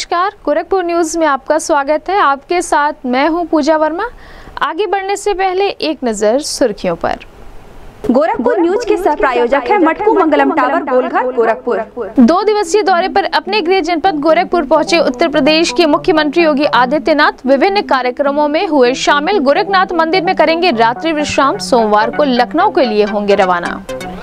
नमस्कार, गोरखपुर न्यूज में आपका स्वागत है। आपके साथ मैं हूं पूजा वर्मा। आगे बढ़ने से पहले एक नजर सुर्खियों पर। गोरखपुर न्यूज के सह प्रायोजक है मटकू मंगलम टावर गोलघर गोरखपुर। 2 दिवसीय दौरे पर अपने गृह जनपद गोरखपुर पहुंचे उत्तर प्रदेश के मुख्यमंत्री योगी आदित्यनाथ विभिन्न कार्यक्रमों में हुए शामिल। गोरखनाथ मंदिर में करेंगे रात्रि विश्राम। सोमवार को लखनऊ के लिए होंगे रवाना।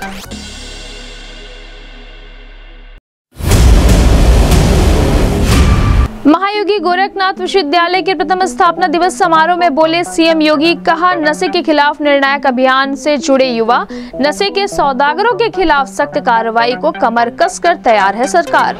महायोगी गोरखनाथ विश्वविद्यालय के प्रथम स्थापना दिवस समारोह में बोले सीएम योगी। कहा, नशे के खिलाफ निर्णायक अभियान से जुड़े युवा, नशे के सौदागरों के खिलाफ सख्त कार्रवाई को कमर कसकर तैयार है सरकार।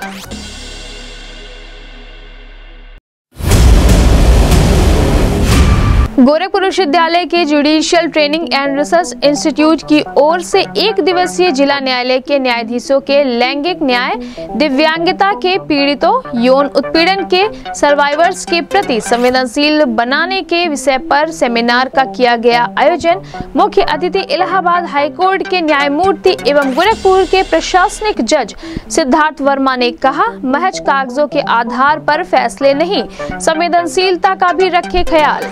गोरखपुर विश्वविद्यालय के judicial training and research institute की ओर से 1 दिवसीय जिला न्यायालय के न्यायाधीशों के लैंगिक न्याय, दिव्यांगता के पीड़ितों, यौन उत्पीड़न के सर्वाइवर्स के प्रति संवेदनशील बनाने के विषय पर सेमिनार का किया गया आयोजन। मुख्य अतिथि इलाहाबाद हाईकोर्ट के न्यायमूर्ति एवं गोरखपुर के प्रशासनिक जज सिद्धार्थ वर्मा ने कहा, महज कागजों के आधार पर फैसले नहीं, संवेदनशीलता का भी रखे ख्याल।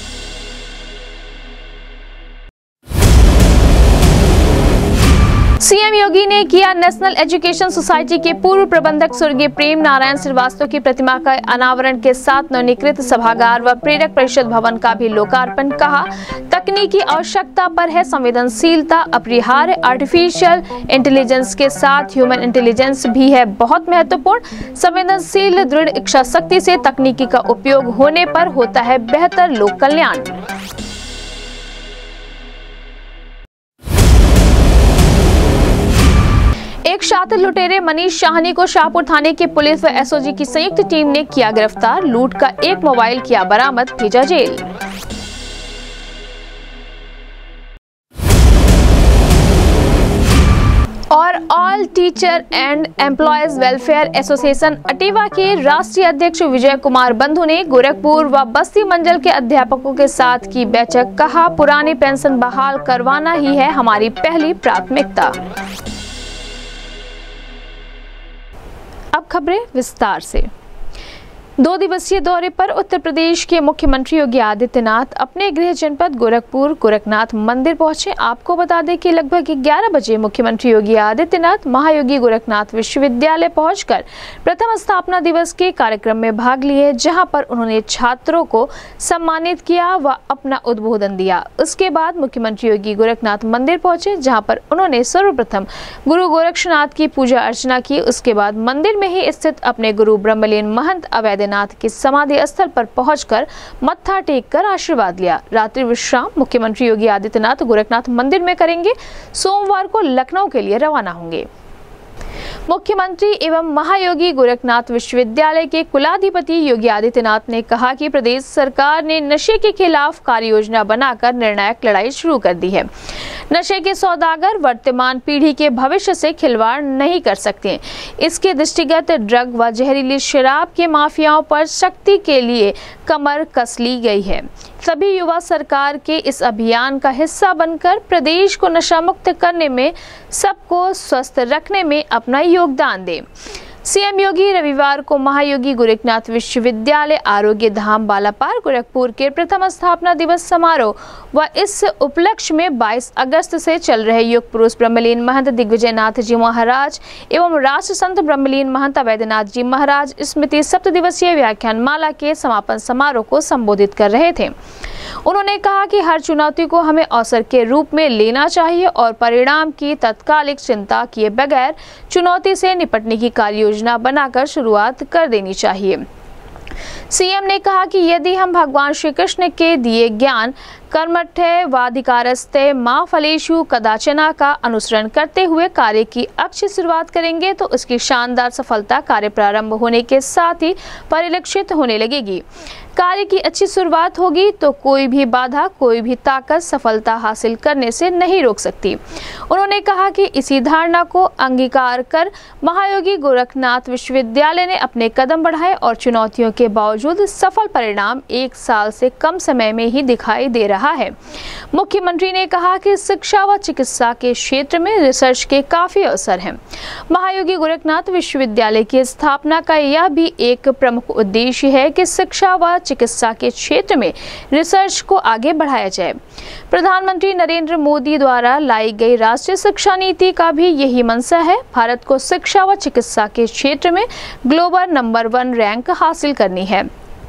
सीएम योगी ने किया नेशनल एजुकेशन सोसाइटी के पूर्व प्रबंधक स्वर्गीय प्रेम नारायण श्रीवास्तव की प्रतिमा का अनावरण के साथ नवनीकृत सभागार व प्रेरक परिषद भवन का भी लोकार्पण। कहा, तकनीकी आवश्यकता पर है संवेदनशीलता अपरिहार्य। आर्टिफिशियल इंटेलिजेंस के साथ ह्यूमन इंटेलिजेंस भी है बहुत महत्वपूर्ण। संवेदनशील दृढ़ इच्छा शक्ति से तकनीकी का उपयोग होने पर होता है बेहतर लोक कल्याण। एक शातिर लुटेरे मनीष शाहनी को शाहपुर थाने के पुलिस व एसओजी की संयुक्त टीम ने किया गिरफ्तार। लूट का एक मोबाइल किया बरामद, भेजा जेल। और all teacher and employees welfare association Atewa के राष्ट्रीय अध्यक्ष विजय कुमार बंधु ने गोरखपुर व बस्ती मंडल के अध्यापकों के साथ की बैठक। कहा, पुरानी पेंशन बहाल करवाना ही है हमारी पहली प्राथमिकता। अब खबरें विस्तार से। 2 दिवसीय दौरे पर उत्तर प्रदेश के मुख्यमंत्री योगी आदित्यनाथ अपने गृह जनपद गोरखपुर गोरखनाथ मंदिर पहुंचे। आपको बता दें कि लगभग 11 बजे मुख्यमंत्री योगी आदित्यनाथ महायोगी गोरखनाथ विश्वविद्यालय पहुंचकर प्रथम स्थापना दिवस के कार्यक्रम में भाग लिए, जहां पर उन्होंने छात्रों को सम्मानित किया व अपना उद्बोधन दिया। उसके बाद मुख्यमंत्री योगी गोरखनाथ मंदिर पहुंचे, जहाँ पर उन्होंने सर्वप्रथम गुरु गोरक्षनाथ की पूजा अर्चना की। उसके बाद मंदिर में ही स्थित अपने गुरु ब्रह्मलीन महंत अवैधनाथ के समाधि स्थल पर पहुंचकर मत्था टेक कर आशीर्वाद लिया। रात्रि विश्राम मुख्यमंत्री योगी आदित्यनाथ गोरखनाथ मंदिर में करेंगे। सोमवार को लखनऊ के लिए रवाना होंगे। मुख्यमंत्री एवं महायोगी गोरखनाथ विश्वविद्यालय के कुलाधिपति योगी आदित्यनाथ ने कहा कि प्रदेश सरकार ने नशे के खिलाफ कार्य योजना बनाकर निर्णायक लड़ाई शुरू कर दी है। नशे के सौदागर वर्तमान पीढ़ी के भविष्य से खिलवाड़ नहीं कर सकते। इसके दृष्टिगत ड्रग व जहरीली शराब के माफियाओं पर सख्ती के लिए कमर कस ली गई है। सभी युवा सरकार के इस अभियान का हिस्सा बनकर प्रदेश को नशा मुक्त करने में, सबको स्वस्थ रखने में अपना योगदान दें। सीएम योगी रविवार को महायोगी गोरखनाथ विश्वविद्यालय आरोग्य धाम बालापार गोरखपुर के प्रथम स्थापना दिवस समारोह व इस उपलक्ष्य में 22 अगस्त से चल रहे युग पुरुष ब्रह्मलीन महंत दिग्विजयनाथ जी महाराज एवं राष्ट्र संत ब्रह्मलीन महंत अवैधनाथ जी महाराज स्मृति 7 दिवसीय व्याख्यान माला के समापन समारोह को संबोधित कर रहे थे। उन्होंने कहा कि हर चुनौती को हमें अवसर के रूप में लेना चाहिए और परिणाम की तत्कालिक चिंता किए बगैर चुनौती से निपटने की कार्य योजना बनाकर शुरुआत कर देनी चाहिए। सीएम ने कहा कि यदि हम भगवान श्री कृष्ण के दिए ज्ञान कर्मठे वाधिकारस्ते माँ फलेषु कदाचना का अनुसरण करते हुए कार्य की अच्छी शुरुआत करेंगे तो उसकी शानदार सफलता कार्य प्रारंभ होने के साथ ही परिलक्षित होने लगेगी। कार्य की अच्छी शुरुआत होगी तो कोई भी बाधा, कोई भी ताकत सफलता हासिल करने से नहीं रोक सकती। उन्होंने कहा कि इसी धारणा को अंगीकार कर महायोगी गोरखनाथ विश्वविद्यालय ने अपने कदम बढ़ाए और चुनौतियों के बावजूद सफल परिणाम 1 साल से कम समय में ही दिखाई दे रहा है। मुख्यमंत्री ने कहा कि शिक्षा व चिकित्सा के क्षेत्र में रिसर्च के काफी अवसर हैं। महायोगी गोरखनाथ विश्वविद्यालय की स्थापना का यह भी एक प्रमुख उद्देश्य है कि शिक्षा व चिकित्सा के क्षेत्र में रिसर्च को आगे बढ़ाया जाए। प्रधानमंत्री नरेंद्र मोदी द्वारा लाई गई राष्ट्रीय शिक्षा नीति का भी यही मंशा है। भारत को शिक्षा व चिकित्सा के क्षेत्र में ग्लोबल नंबर 1 रैंक हासिल करनी है।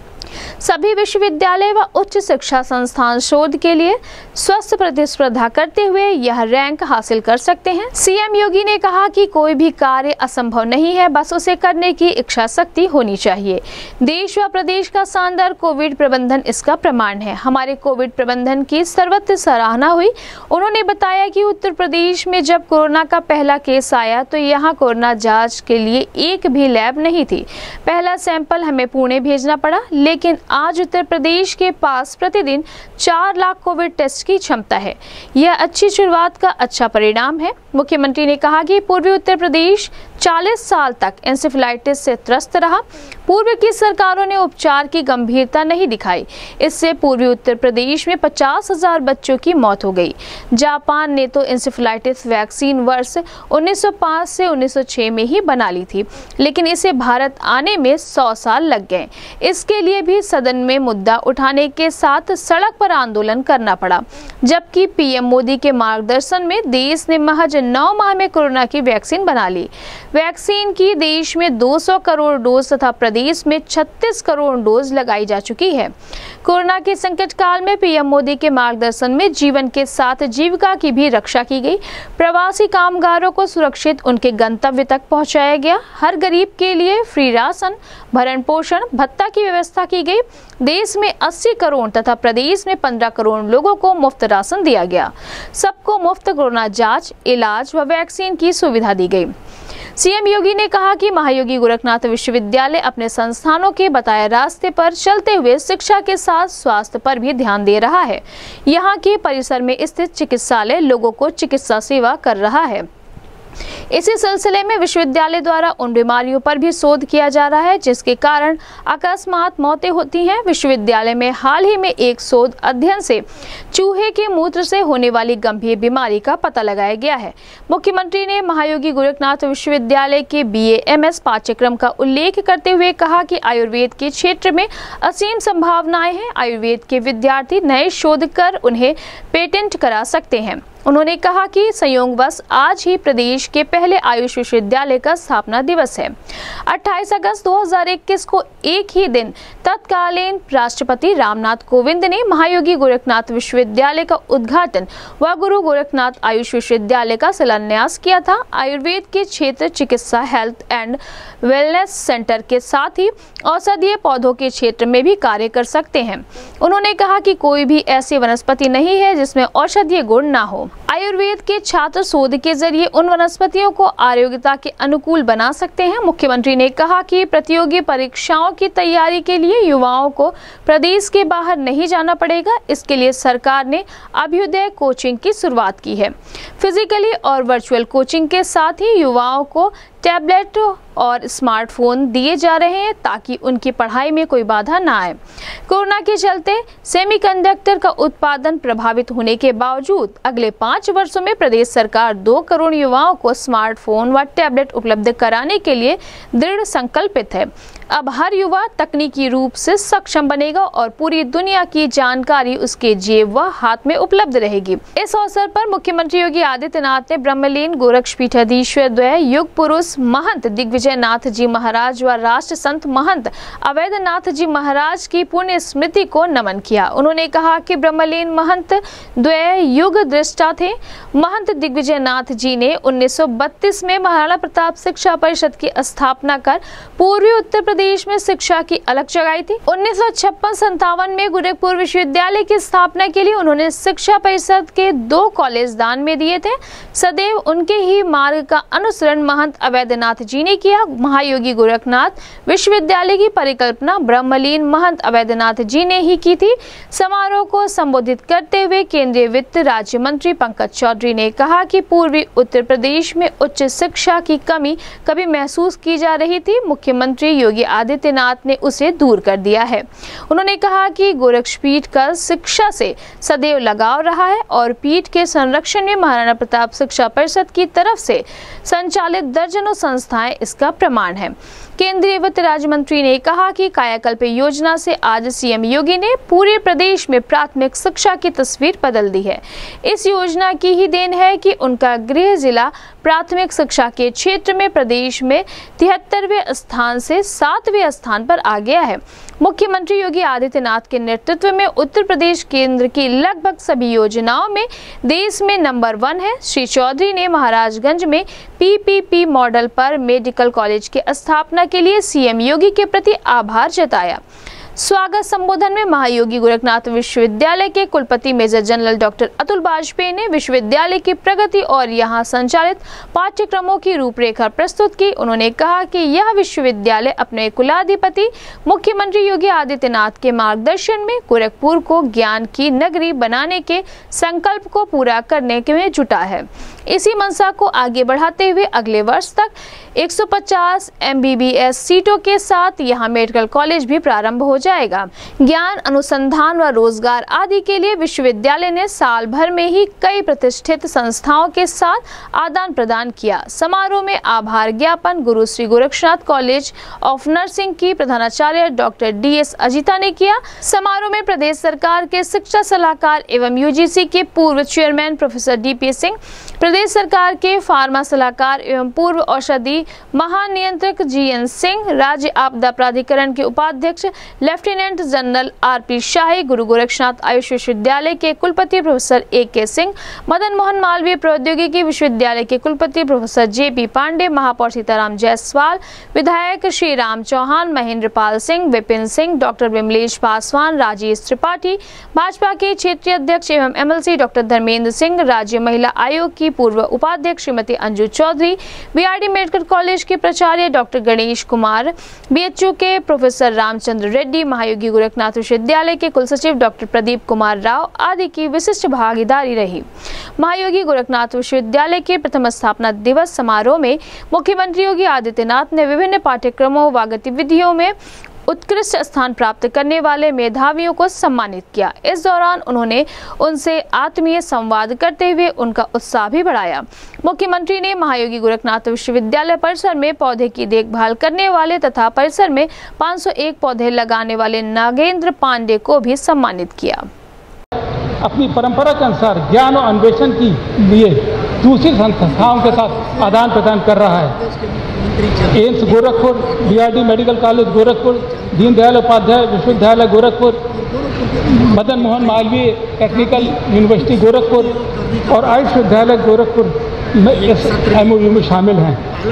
सभी विश्वविद्यालय व उच्च शिक्षा संस्थान शोध के लिए स्वस्थ प्रतिस्पर्धा करते हुए यह रैंक हासिल कर सकते हैं। सीएम योगी ने कहा कि कोई भी कार्य असंभव नहीं है, बस उसे करने की इच्छा शक्ति होनी चाहिए। देश व प्रदेश का शानदार कोविड प्रबंधन इसका प्रमाण है। हमारे कोविड प्रबंधन की सर्वत्र सराहना हुई। उन्होंने बताया कि उत्तर प्रदेश में जब कोरोना का पहला केस आया तो यहाँ कोरोना जाँच के लिए एक भी लैब नहीं थी। पहला सैंपल हमें पुणे भेजना पड़ा, लेकिन आज उत्तर प्रदेश के पास प्रतिदिन 4 लाख कोविड टेस्ट की क्षमता है। यह अच्छी शुरुआत का अच्छा परिणाम है। मुख्यमंत्री ने कहा कि पूर्वी उत्तर प्रदेश 40 साल तक एंसेफेलाइटिस से त्रस्त रहा। पूर्व की सरकारों ने उपचार की गंभीरता नहीं दिखाई। इससे पूर्वी उत्तर प्रदेश में 50,000 बच्चों की मौत हो गई। जापान ने तो एंसेफेलाइटिस वैक्सीन वर्ष 1905 से 1906 में ही बना ली थी, लेकिन इसे भारत आने में 100 साल लग गए। इसके लिए भी सदन में मुद्दा उठाने के साथ सड़क पर आंदोलन करना पड़ा, जबकि पीएम मोदी के मार्गदर्शन में देश ने महज 9 माह में कोरोना की वैक्सीन बना ली। वैक्सीन की देश में 200 करोड़ डोज तथा प्रदेश में 36 करोड़ डोज लगाई जा चुकी है। कोरोना के संकट काल में पीएम मोदी के मार्गदर्शन में जीवन के साथ जीविका की भी रक्षा की गई। प्रवासी कामगारों को सुरक्षित उनके गंतव्य तक पहुंचाया गया। हर गरीब के लिए फ्री राशन, भरण पोषण भत्ता की व्यवस्था की गई। देश में 80 करोड़ तथा प्रदेश में 15 करोड़ लोगों को मुफ्त राशन दिया गया। सबको मुफ्त कोरोना जांच, इलाज व वैक्सीन की सुविधा दी गई। सीएम योगी ने कहा कि महायोगी गोरखनाथ विश्वविद्यालय अपने संस्थानों के बताए रास्ते पर चलते हुए शिक्षा के साथ स्वास्थ्य पर भी ध्यान दे रहा है। यहाँ के परिसर में स्थित चिकित्सालय लोगों को चिकित्सा सेवा कर रहा है। इसी सिलसिले में विश्वविद्यालय द्वारा उन बीमारियों पर भी शोध किया जा रहा है जिसके कारण अकस्मात मौतें होती हैं। विश्वविद्यालय में हाल ही में एक शोध अध्ययन से चूहे के मूत्र से होने वाली गंभीर बीमारी का पता लगाया गया है। मुख्यमंत्री ने महायोगी गोरखनाथ विश्वविद्यालय के BA-MS पाठ्यक्रम का उल्लेख करते हुए कहा कि आयुर्वेद के क्षेत्र में असीम संभावनाएं हैं। आयुर्वेद के विद्यार्थी नए शोध कर उन्हें पेटेंट करा सकते हैं। उन्होंने कहा कि संयोगवश आज ही प्रदेश के पहले आयुष विश्वविद्यालय का स्थापना दिवस है। 28 अगस्त 2021 को एक ही दिन तत्कालीन राष्ट्रपति रामनाथ कोविंद ने महायोगी गोरखनाथ विश्वविद्यालय का उद्घाटन व गुरु गोरखनाथ आयुष विश्वविद्यालय का शिलान्यास किया था। आयुर्वेद के क्षेत्र चिकित्सा, हेल्थ एंड वेलनेस सेंटर के साथ ही औषधीय पौधों के क्षेत्र में भी कार्य कर सकते हैं। उन्होंने कहा कि कोई भी ऐसी वनस्पति नहीं है जिसमें औषधीय गुण ना हो। आयुर्वेद के छात्र शोध के जरिए उन वनस्पतियों को आरोग्यता के अनुकूल बना सकते हैं। मुख्यमंत्री ने कहा कि प्रतियोगी परीक्षाओं की तैयारी के लिए युवाओं को प्रदेश के बाहर नहीं जाना पड़ेगा। इसके लिए सरकार ने अभ्युदय कोचिंग की शुरुआत की है। फिजिकली और वर्चुअल कोचिंग के साथ ही युवाओं को टैबलेट और स्मार्टफोन दिए जा रहे हैं ताकि उनकी पढ़ाई में कोई बाधा ना आए। कोरोना के चलते सेमीकंडक्टर का उत्पादन प्रभावित होने के बावजूद अगले 5 वर्षों में प्रदेश सरकार 2 करोड़ युवाओं को स्मार्टफोन व टैबलेट उपलब्ध कराने के लिए दृढ़ संकल्पित है। अब हर युवा तकनीकी रूप से सक्षम बनेगा और पूरी दुनिया की जानकारी उसके जेब व हाथ में उपलब्ध रहेगी। इस अवसर पर मुख्यमंत्री योगी आदित्यनाथ ने ब्रह्मलीन गोरक्षपीठाधीश्वर द्वय युग पुरुष महंत दिग्विजय नाथ जी महाराज व राष्ट्र संत महंत अवैधनाथ जी महाराज की पुण्य स्मृति को नमन किया। उन्होंने कहा कि ब्रह्मलीन महंत द्वय युग दृष्टा थे। महंत दिग्विजय नाथ जी ने 1932 में महाराणा प्रताप शिक्षा परिषद की स्थापना कर पूर्वी उत्तर प्रदेश में शिक्षा की अलग जगाई थी। 1956-57 में गोरखपुर विश्वविद्यालय की स्थापना के लिए उन्होंने शिक्षा परिषद के 2 कॉलेज दान में दिए थे। सदैव उनके ही मार्ग का अनुसरण महंत अवैधनाथ जी ने किया। महायोगी गोरखनाथ विश्वविद्यालय की परिकल्पना ब्रह्मलीन महंत अवैधनाथ जी ने ही की थी। समारोह को संबोधित करते हुए केंद्रीय वित्त राज्य मंत्री पंकज चौधरी ने कहा कि पूर्वी उत्तर प्रदेश में उच्च शिक्षा की कमी कभी महसूस की जा रही थी। मुख्यमंत्री योगी आदित्यनाथ ने उसे दूर कर दिया है। उन्होंने कहा कि गोरक्षपीठ का शिक्षा से सदैव लगाव रहा है और पीठ के संरक्षण में महाराणा प्रताप शिक्षा परिषद की तरफ से संचालित दर्जनों संस्थाएं इसका प्रमाण है। केंद्रीय वित्त राज्य मंत्री ने कहा कि कायाकल्प योजना से आज सीएम योगी ने पूरे प्रदेश में प्राथमिक शिक्षा की तस्वीर बदल दी है। इस योजना की ही देन है कि उनका गृह जिला प्राथमिक शिक्षा के क्षेत्र में प्रदेश में 73वें स्थान से 7वें स्थान पर आ गया है। मुख्यमंत्री योगी आदित्यनाथ के नेतृत्व में उत्तर प्रदेश केंद्र की लगभग सभी योजनाओं में देश में नंबर 1 है। श्री चौधरी ने महाराजगंज में पीपीपी मॉडल पर मेडिकल कॉलेज की स्थापना के लिए सीएम योगी के प्रति आभार जताया। स्वागत संबोधन में महायोगी गोरखनाथ विश्वविद्यालय के कुलपति major general doctor Atul Vajpayee ने विश्वविद्यालय की प्रगति और यहां संचालित पाठ्यक्रमों की रूपरेखा प्रस्तुत की। उन्होंने कहा कि यह विश्वविद्यालय अपने कुलाधिपति मुख्यमंत्री योगी आदित्यनाथ के मार्गदर्शन में गोरखपुर को ज्ञान की नगरी बनाने के संकल्प को पूरा करने में जुटा है। इसी मंशा को आगे बढ़ाते हुए अगले वर्ष तक 150 MBBS सीटों के साथ यहां मेडिकल कॉलेज भी प्रारंभ हो जाएगा। ज्ञान अनुसंधान व रोजगार आदि के लिए विश्वविद्यालय ने साल भर में ही कई प्रतिष्ठित संस्थाओं के साथ आदान प्रदान किया। समारोह में आभार ज्ञापन Guru Shri Gorakshnath college of nursing की प्रधानाचार्य डॉक्टर DS अजिता ने किया। समारोह में प्रदेश सरकार के शिक्षा सलाहकार एवं UGC के पूर्व चेयरमैन प्रोफेसर DP सिंह, प्रदेश सरकार के फार्मा सलाहकार एवं पूर्व औषधि महानियंत्रक GN सिंह, राज्य आपदा प्राधिकरण के उपाध्यक्ष लेफ्टिनेंट जनरल RP शाही, गुरु गोरक्षनाथ आयुष विश्वविद्यालय के कुलपति प्रोफेसर AK सिंह, मदन मोहन मालवीय प्रौद्योगिकी विश्वविद्यालय के कुलपति प्रोफेसर JP पांडे, महापौर सीताराम जायसवाल, विधायक श्री राम चौहान, महेंद्र पाल सिंह, विपिन सिंह, डॉक्टर विमलेश पासवान, राजेश त्रिपाठी, भाजपा के क्षेत्रीय अध्यक्ष एवं MLC डॉक्टर धर्मेंद्र सिंह, राज्य महिला आयोग की पूर्व उपाध्यक्ष श्रीमती Anju Chaudhary, BRD medical college के प्राचार्य डॉक्टर गणेश कुमार, BHU के प्रोफेसर रामचंद्र रेड्डी, महायोगी गोरखनाथ विश्वविद्यालय के कुलसचिव डॉक्टर प्रदीप कुमार राव आदि की विशिष्ट भागीदारी रही। महायोगी गोरखनाथ विश्वविद्यालय के प्रथम स्थापना दिवस समारोह में मुख्यमंत्री योगी आदित्यनाथ ने विभिन्न पाठ्यक्रमों व गतिविधियों में उत्कृष्ट स्थान प्राप्त करने वाले मेधावियों को सम्मानित किया। इस दौरान उन्होंने उनसे आत्मीय संवाद करते हुए उनका उत्साह भी बढ़ाया। मुख्यमंत्री ने महायोगी गोरखनाथ विश्वविद्यालय परिसर में पौधे की देखभाल करने वाले तथा परिसर में 501 पौधे लगाने वाले नागेंद्र पांडे को भी सम्मानित किया। अपनी परंपरा के अनुसार ज्ञान और अन्वेषण के लिए दूसरी संस्थाओं के साथ आदान प्रदान कर रहा है। AIIMS Gorakhpur, BRD medical college Gorakhpur, Deendayal Upadhyay विश्वविद्यालय गोरखपुर, मदन मोहन मालवीय टेक्निकल यूनिवर्सिटी गोरखपुर और आयुष विश्वविद्यालय गोरखपुर में इस MOU में शामिल हैं।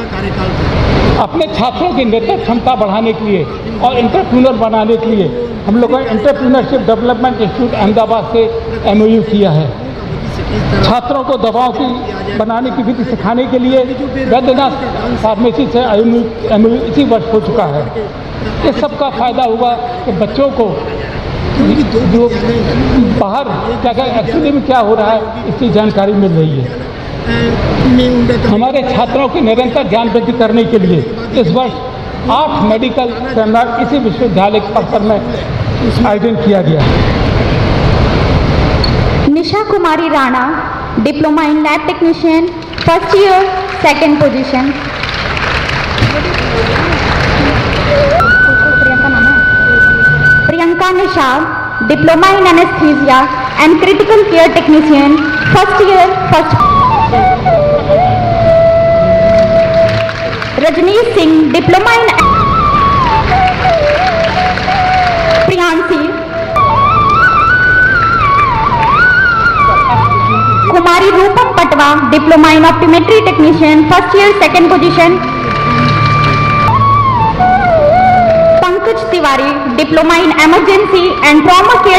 अपने छात्रों की नेतृत्व क्षमता बढ़ाने के लिए और एंटरप्रेन्योर बनाने के लिए हम लोगों ने एंटरप्रेन्योरशिप डेवलपमेंट इंस्टीट्यूट अहमदाबाद से MOU किया है। छात्रों को दवाओं की बनाने की विधि सिखाने के लिए वैद्यनाथ फार्मेसी से MOU इसी वर्ष हो चुका है। इस सब का फायदा हुआ कि बच्चों को जो बाहर क्या एक्चुअली में क्या हो रहा है इसकी जानकारी मिल रही है। हमारे छात्रों की निरंतर ज्ञान वृद्धि करने के लिए इस वर्ष 8 मेडिकल सेमिनार इसी विश्वविद्यालय के परिसर में आयोजन किया गया। Nisha Kumari Rana, diploma in lab technician, first year, second position. Priyanka Nishad, diploma in anaesthesia and critical care technician, first year, first. Rajnish Singh, diploma in. Priyanshi Kumari Rupam Patwa, diploma in optometry technician, first year, second position. Tiwari, diploma in emergency and trauma care.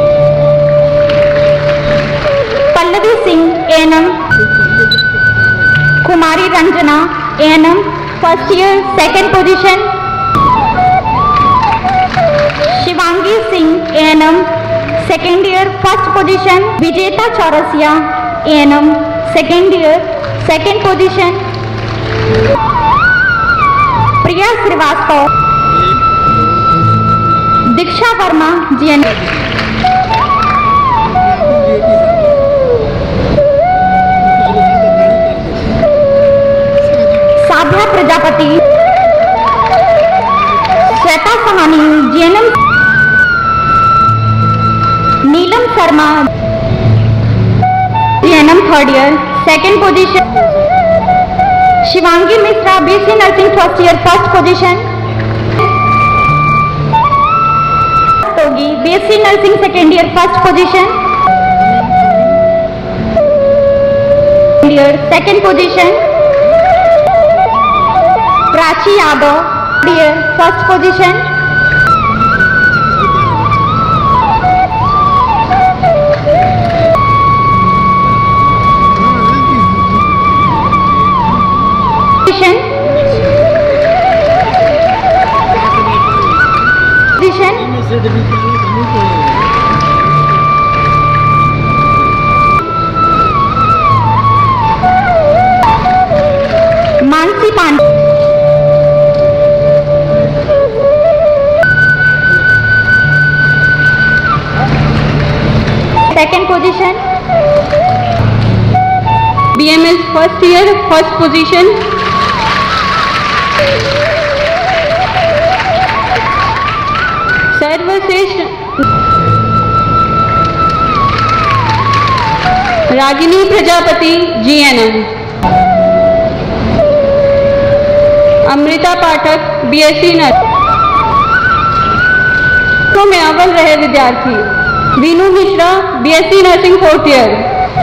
Pallavi Singh, ANM. Kumari Ranjana, ANM, first year, second position. Shivangi Singh, ANM, second year, first position. Vijeta Chaurasia, ANM, second year, second position. Priya Srivastava, Diksha Verma, GNM. Sadhya Prajapati, Shweta Sahani, GNM. Neelam Sharma, GNM, third year, second position. Shivangi Mishra, BSc nursing, first year, first position. BSc nursing, second year, first position. Second position. Prachi Yadav, year, first position. Mansi Pandey, second position. BMS, first year, first position. सर्वश्रेष्ठ Ragini Prajapati, GNM. Amrita Pathak, BSc nursing में अव्वल रहे विद्यार्थी। Vinu Mishra, BSc nursing, fourth year.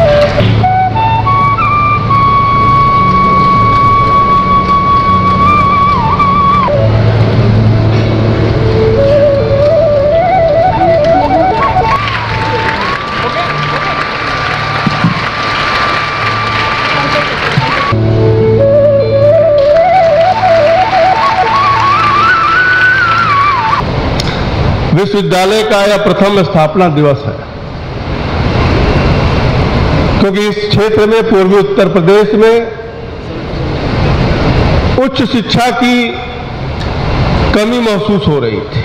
विश्वविद्यालय का यह प्रथम स्थापना दिवस है, क्योंकि इस क्षेत्र में, पूर्वी उत्तर प्रदेश में उच्च शिक्षा की कमी महसूस हो रही थी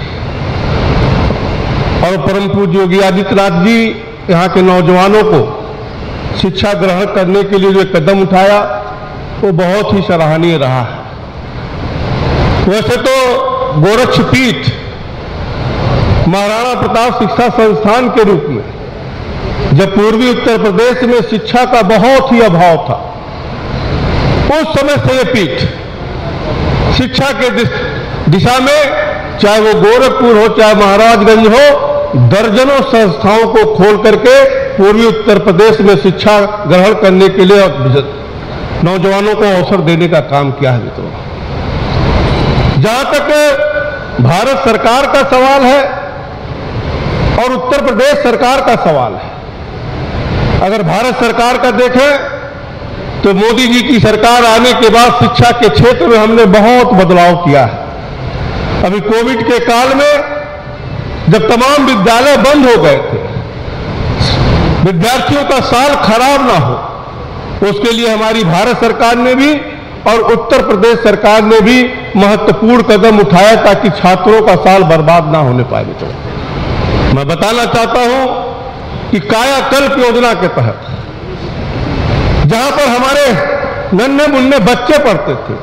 और परम पूज्य योगी आदित्यनाथ जी यहाँ के नौजवानों को शिक्षा ग्रहण करने के लिए जो कदम उठाया वो बहुत ही सराहनीय रहा है। वैसे तो गोरक्षपीठ महाराणा प्रताप शिक्षा संस्थान के रूप में जब पूर्वी उत्तर प्रदेश में शिक्षा का बहुत ही अभाव था, उस समय से ये पीठ शिक्षा के दिशा में, चाहे वो गोरखपुर हो चाहे महाराजगंज हो, दर्जनों संस्थाओं को खोल करके पूर्वी उत्तर प्रदेश में शिक्षा ग्रहण करने के लिए नौजवानों को अवसर देने का काम किया है मित्रों। जहां तक भारत सरकार का सवाल है और उत्तर प्रदेश सरकार का सवाल है, अगर भारत सरकार का देखें तो मोदी जी की सरकार आने के बाद शिक्षा के क्षेत्र में हमने बहुत बदलाव किया है। अभी कोविड के काल में जब तमाम विद्यालय बंद हो गए थे, विद्यार्थियों का साल खराब ना हो, उसके लिए हमारी भारत सरकार ने भी और उत्तर प्रदेश सरकार ने भी महत्वपूर्ण कदम उठाया ताकि छात्रों का साल बर्बाद ना होने पाए। मित्रों, मैं बताना चाहता हूं कि कायाकल्प योजना के तहत जहां पर हमारे नन्हे मुन्ने बच्चे पढ़ते थे,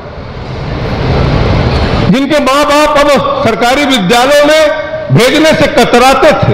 जिनके मां बाप अब सरकारी विद्यालयों में भेजने से कतराते थे,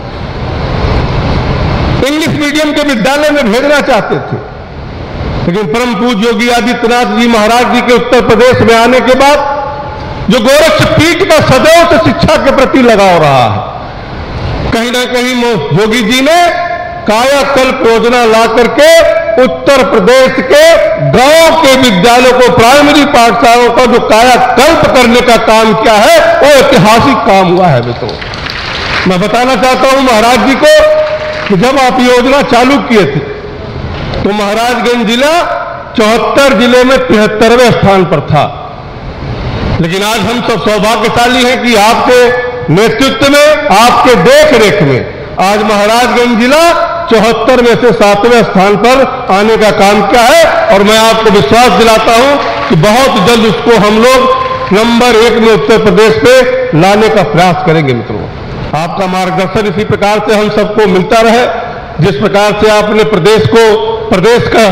इंग्लिश मीडियम के विद्यालय में भेजना चाहते थे, लेकिन परम पूज्य योगी आदित्यनाथ जी महाराज जी के उत्तर प्रदेश में आने के बाद जो गोरक्षपीठ का सदैव से शिक्षा के प्रति लगाव रहा है, कहीं ना कहीं योगी जी ने कायाकल्प योजना ला करके उत्तर प्रदेश के गांव के विद्यालयों को, प्राइमरी पाठशालाओं का जो कायाकल्प करने का काम किया है वो ऐतिहासिक काम हुआ है मित्रों। मैं बताना चाहता हूं महाराज जी को कि जब आप योजना चालू किए थे तो महाराजगंज जिला 74 जिले में 73वें स्थान पर था, लेकिन आज हम सब सौभाग्यशाली हैं कि आपके नेतृत्व में, आपके देख रेख में आज महाराजगंज जिला 74 में से 7वें स्थान पर आने का काम किया है। और मैं आपको विश्वास दिलाता हूं कि बहुत जल्द उसको हम लोग नंबर 1 में उत्तर प्रदेश पे लाने का प्रयास करेंगे मित्रों। आपका मार्गदर्शन इसी प्रकार से हम सबको मिलता रहे, जिस प्रकार से आपने प्रदेश का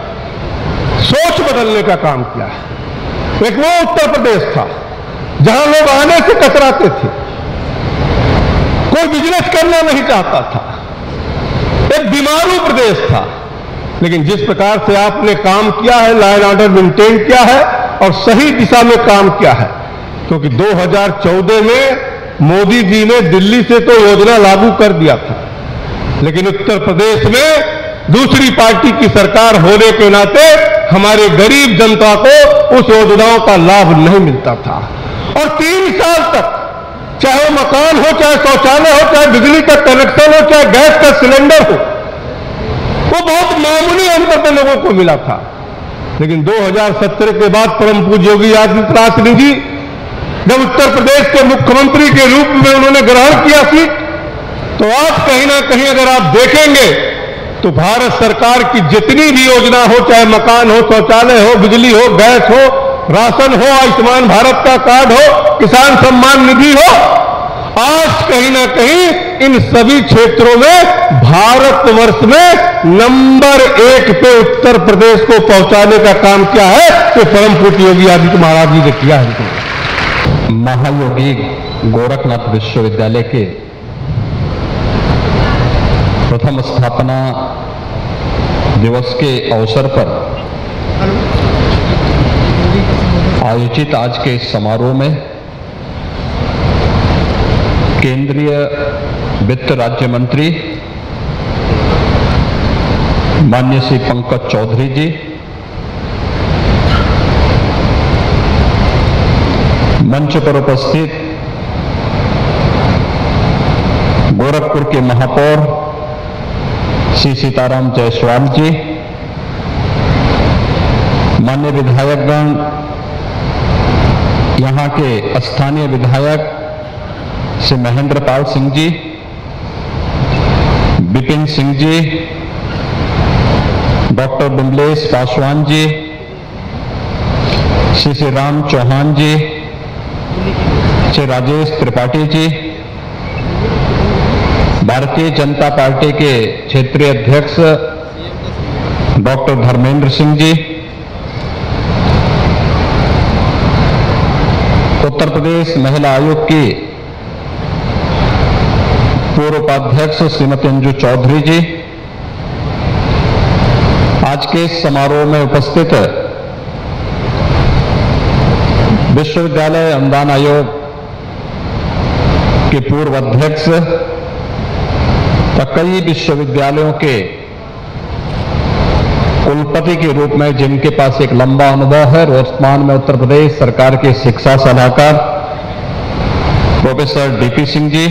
सोच बदलने का काम किया है। एक वो उत्तर प्रदेश था जहां लोग आने से कतराते थे, कोई बिजनेस करना नहीं चाहता था, एक बीमारू प्रदेश था। लेकिन जिस प्रकार से आपने काम किया है, लाइन ऑर्डर मेंटेन किया है और सही दिशा में काम किया है, क्योंकि 2014 में मोदी जी ने दिल्ली से तो योजना लागू कर दिया था, लेकिन उत्तर प्रदेश में दूसरी पार्टी की सरकार होने के नाते हमारे गरीब जनता को उस योजनाओं का लाभ नहीं मिलता था। और 3 साल तक चाहे मकान हो, चाहे शौचालय हो, चाहे बिजली का कनेक्शन हो, चाहे गैस का सिलेंडर हो, वो बहुत मामूली अंतर पे लोगों को मिला था। लेकिन 2017 के बाद परम पूज्य योगी आदित्यनाथ जी जब उत्तर प्रदेश के मुख्यमंत्री के रूप में उन्होंने ग्रहण किया सीट, तो आज कहीं ना कहीं अगर आप देखेंगे तो भारत सरकार की जितनी भी योजना हो, चाहे मकान हो, शौचालय हो, बिजली हो, गैस हो, राशन हो, आयुष्मान भारत का कार्ड हो, किसान सम्मान निधि हो, आज कहीं ना कहीं इन सभी क्षेत्रों में भारतवर्ष में नंबर 1 पे उत्तर प्रदेश को पहुंचाने का काम किया है तो परम पूज्य योगी आदित्य महाराज जी ने किया है। महायोगी गोरखनाथ विश्वविद्यालय के प्रथम स्थापना दिवस के अवसर पर आयोजित आज के इस समारोह में केंद्रीय वित्त राज्य मंत्री माननीय श्री पंकज चौधरी जी, मंच पर उपस्थित गोरखपुर के महापौर श्री सीताराम जायसवाल जी, माननीय विधायकगण, यहाँ के स्थानीय विधायक श्री महेंद्र पाल सिंह जी, विपिन सिंह जी, डॉक्टर बिमलेश पासवान जी, श्री राम चौहान जी, श्री राजेश त्रिपाठी जी, भारतीय जनता पार्टी के क्षेत्रीय अध्यक्ष डॉक्टर धर्मेंद्र सिंह जी, उत्तर प्रदेश महिला आयोग की पूर्व उपाध्यक्ष श्रीमती अंजू चौधरी जी, आज के इस समारोह में उपस्थित विश्वविद्यालय अनुदान आयोग के पूर्व अध्यक्ष तथा कई विश्वविद्यालयों के कुलपति के रूप में जिनके पास एक लंबा अनुभव है, वर्तमान में उत्तर प्रदेश सरकार के शिक्षा सलाहकार प्रोफेसर डीपी सिंह जी,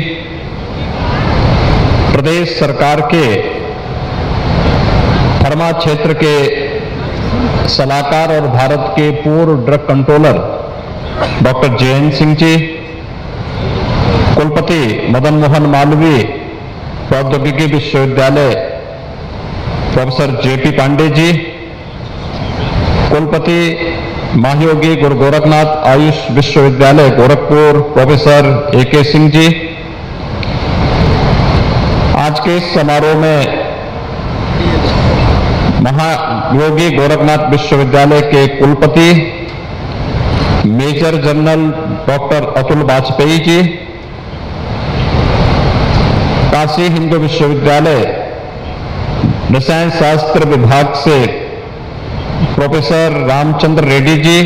प्रदेश सरकार के फार्मा क्षेत्र के सलाहकार और भारत के पूर्व drug controller doctor Jayant Singh ji, कुलपति मदन मोहन मालवीय प्रौद्योगिकी विश्वविद्यालय प्रोफेसर जेपी पांडे जी, कुलपति महायोगी गुरु गोरखनाथ आयुष विश्वविद्यालय गोरखपुर प्रोफेसर एके सिंह जी। आज के इस समारोह में महायोगी गोरखनाथ विश्वविद्यालय के कुलपति major general doctor Atul Vajpayee ji, Kashi Hindu विश्वविद्यालय रसायन शास्त्र विभाग से प्रोफेसर रामचंद्र रेड्डी जी,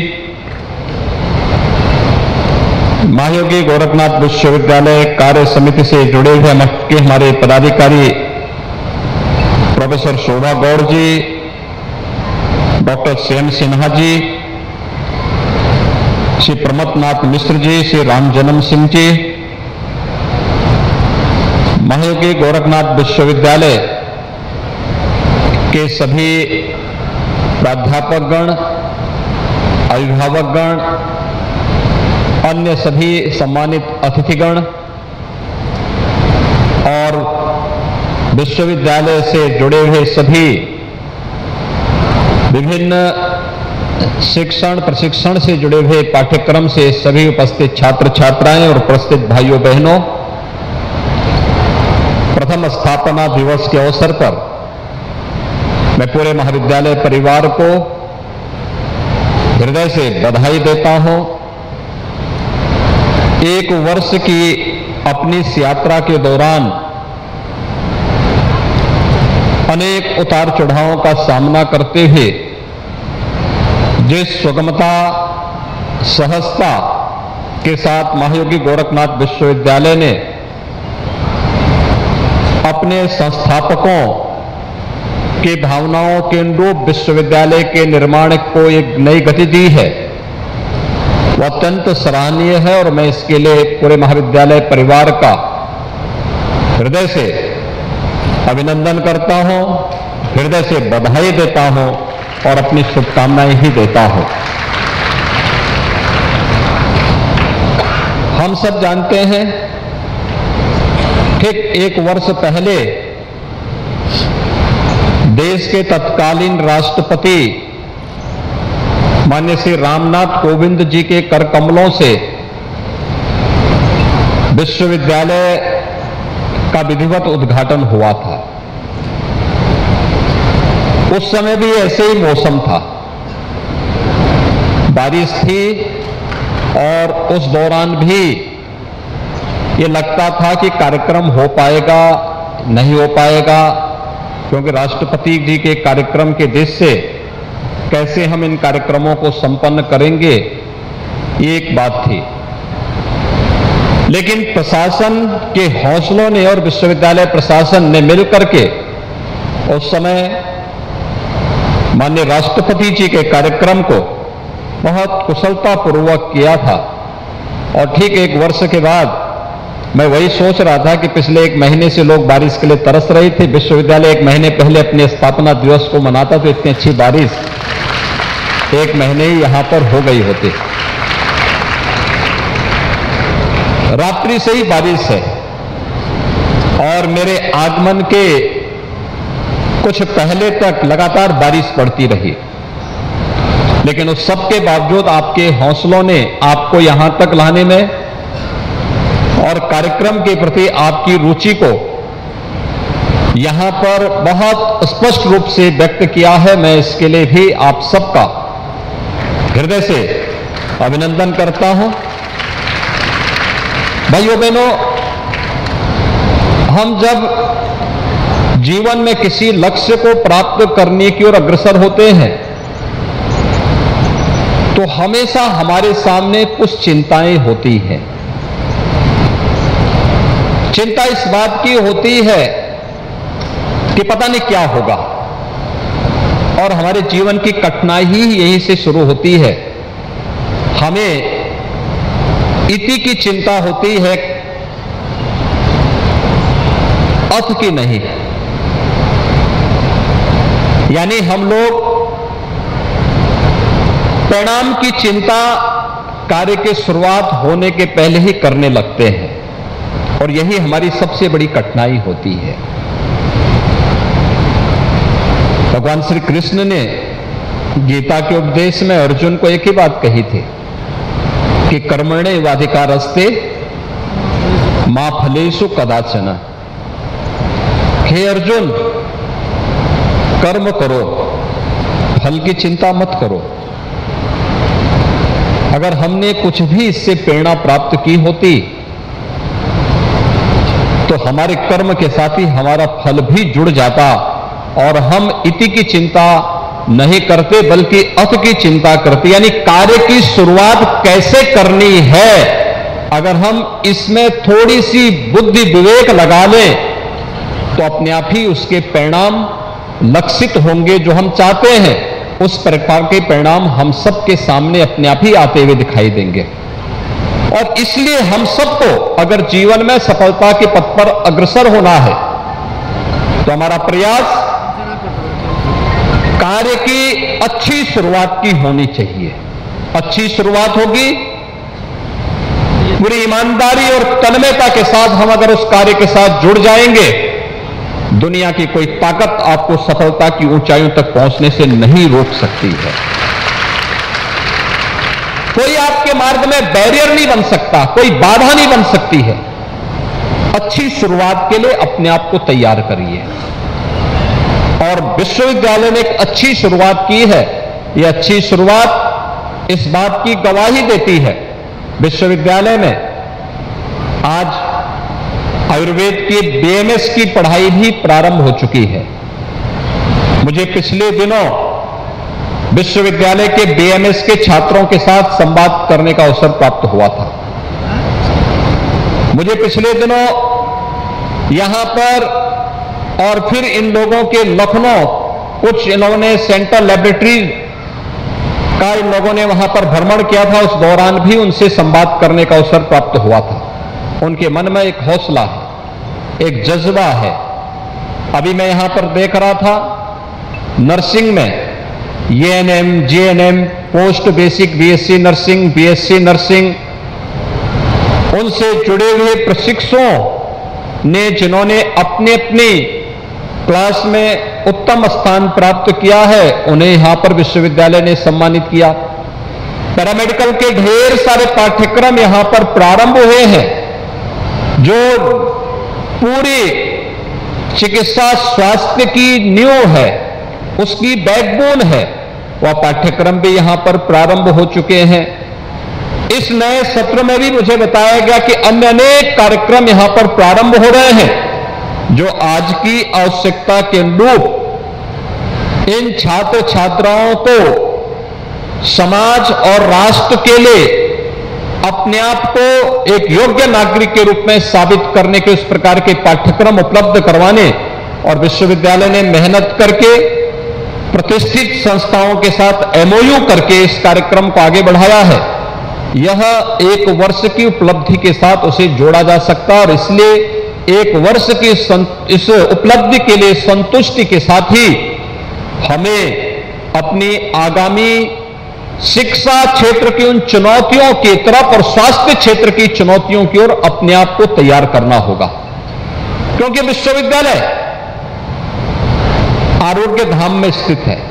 महायोगी गोरखनाथ विश्वविद्यालय कार्य समिति से जुड़े हुए हमारे पदाधिकारी प्रोफेसर शोभा गौड़ जी, डॉक्टर श्याम सिन्हा जी, श्री प्रमथनाथ मिश्र जी, श्री राम जन्म सिंह जी, महायोगी गोरखनाथ विश्वविद्यालय के सभी प्राध्यापकगण, अभिभावकगण, अन्य सभी सम्मानित अतिथिगण और विश्वविद्यालय से जुड़े हुए सभी विभिन्न शिक्षण प्रशिक्षण से जुड़े हुए पाठ्यक्रम से सभी उपस्थित छात्र छात्राएं और उपस्थित भाइयों बहनों, प्रथम स्थापना दिवस के अवसर पर मैं पूरे महाविद्यालय परिवार को हृदय से बधाई देता हूं। एक वर्ष की अपनी इस यात्रा के दौरान अनेक उतार चढ़ावों का सामना करते हुए जिस सुगमता, सहजता के साथ महायोगी गोरखनाथ विश्वविद्यालय ने अपने संस्थापकों के भावनाओं के अनुरूप विश्वविद्यालय के निर्माण को एक नई गति दी है, वो अत्यंत सराहनीय है और मैं इसके लिए पूरे महाविद्यालय परिवार का हृदय से अभिनंदन करता हूं, हृदय से बधाई देता हूं और अपनी शुभकामनाएं ही देता हूं। हम सब जानते हैं, ठीक एक वर्ष पहले देश के तत्कालीन राष्ट्रपति माननीय श्री रामनाथ कोविंद जी के कर कमलों से विश्वविद्यालय का विधिवत उद्घाटन हुआ था। उस समय भी ऐसे ही मौसम था, बारिश थी और उस दौरान भी ये लगता था कि कार्यक्रम हो पाएगा नहीं हो पाएगा, क्योंकि राष्ट्रपति जी के कार्यक्रम के दृष्टि से कैसे हम इन कार्यक्रमों को संपन्न करेंगे, ये एक बात थी। लेकिन प्रशासन के हौसलों ने और विश्वविद्यालय प्रशासन ने मिलकर के उस समय माननीय राष्ट्रपति जी के कार्यक्रम को बहुत कुशलतापूर्वक किया था। और ठीक एक वर्ष के बाद मैं वही सोच रहा था कि पिछले एक महीने से लोग बारिश के लिए तरस रहे थे। विश्वविद्यालय एक महीने पहले अपने स्थापना दिवस को मनाता तो इतनी अच्छी बारिश एक महीने ही यहां पर हो गई होती। रात्रि से ही बारिश है और मेरे आगमन के कुछ पहले तक लगातार बारिश पड़ती रही, लेकिन उस सब के बावजूद आपके हौसलों ने आपको यहां तक लाने में और कार्यक्रम के प्रति आपकी रुचि को यहां पर बहुत स्पष्ट रूप से व्यक्त किया है। मैं इसके लिए भी आप सबका हृदय से अभिनंदन करता हूं। भाइयों बहनों, हम जब जीवन में किसी लक्ष्य को प्राप्त करने की ओर अग्रसर होते हैं तो हमेशा हमारे सामने कुछ चिंताएं होती हैं। चिंता इस बात की होती है कि पता नहीं क्या होगा, और हमारे जीवन की कठिनाई ही यहीं से शुरू होती है। हमें इति की चिंता होती है, अथ की नहीं। यानी हम लोग परिणाम की चिंता कार्य के शुरुआत होने के पहले ही करने लगते हैं, और यही हमारी सबसे बड़ी कठिनाई होती है। भगवान श्री कृष्ण ने गीता के उपदेश में अर्जुन को एक ही बात कही थी कि कर्मण्येवाधिकारस्ते मा फलेषु कदाचन। हे अर्जुन, कर्म करो, फल की चिंता मत करो। अगर हमने कुछ भी इससे प्रेरणा प्राप्त की होती तो हमारे कर्म के साथ ही हमारा फल भी जुड़ जाता, और हम इति की चिंता नहीं करते बल्कि अथ की चिंता करते। यानी कार्य की शुरुआत कैसे करनी है, अगर हम इसमें थोड़ी सी बुद्धि विवेक लगा लें तो अपने आप ही उसके परिणाम लक्षित होंगे, जो हम चाहते हैं, उस प्रकार के परिणाम हम सबके सामने अपने आप ही आते हुए दिखाई देंगे। और इसलिए हम सबको अगर जीवन में सफलता के पथ पर अग्रसर होना है तो हमारा प्रयास कार्य की अच्छी शुरुआत की होनी चाहिए। अच्छी शुरुआत होगी, पूरी ईमानदारी और तन्मयता के साथ हम अगर उस कार्य के साथ जुड़ जाएंगे, दुनिया की कोई ताकत आपको सफलता की ऊंचाइयों तक पहुंचने से नहीं रोक सकती है। कोई आपके मार्ग में बैरियर नहीं बन सकता, कोई बाधा नहीं बन सकती है। अच्छी शुरुआत के लिए अपने आप को तैयार करिए। और विश्वविद्यालय ने एक अच्छी शुरुआत की है। यह अच्छी शुरुआत इस बात की गवाही देती है, विश्वविद्यालय में आज आयुर्वेद की बीएमएस की पढ़ाई भी प्रारंभ हो चुकी है। मुझे पिछले दिनों विश्वविद्यालय के बीएमएस के छात्रों के साथ संवाद करने का अवसर प्राप्त हुआ था। मुझे पिछले दिनों यहां पर और फिर इन लोगों के लखनऊ कुछ इन्होंने सेंट्रल लेबोरेटरी का इन लोगों ने वहां पर भ्रमण किया था, उस दौरान भी उनसे संवाद करने का अवसर प्राप्त हुआ था। उनके मन में एक हौसला है, एक जज्बा है। अभी मैं यहां पर देख रहा था नर्सिंग में ANM, GNM, post basic BSc nursing, BSc nursing, उनसे जुड़े हुए प्रशिक्षुओं ने जिन्होंने अपने अपनी क्लास में उत्तम स्थान प्राप्त किया है, उन्हें यहां पर विश्वविद्यालय ने सम्मानित किया। पैरामेडिकल के ढेर सारे पाठ्यक्रम यहां पर प्रारंभ हुए हैं, जो पूरी चिकित्सा स्वास्थ्य की नींव है, उसकी बैकबोन है, वह पाठ्यक्रम भी यहां पर प्रारंभ हो चुके हैं। इस नए सत्र में भी मुझे बताया गया कि अन्य अनेक कार्यक्रम यहां पर प्रारंभ हो रहे हैं, जो आज की आवश्यकता के अनुरूप इन छात्र छात्राओं को समाज और राष्ट्र के लिए अपने आप को एक योग्य नागरिक के रूप में साबित करने के उस प्रकार के पाठ्यक्रम उपलब्ध करवाने, और विश्वविद्यालय ने मेहनत करके प्रतिष्ठित संस्थाओं के साथ एमओयू करके इस कार्यक्रम को आगे बढ़ाया है। यह एक वर्ष की उपलब्धि के साथ उसे जोड़ा जा सकता है, और इसलिए एक वर्ष की इस उपलब्धि के लिए संतुष्टि के साथ ही हमें अपनी आगामी शिक्षा क्षेत्र की उन चुनौतियों की तरफ और स्वास्थ्य क्षेत्र की चुनौतियों की ओर अपने आप को तैयार करना होगा। क्योंकि विश्वविद्यालय आरोग्य धाम में स्थित है।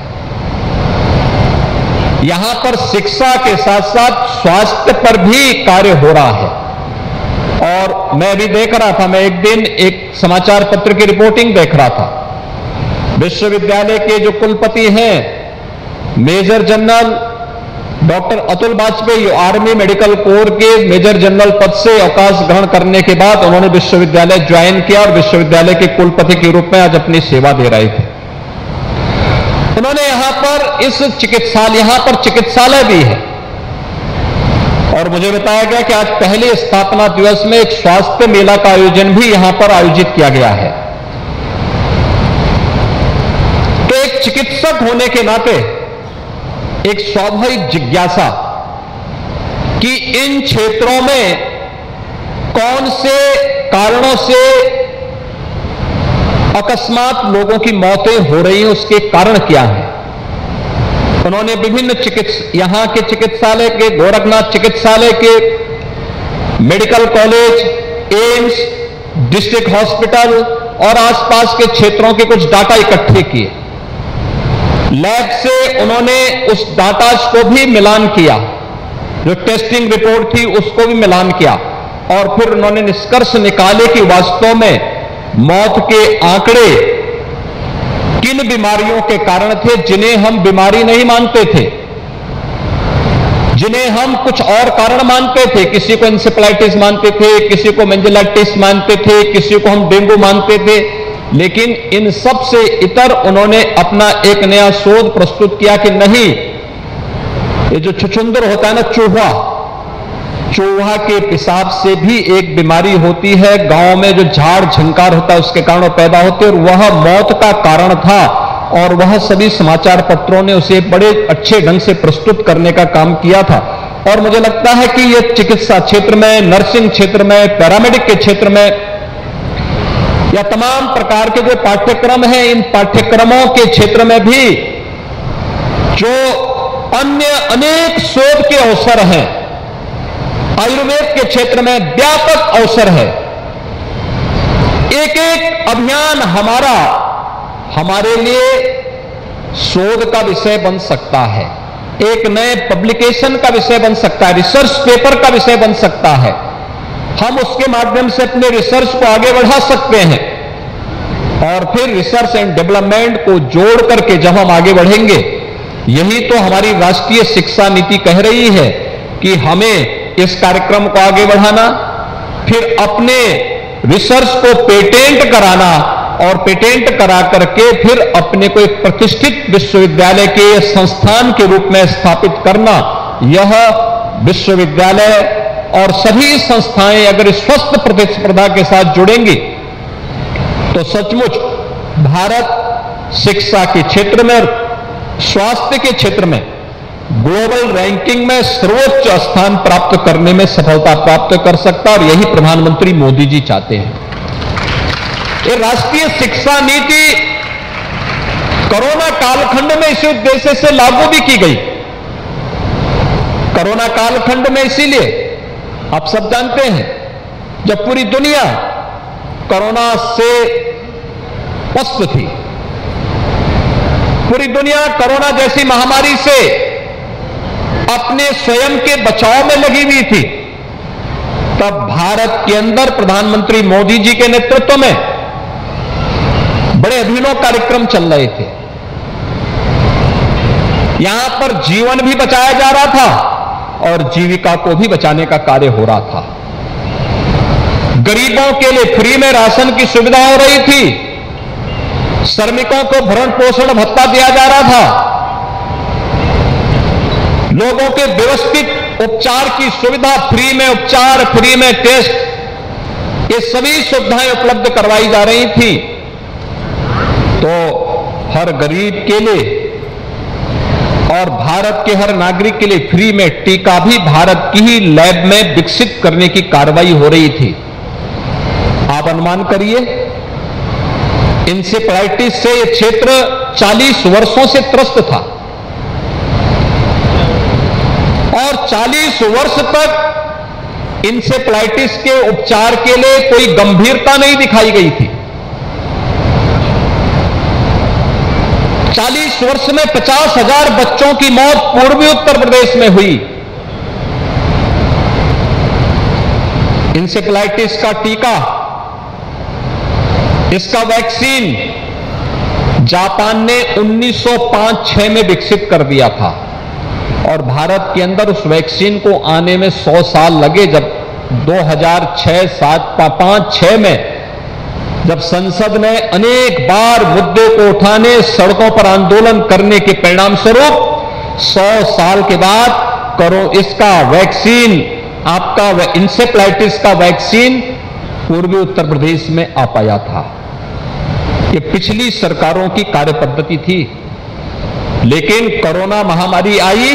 यहां पर शिक्षा के साथ साथ स्वास्थ्य पर भी कार्य हो रहा है। और मैं भी देख रहा था, मैं एक दिन एक समाचार पत्र की रिपोर्टिंग देख रहा था। विश्वविद्यालय के जो कुलपति हैं major general doctor Atul Vajpayee, army medical corps के मेजर जनरल पद से अवकाश ग्रहण करने के बाद उन्होंने विश्वविद्यालय ज्वाइन किया और विश्वविद्यालय के कुलपति के रूप में आज अपनी सेवा दे रहे थे। उन्होंने यहां पर चिकित्सालय भी है, और मुझे बताया गया कि आज पहले स्थापना दिवस में एक स्वास्थ्य मेला का आयोजन भी यहां पर आयोजित किया गया है। तो एक चिकित्सक होने के नाते एक स्वाभाविक जिज्ञासा कि इन क्षेत्रों में कौन से कारणों से अकस्मात लोगों की मौतें हो रही हैं, उसके कारण क्या हैं। उन्होंने विभिन्न यहां के चिकित्सालय के, गोरखनाथ चिकित्सालय के, medical college, AIIMS, district hospital और आसपास के क्षेत्रों के कुछ डाटा इकट्ठे किए। लैब से उन्होंने उस डाटा को भी मिलान किया, जो टेस्टिंग रिपोर्ट थी उसको भी मिलान किया, और फिर उन्होंने निष्कर्ष निकाले कि वास्तव में मौत के आंकड़े किन बीमारियों के कारण थे जिन्हें हम बीमारी नहीं मानते थे, जिन्हें हम कुछ और कारण मानते थे। किसी को इंसेफ्लाइटिस मानते थे, किसी को मेनिंजाइटिस मानते थे, किसी को हम डेंगू मानते थे, लेकिन इन सब से इतर उन्होंने अपना एक नया शोध प्रस्तुत किया कि नहीं, ये जो छुछुंदर होता है ना, चूहा के पेशाब से भी एक बीमारी होती है। गांव में जो झाड़ झंकार होता है उसके कारण पैदा होते, और वह मौत का कारण था। और वह सभी समाचार पत्रों ने उसे बड़े अच्छे ढंग से प्रस्तुत करने का काम किया था। और मुझे लगता है कि यह चिकित्सा क्षेत्र में, नर्सिंग क्षेत्र में, पैरामेडिक के क्षेत्र में या तमाम प्रकार के जो पाठ्यक्रम हैं, इन पाठ्यक्रमों के क्षेत्र में भी जो अन्य अनेक शोध के अवसर हैं, आयुर्वेद के क्षेत्र में व्यापक अवसर है। एक एक अभियान हमारे लिए शोध का विषय बन सकता है, एक नए पब्लिकेशन का विषय बन सकता है, रिसर्च पेपर का विषय बन सकता है। हम उसके माध्यम से अपने रिसर्च को आगे बढ़ा सकते हैं और फिर रिसर्च एंड डेवलपमेंट को जोड़ करके जब हम आगे बढ़ेंगे, यही तो हमारी राष्ट्रीय शिक्षा नीति कह रही है कि हमें इस कार्यक्रम को आगे बढ़ाना, फिर अपने रिसर्च को पेटेंट कराना और पेटेंट करा करके फिर अपने को एक प्रतिष्ठित विश्वविद्यालय के संस्थान के रूप में स्थापित करना। यह विश्वविद्यालय और सभी संस्थाएं अगर स्वस्थ प्रतिस्पर्धा के साथ जुड़ेंगी तो सचमुच भारत शिक्षा के क्षेत्र में और स्वास्थ्य के क्षेत्र में ग्लोबल रैंकिंग में सर्वोच्च स्थान प्राप्त करने में सफलता प्राप्त कर सकता है। और यही प्रधानमंत्री मोदी जी चाहते हैं। ये राष्ट्रीय शिक्षा नीति कोरोना कालखंड में इसी उद्देश्य से लागू भी की गई। कोरोना कालखंड में इसीलिए आप सब जानते हैं, जब पूरी दुनिया कोरोना से पस्त थी, पूरी दुनिया कोरोना जैसी महामारी से अपने स्वयं के बचाव में लगी हुई थी, तब भारत के अंदर प्रधानमंत्री मोदी जी के नेतृत्व में बड़े अभिनव कार्यक्रम चल रहे थे। यहां पर जीवन भी बचाया जा रहा था और जीविका को भी बचाने का कार्य हो रहा था। गरीबों के लिए फ्री में राशन की सुविधा हो रही थी, श्रमिकों को भरण पोषण भत्ता दिया जा रहा था, लोगों के व्यवस्थित उपचार की सुविधा, फ्री में उपचार, फ्री में टेस्ट, ये सभी सुविधाएं उपलब्ध करवाई जा रही थी। तो हर गरीब के लिए और भारत के हर नागरिक के लिए फ्री में टीका भी भारत की ही लैब में विकसित करने की कार्रवाई हो रही थी। आप अनुमान करिए, इंसेफ्लाइटिस से यह क्षेत्र 40 वर्षों से त्रस्त था और 40 वर्ष तक इंसेफ्लाइटिस के उपचार के लिए कोई गंभीरता नहीं दिखाई गई थी। 40 वर्ष में 50,000 बच्चों की मौत पूर्वी उत्तर प्रदेश में हुई। इंसेफ्लाइटिस का टीका, इसका वैक्सीन जापान ने 1905-6 में विकसित कर दिया था और भारत के अंदर उस वैक्सीन को आने में 100 साल लगे। जब 2006-7-5-6 में जब संसद ने अनेक बार मुद्दे को उठाने, सड़कों पर आंदोलन करने के परिणाम स्वरूप 100 साल के बाद इसका वैक्सीन, आपका इंसेफ्लाइटिस का वैक्सीन पूर्वी उत्तर प्रदेश में आ पाया था। ये पिछली सरकारों की कार्यपद्धति थी, लेकिन कोरोना महामारी आई,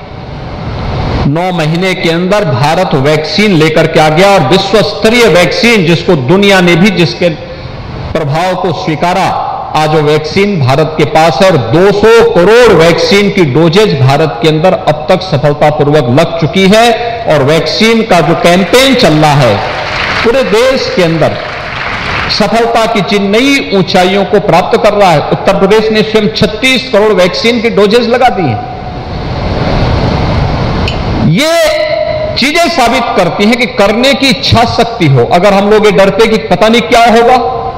9 महीने के अंदर भारत वैक्सीन लेकर के आ गया और विश्व स्तरीय वैक्सीन, जिसको दुनिया ने भी जिसके प्रभाव को स्वीकारा, आज वो वैक्सीन भारत के पास है और 200 करोड़ वैक्सीन की डोजेज भारत के अंदर अब तक सफलतापूर्वक लग चुकी है। और वैक्सीन का जो कैंपेन चल रहा है पूरे देश के अंदर सफलता की जिन नई ऊंचाइयों को प्राप्त कर रहा है, उत्तर प्रदेश ने स्वयं 36 करोड़ वैक्सीन की डोजेज लगा दी हैं। ये चीजें साबित करती हैं कि करने की इच्छा शक्ति हो। अगर हम लोग ये डरते कि पता नहीं क्या होगा,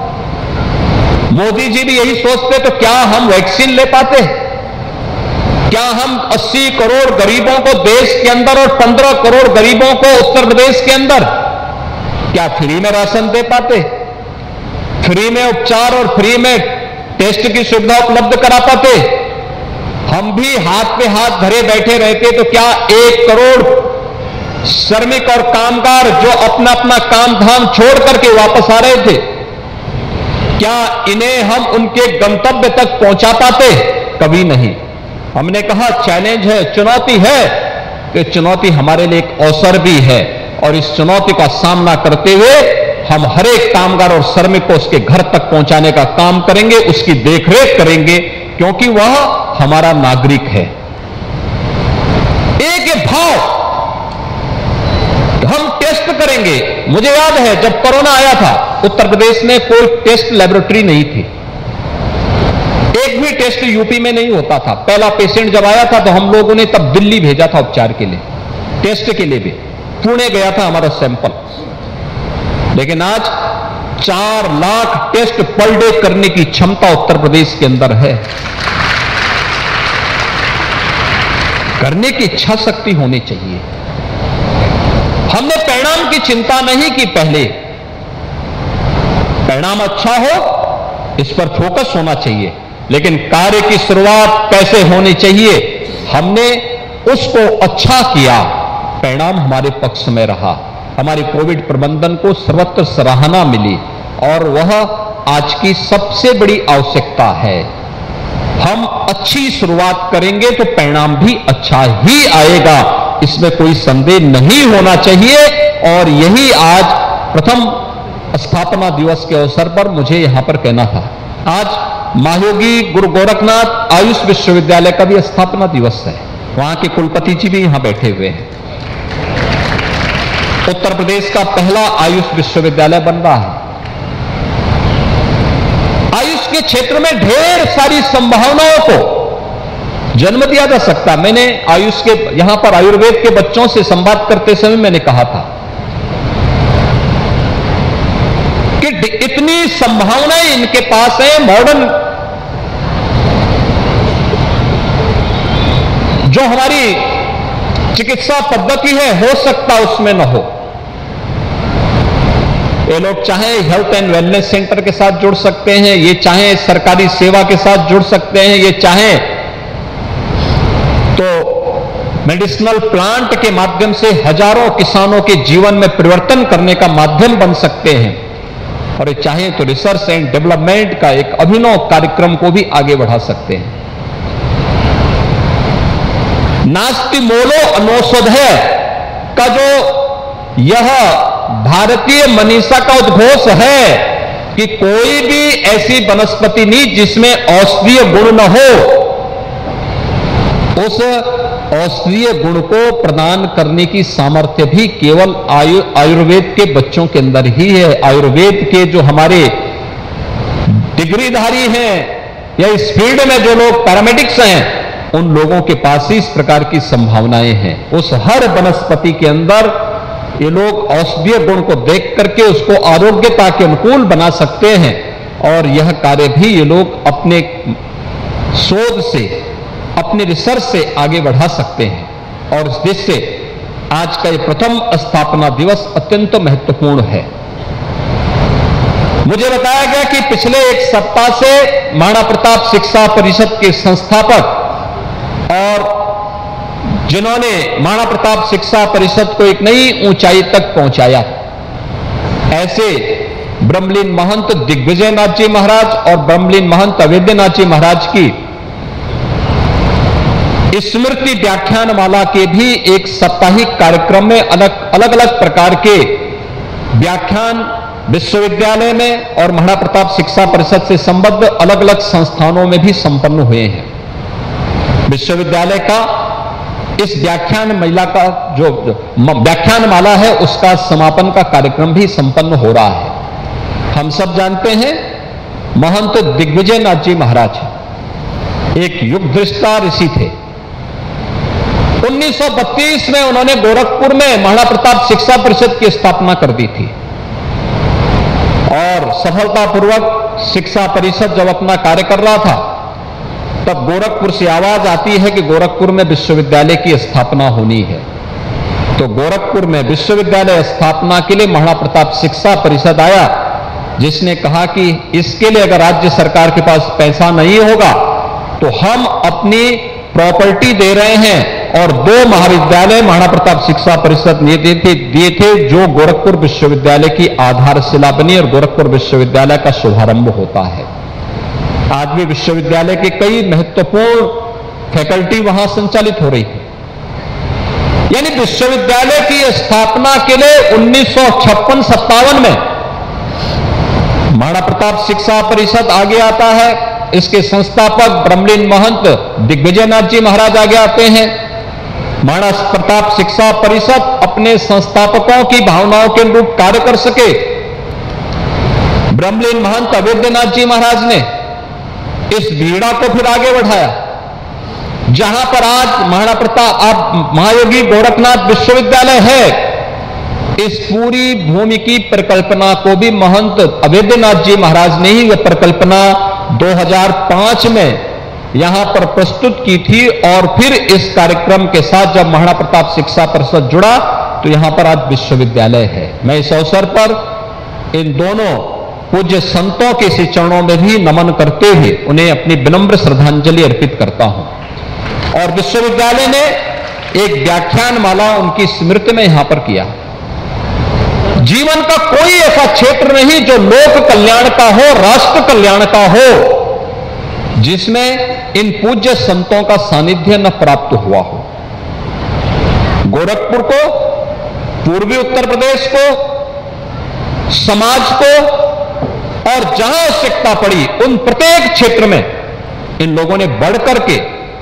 मोदी जी भी यही सोचते तो क्या हम वैक्सीन ले पाते? क्या हम 80 करोड़ गरीबों को देश के अंदर और 15 करोड़ गरीबों को उत्तर प्रदेश के अंदर क्या फ्री में राशन दे पाते? फ्री में उपचार और फ्री में टेस्ट की सुविधा उपलब्ध करा पाते? हम भी हाथ पे हाथ धरे बैठे रहते तो क्या 1 करोड़ श्रमिक और कामगार जो अपना अपना काम धाम छोड़ करके वापस आ रहे थे, क्या इन्हें हम उनके गंतव्य तक पहुंचा पाते? कभी नहीं। हमने कहा चैलेंज है, चुनौती है, कि चुनौती हमारे लिए एक अवसर भी है और इस चुनौती का सामना करते हुए हम हर एक कामगार और श्रमिक को उसके घर तक पहुंचाने का काम करेंगे, उसकी देखरेख करेंगे, क्योंकि वह हमारा नागरिक है। एक भाव हम टेस्ट करेंगे। मुझे याद है जब कोरोना आया था, उत्तर प्रदेश में कोई टेस्ट लेबोरेटरी नहीं थी, एक भी टेस्ट यूपी में नहीं होता था। पहला पेशेंट जब आया था तो हम लोगों ने तब दिल्ली भेजा था उपचार के लिए, टेस्ट के लिए भी पुणे गया था हमारा सैंपल। लेकिन आज 4 लाख टेस्ट पर डे करने की क्षमता उत्तर प्रदेश के अंदर है। करने की इच्छा शक्ति होनी चाहिए। हमने परिणाम की चिंता नहीं की, पहले परिणाम अच्छा हो इस पर फोकस होना चाहिए, लेकिन कार्य की शुरुआत कैसे होनी चाहिए, हमने उसको अच्छा किया, परिणाम हमारे पक्ष में रहा। हमारी कोविड प्रबंधन को सर्वत्र सराहना मिली और वह आज की सबसे बड़ी आवश्यकता है। हम अच्छी शुरुआत करेंगे तो परिणाम भी अच्छा ही आएगा, इसमें कोई संदेह नहीं होना चाहिए। और यही आज प्रथम स्थापना दिवस के अवसर पर मुझे यहां पर कहना था। आज महायोगी गुरु गोरखनाथ आयुष विश्वविद्यालय का भी स्थापना दिवस है, वहां के कुलपति जी भी यहां बैठे हुए हैं। उत्तर प्रदेश का पहला आयुष विश्वविद्यालय बन रहा है। आयुष के क्षेत्र में ढेर सारी संभावनाओं को जन्म दिया जा सकता। मैंने आयुष के यहां पर आयुर्वेद के बच्चों से संवाद करते समय मैंने कहा था कि इतनी संभावनाएं इनके पास है। मॉडर्न जो हमारी चिकित्सा पद्धति है, हो सकता उसमें न हो। ये लोग चाहे हेल्थ एंड वेलनेस सेंटर के साथ जुड़ सकते हैं, ये चाहे सरकारी सेवा के साथ जुड़ सकते हैं, ये चाहे तो मेडिसिनल प्लांट के माध्यम से हजारों किसानों के जीवन में परिवर्तन करने का माध्यम बन सकते हैं, और ये चाहे तो रिसर्च एंड डेवलपमेंट का एक अभिनव कार्यक्रम को भी आगे बढ़ा सकते हैं। नास्ति मोलो अनौषधय का जो यह भारतीय मनीषा का उद्घोष है कि कोई भी ऐसी वनस्पति नहीं जिसमें औषधीय गुण न हो, उस औषधीय गुण को प्रदान करने की सामर्थ्य भी केवल आयुर्वेद के बच्चों के अंदर ही है। आयुर्वेद के जो हमारे डिग्रीधारी हैं या इस फील्ड में जो लोग पैरामेडिक्स हैं, उन लोगों के पास ही इस प्रकार की संभावनाएं हैं। उस हर वनस्पति के अंदर ये लोग औषधीय गुण को देख करके उसको आरोग्यता के अनुकूल बना सकते हैं, और यह कार्य भी ये लोग अपने शोध से, अपने रिसर्च से आगे बढ़ा सकते हैं। और इस देश से आज का ये प्रथम स्थापना दिवस अत्यंत महत्वपूर्ण है। मुझे बताया गया कि पिछले एक सप्ताह से महाराणा प्रताप शिक्षा परिषद के संस्थापक और जिन्होंने महाराणा प्रताप शिक्षा परिषद को एक नई ऊंचाई तक पहुंचाया, ऐसे ब्रह्मलीन महंत दिग्विजयनाथ जी महाराज और ब्रह्मलीन महंत अवैधनाथ जी महाराज की स्मृति व्याख्यान माला के भी एक साप्ताहिक कार्यक्रम में अलग अलग प्रकार के व्याख्यान विश्वविद्यालय में और महाराणा प्रताप शिक्षा परिषद से संबद्ध अलग अलग संस्थानों में भी संपन्न हुए हैं। विश्वविद्यालय का इस व्याख्यान महिला का जो व्याख्यान माला है, उसका समापन का कार्यक्रम भी संपन्न हो रहा है। हम सब जानते हैं महंत दिग्विजयनाथ जी महाराज एक युग दृष्टा ऋषि थे। 1932 में उन्होंने गोरखपुर में महाराणा प्रताप शिक्षा परिषद की स्थापना कर दी थी, और सफलतापूर्वक शिक्षा परिषद जब अपना कार्य कर रहा था, तब गोरखपुर से आवाज आती है कि गोरखपुर में विश्वविद्यालय की स्थापना होनी है। तो गोरखपुर में विश्वविद्यालय स्थापना के लिए महाराणा प्रताप शिक्षा परिषद आया, जिसने कहा कि इसके लिए अगर राज्य सरकार के पास पैसा नहीं होगा तो हम अपनी प्रॉपर्टी दे रहे हैं और 2 महाविद्यालय महाराणा प्रताप शिक्षा परिषद ने दिए थे, जो गोरखपुर विश्वविद्यालय की आधारशिला बनी और गोरखपुर विश्वविद्यालय का शुभारंभ होता है। आज भी विश्वविद्यालय के कई महत्वपूर्ण फैकल्टी वहां संचालित हो रही है। यानी विश्वविद्यालय की स्थापना के लिए 1956-57 में महाराणा प्रताप शिक्षा परिषद आगे आता है। इसके संस्थापक ब्रह्मलीन महंत दिग्विजयनाथ जी महाराज आगे आते हैं। महाराणा प्रताप शिक्षा परिषद अपने संस्थापकों की भावनाओं के अनुरूप कार्य कर सके। ब्रह्मलीन महंत अवेद्यनाथ जी महाराज ने इस बीड़ा को फिर आगे बढ़ाया, जहां पर आज महाराणा प्रताप महायोगी गोरखनाथ विश्वविद्यालय है। इस पूरी भूमि की परिकल्पना को भी महंत अवेद्यनाथ जी महाराज ने ही यह परिकल्पना 2005 में यहां पर प्रस्तुत की थी। और फिर इस कार्यक्रम के साथ जब महाराणा प्रताप शिक्षा परिषद जुड़ा तो यहां पर आज विश्वविद्यालय है। मैं इस अवसर पर इन दोनों पूज्य संतों के इसी चरणों में भी नमन करते हुए उन्हें अपनी विनम्र श्रद्धांजलि अर्पित करता हूं। और विश्वविद्यालय ने एक व्याख्यान माला उनकी स्मृति में यहां पर किया। जीवन का कोई ऐसा क्षेत्र नहीं जो लोक कल्याण का हो, राष्ट्र कल्याण का हो, जिसमें इन पूज्य संतों का सानिध्य न प्राप्त हुआ हो। गोरखपुर को, पूर्वी उत्तर प्रदेश को, समाज को और जहां आवश्यकता पड़ी उन प्रत्येक क्षेत्र में इन लोगों ने बढ़ करके,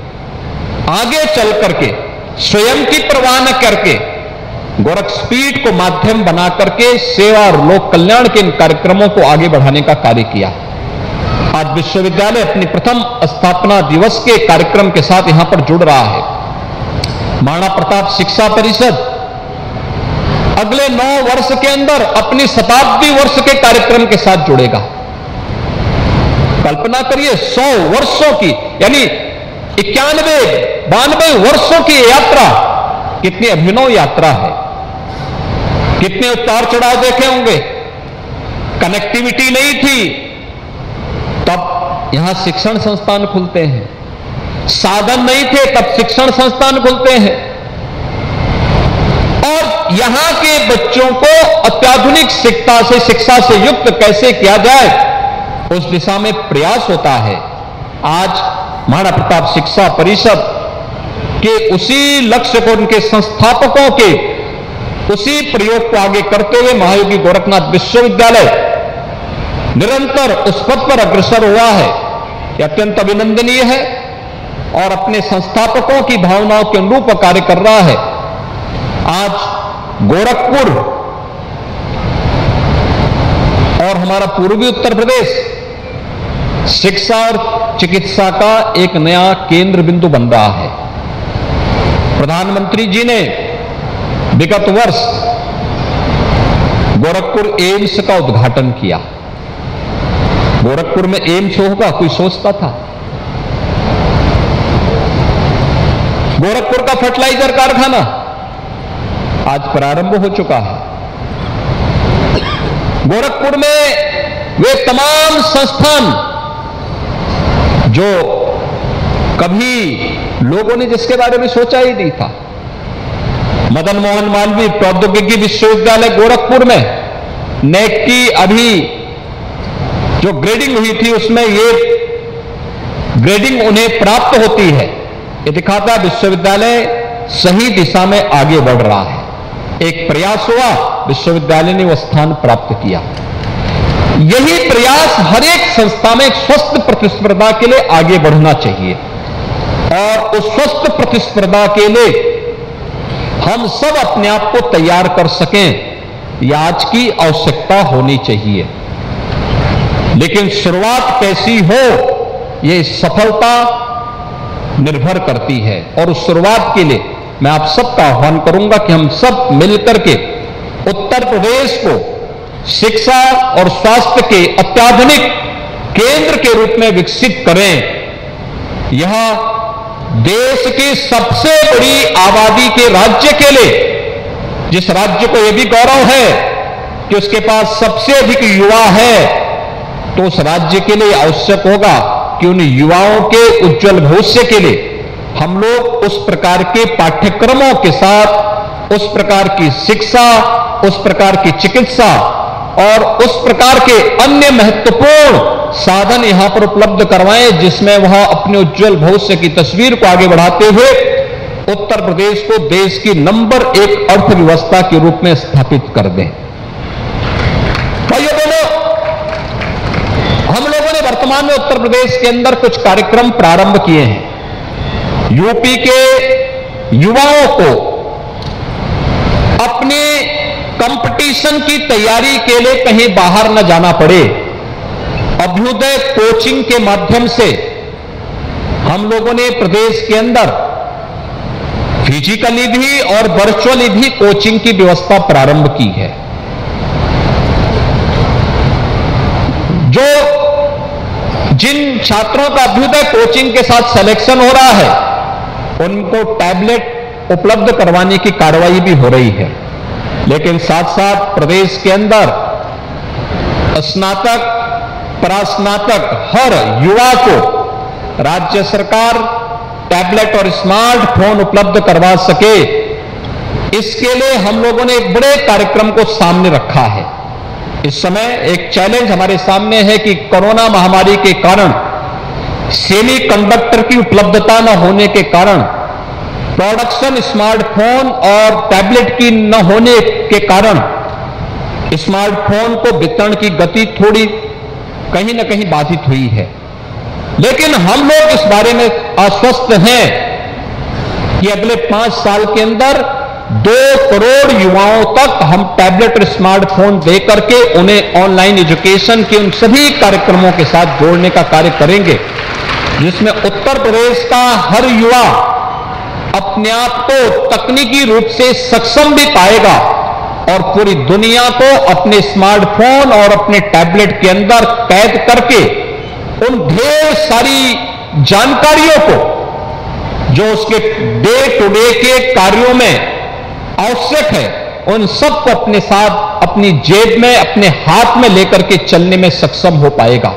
आगे चल करके, स्वयं की परवाह न करके गोरखपीठ को माध्यम बना करके सेवा और लोक कल्याण के इन कार्यक्रमों को आगे बढ़ाने का कार्य किया। आज विश्वविद्यालय अपनी प्रथम स्थापना दिवस के कार्यक्रम के साथ यहां पर जुड़ रहा है। महाराणा प्रताप शिक्षा परिषद अगले 9 वर्ष के अंदर अपनी शताब्दी वर्ष के कार्यक्रम के साथ जुड़ेगा। कल्पना करिए 100 वर्षों की, यानी 91-92 वर्षों की यात्रा कितनी अभिनव यात्रा है। कितने उतार चढ़ाव देखे होंगे। कनेक्टिविटी नहीं थी, तब यहां शिक्षण संस्थान खुलते हैं। साधन नहीं थे, तब शिक्षण संस्थान खुलते हैं। और यहां के बच्चों को अत्याधुनिक शिक्षा से युक्त कैसे किया जाए, उस दिशा में प्रयास होता है। आज महाराणा प्रताप शिक्षा परिषद के उसी लक्ष्य को, उनके संस्थापकों के उसी प्रयोग को आगे करते हुए महायोगी गोरखनाथ विश्वविद्यालय निरंतर उस पथ पर अग्रसर हुआ है। यह अत्यंत अभिनंदनीय है और अपने संस्थापकों की भावनाओं के अनुरूप कार्य कर रहा है। आज गोरखपुर और हमारा पूर्वी उत्तर प्रदेश शिक्षा और चिकित्सा का एक नया केंद्र बिंदु बन रहा है। प्रधानमंत्री जी ने विगत वर्ष गोरखपुर एम्स का उद्घाटन किया। गोरखपुर में एम्स होगा, कोई सोचता था? गोरखपुर का फर्टिलाइजर कारखाना आज प्रारंभ हो चुका है। गोरखपुर में वे तमाम संस्थान जो कभी लोगों ने जिसके बारे में सोचा ही नहीं था। मदन मोहन मालवीय प्रौद्योगिकी विश्वविद्यालय गोरखपुर में नेक की अभी जो ग्रेडिंग हुई थी उसमें ये ग्रेडिंग उन्हें प्राप्त होती है। ये दिखाता विश्वविद्यालय सही दिशा में आगे बढ़ रहा है। एक प्रयास हुआ, विश्वविद्यालय ने वो स्थान प्राप्त किया। यही प्रयास हर एक संस्था में एक स्वस्थ प्रतिस्पर्धा के लिए आगे बढ़ना चाहिए और उस स्वस्थ प्रतिस्पर्धा के लिए हम सब अपने आप को तैयार कर सकें, यह आज की आवश्यकता होनी चाहिए। लेकिन शुरुआत कैसी हो, यह सफलता निर्भर करती है और उस शुरुआत के लिए मैं आप सबका आह्वान करूंगा कि हम सब मिलकर के उत्तर प्रदेश को शिक्षा और स्वास्थ्य के अत्याधुनिक केंद्र के रूप में विकसित करें। यह देश की सबसे बड़ी आबादी के राज्य के लिए, जिस राज्य को यह भी गौरव है कि उसके पास सबसे अधिक युवा है, तो उस राज्य के लिए आवश्यक होगा कि उन युवाओं के उज्जवल भविष्य के लिए हम लोग उस प्रकार के पाठ्यक्रमों के साथ उस प्रकार की शिक्षा, उस प्रकार की चिकित्सा और उस प्रकार के अन्य महत्वपूर्ण साधन यहां पर उपलब्ध करवाएं जिसमें वह अपने उज्जवल भविष्य की तस्वीर को आगे बढ़ाते हुए उत्तर प्रदेश को देश की नंबर 1 अर्थव्यवस्था के रूप में स्थापित कर दें। भाइयों बहनों, हम लोगों ने वर्तमान में उत्तर प्रदेश के अंदर कुछ कार्यक्रम प्रारंभ किए हैं। यूपी के युवाओं को अपने कंपटीशन की तैयारी के लिए कहीं बाहर न जाना पड़े, अभ्युदय कोचिंग के माध्यम से हम लोगों ने प्रदेश के अंदर फिजिकली भी और वर्चुअली भी कोचिंग की व्यवस्था प्रारंभ की है। जो जिन छात्रों का अभ्युदय कोचिंग के साथ सिलेक्शन हो रहा है उनको टैबलेट उपलब्ध करवाने की कार्रवाई भी हो रही है, लेकिन साथ साथ प्रदेश के अंदर स्नातक, परास्नातक हर युवा को राज्य सरकार टैबलेट और स्मार्टफोन उपलब्ध करवा सके, इसके लिए हम लोगों ने एक बड़े कार्यक्रम को सामने रखा है। इस समय एक चैलेंज हमारे सामने है कि कोरोना महामारी के कारण सेमीकंडक्टर की उपलब्धता न होने के कारण, प्रोडक्शन स्मार्टफोन और टैबलेट की न होने के कारण स्मार्टफोन को वितरण की गति थोड़ी कहीं न कहीं बाधित हुई है। लेकिन हम लोग इस बारे में आश्वस्त हैं कि अगले 5 साल के अंदर 2 करोड़ युवाओं तक हम टैबलेट और स्मार्टफोन दे करके उन्हें ऑनलाइन एजुकेशन के उन सभी कार्यक्रमों के साथ जोड़ने का कार्य करेंगे, जिसमें उत्तर प्रदेश का हर युवा अपने आप को तकनीकी रूप से सक्षम भी पाएगा और पूरी दुनिया को अपने स्मार्टफोन और अपने टैबलेट के अंदर कैद करके उन ढेर सारी जानकारियों को जो उसके डे टू डे के कार्यों में आवश्यक है, उन सबको अपने साथ, अपनी जेब में, अपने हाथ में लेकर के चलने में सक्षम हो पाएगा।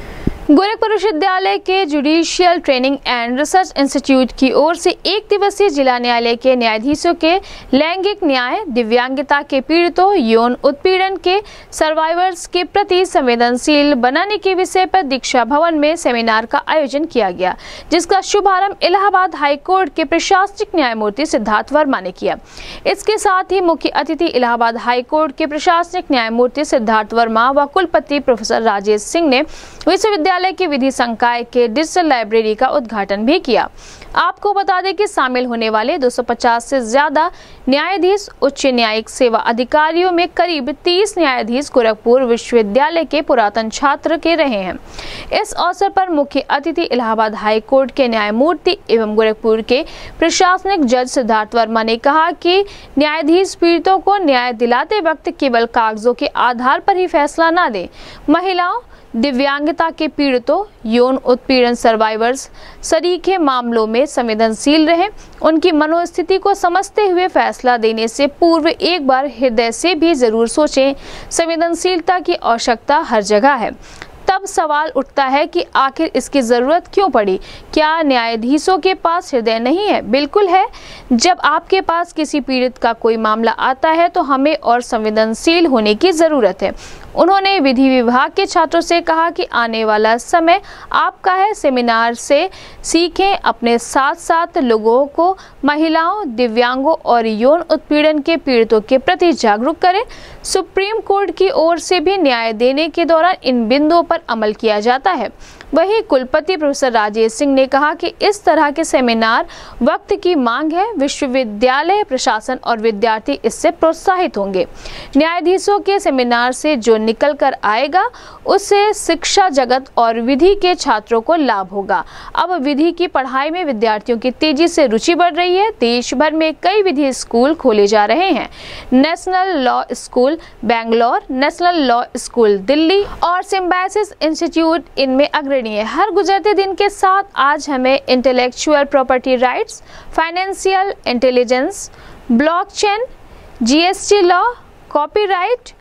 गोरखपुर विश्वविद्यालय के judicial training and research institute की ओर से 1 दिवसीय जिला न्यायालय के न्यायाधीशों के लैंगिक न्याय, दिव्यांगता के पीड़ितों, यौन उत्पीड़न के सर्वाइवर्स के प्रति संवेदनशील बनाने के विषय पर दीक्षा भवन में सेमिनार का आयोजन किया गया, जिसका शुभारंभ इलाहाबाद हाईकोर्ट के प्रशासनिक न्यायमूर्ति सिद्धार्थ वर्मा ने किया। इसके साथ ही मुख्य अतिथि इलाहाबाद हाईकोर्ट के प्रशासनिक न्यायमूर्ति सिद्धार्थ वर्मा व कुलपति प्रोफेसर राजेश सिंह ने विश्वविद्यालय के विधि संकाय के डिजिटल लाइब्रेरी का उद्घाटन भी किया। आपको बता दें कि शामिल होने वाले 250 से ज्यादा न्यायाधीश, उच्च न्यायिक सेवा अधिकारियों में करीब 30 न्यायाधीश गोरखपुर विश्वविद्यालय के पुरातन छात्र के रहे हैं। इस अवसर पर मुख्य अतिथि इलाहाबाद हाईकोर्ट के न्यायमूर्ति एवं गोरखपुर के प्रशासनिक जज सिद्धार्थ वर्मा ने कहा कि न्यायाधीश पीड़ितों को न्याय दिलाते वक्त केवल कागजों के आधार पर ही फैसला न दे, महिलाओं, दिव्यांगता के पीड़ितों, यौन उत्पीड़न सर्वाइवर्स सरीखे मामलों में संवेदनशील रहें। उनकी मनोस्थिति को समझते हुए फैसला देने से पूर्व एक बार हृदय से भी जरूर सोचें। संवेदनशीलता की आवश्यकता हर जगह है। तब सवाल उठता है कि आखिर इसकी जरूरत क्यों पड़ी? क्या न्यायाधीशों के पास हृदय नहीं है? बिल्कुल है। जब आपके पास किसी पीड़ित का कोई मामला आता है तो हमें और संवेदनशील होने की जरूरत है। उन्होंने विधि विभाग के छात्रों से कहा कि आने वाला समय आपका है। सेमिनार से सीखें, अपने साथ साथ लोगों को महिलाओं, दिव्यांगों और यौन उत्पीड़न के पीड़ितों के प्रति जागरूक करें। सुप्रीम कोर्ट की ओर से भी न्याय देने के दौरान इन बिंदुओं पर अमल किया जाता है। वहीं कुलपति प्रोफेसर राजेश सिंह ने कहा कि इस तरह के सेमिनार वक्त की मांग है। विश्वविद्यालय प्रशासन और विद्यार्थी इससे प्रोत्साहित होंगे। न्यायाधीशों के सेमिनार से जो निकल कर आएगा उससे शिक्षा जगत और विधि के छात्रों को लाभ होगा। अब विधि की पढ़ाई में विद्यार्थियों की तेजी से रुचि बढ़ रही है। देश भर में कई विधि स्कूल खोले जा रहे हैं। National law school Bangalore, national law school Delhi और सिम्बायोसिस इंस्टीट्यूट इनमें अग्रणी है। हर गुजरते दिन के साथ आज हमें intellectual property rights, financial intelligence, blockchain, GST law, copyright,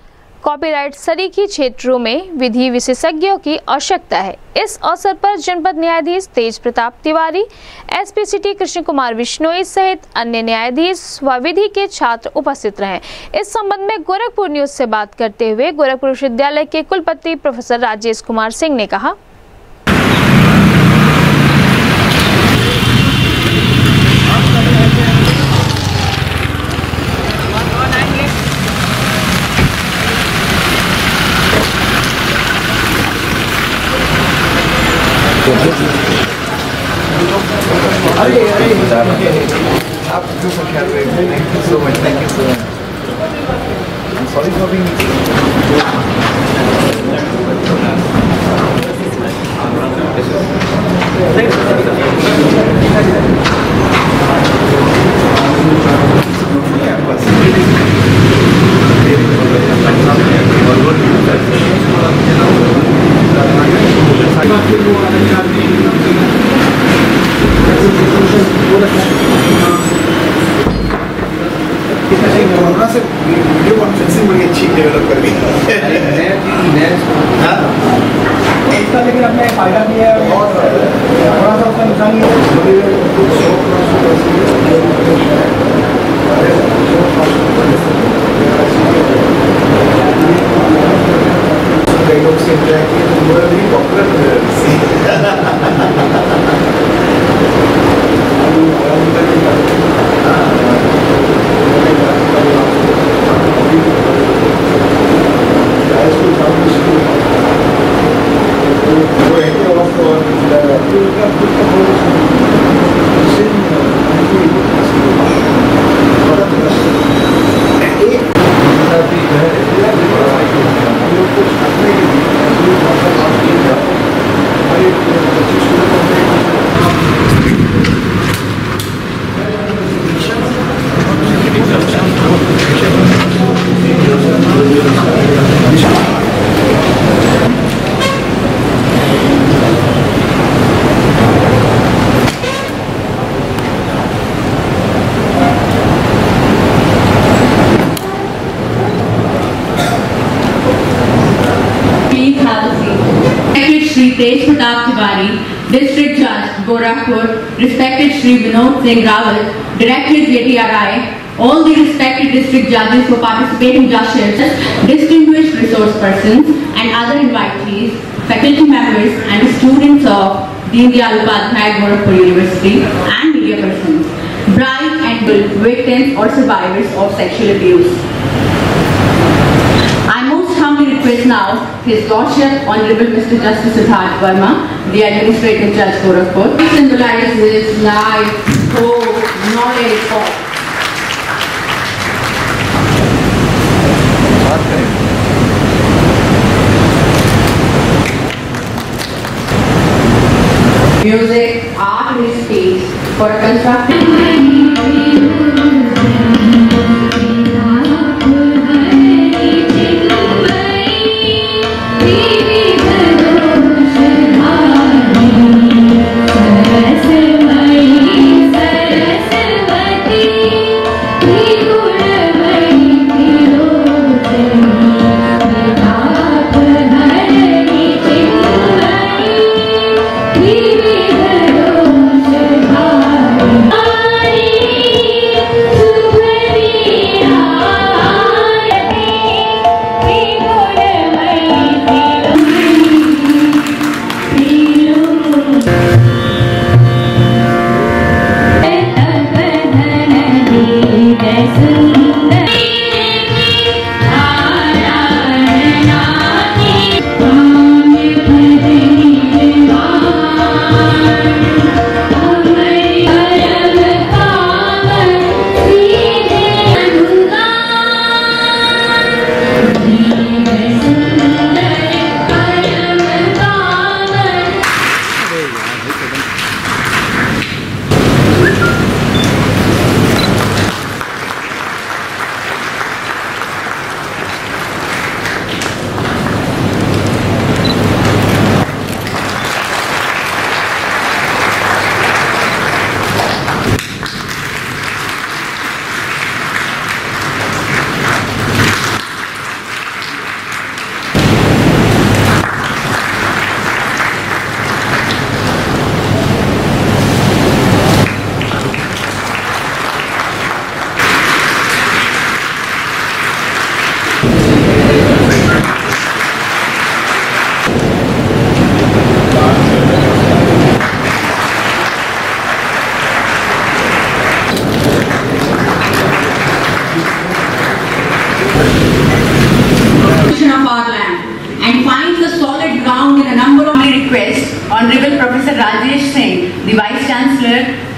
copyright सरीखी क्षेत्रों में विधि विशेषज्ञों की आवश्यकता है। इस अवसर पर जनपद न्यायाधीश तेज प्रताप तिवारी, एसपी सिटी कृष्ण कुमार बिश्नोई सहित अन्य न्यायाधीश व विधि के छात्र उपस्थित रहे। इस संबंध में गोरखपुर न्यूज से बात करते हुए गोरखपुर विश्वविद्यालय के कुलपति प्रोफेसर राजेश कुमार सिंह ने कहा, आप जो ख्याल रखें, thank you so much, thank you so much. Sorry for being से वीडियो कॉन्फ्रेंसिंग बड़ी अच्छी डेवलप कर दी इसका, लेकिन अपने फायदा भी है और थोड़ा सा उसका नुकसान कई लोग से तेज Pratap Tiwari, District Judge, Gorakhpur, respected Shri Vinod Singh Rawat, Director JTRI, all the respected district judges who participating judges, distinguished resource persons and other invitees, faculty members and students of Deen Dayal Upadhyay Gorakhpur University and media persons, bride and victims or survivors of sexual abuse. I most humbly request now His Lordship Honorable Mr. Justice Siddharth Verma, the Administrative Judge Gorakhpur, to symbolize his life, hope, knowledge of music, art, and speech for a constructive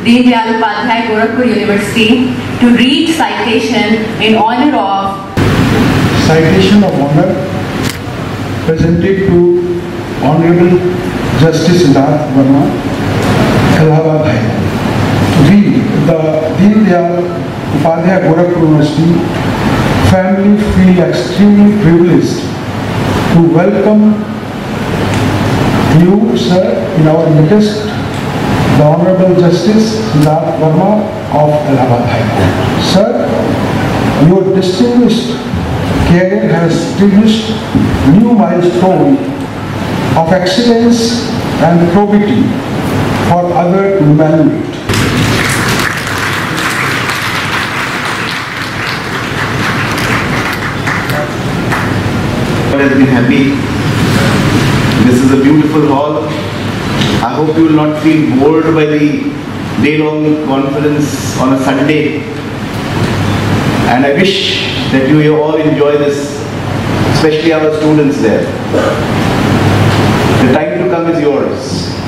Deen Dayal Upadhyay Gorakhpur University to read citation in honor of citation of honor presented to Honorable Justice Siddharth Verma, Allahabad High Court. We, the Deen Dayal Upadhyay Gorakhpur University family, feel extremely privileged to welcome you, sir, in our midst, the Honorable Justice Siddharth Verma of Allahabad High Court. Sir, your distinguished career has established new milestone of excellence and probity for other to evaluate. Has been happy. This is a beautiful hall. I hope you will not feel bored by the day-long conference on a Sunday. And I wish that you all enjoy this, especially our students there. The time to come is yours.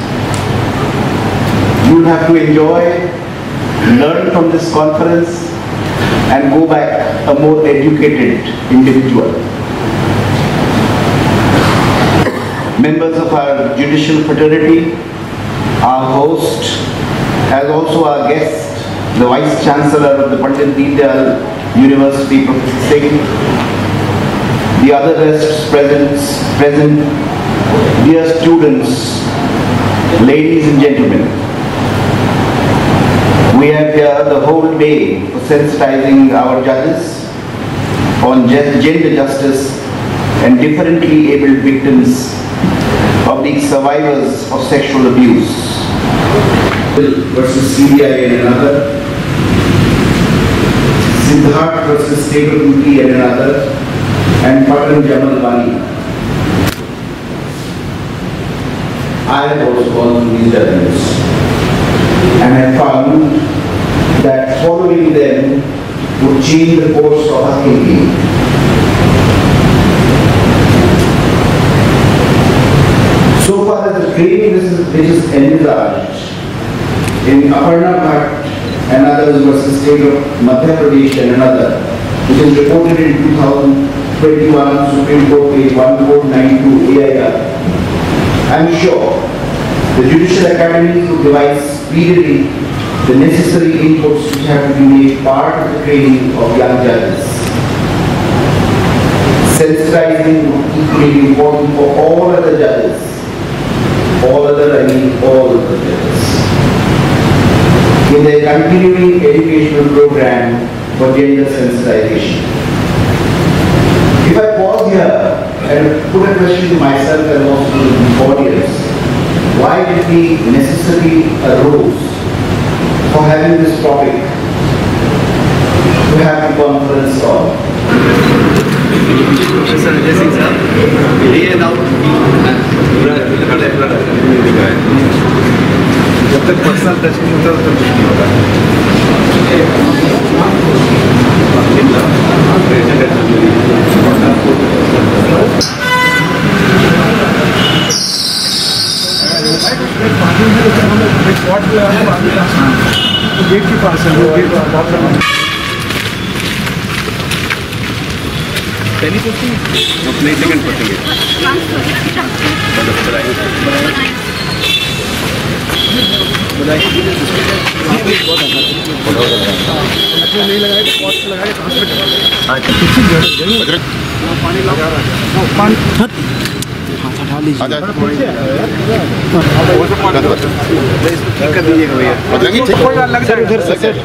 You will have to enjoy, learn from this conference, and go back a more educated individual. Members of our judicial fraternity, our host, as also our guest, the Vice Chancellor of the Pandit Deen Dayal University, Professor Singh, the other guests present, dear students, ladies and gentlemen. We are here the whole day for sensitizing our judges on gender justice and differently abled victims of the survivors of sexual abuse versus CBI and another, Siddharth versus State of UP and another, and Patan Jamal Bani. I have also gone through these judgments, and I found that following them would change the course of our thinking. So far as the training which is envisaged in Aparna Bhatt and others versus State of Madhya Pradesh and another, which is reported in 2021 Supreme Court page 1492 AIR, I am sure the Judicial Academy will devise speedily the necessary inputs which have to be made part of the training of young judges. Sensitizing would be equally important for all other judges. All other judges. In their continuing educational program for gender sensitization. If I pause here and put a question to myself and also to the audience, why did we necessarily arose for having this topic to have the conference on? Professor Ajay Singh sir, laid out जब तक personal touch नहीं होता तब तक कुछ नहीं होता। Gate के पास है, वो गेट पहली पोस्टिंग नहीं, सेकंड पोस्टिंग नहीं लगाए तो पॉट लगाए पानी लगा रहा है, पानी हटा लीजिए, ठीक कर दीजिएगा भैया, लग जाए उधर से सर।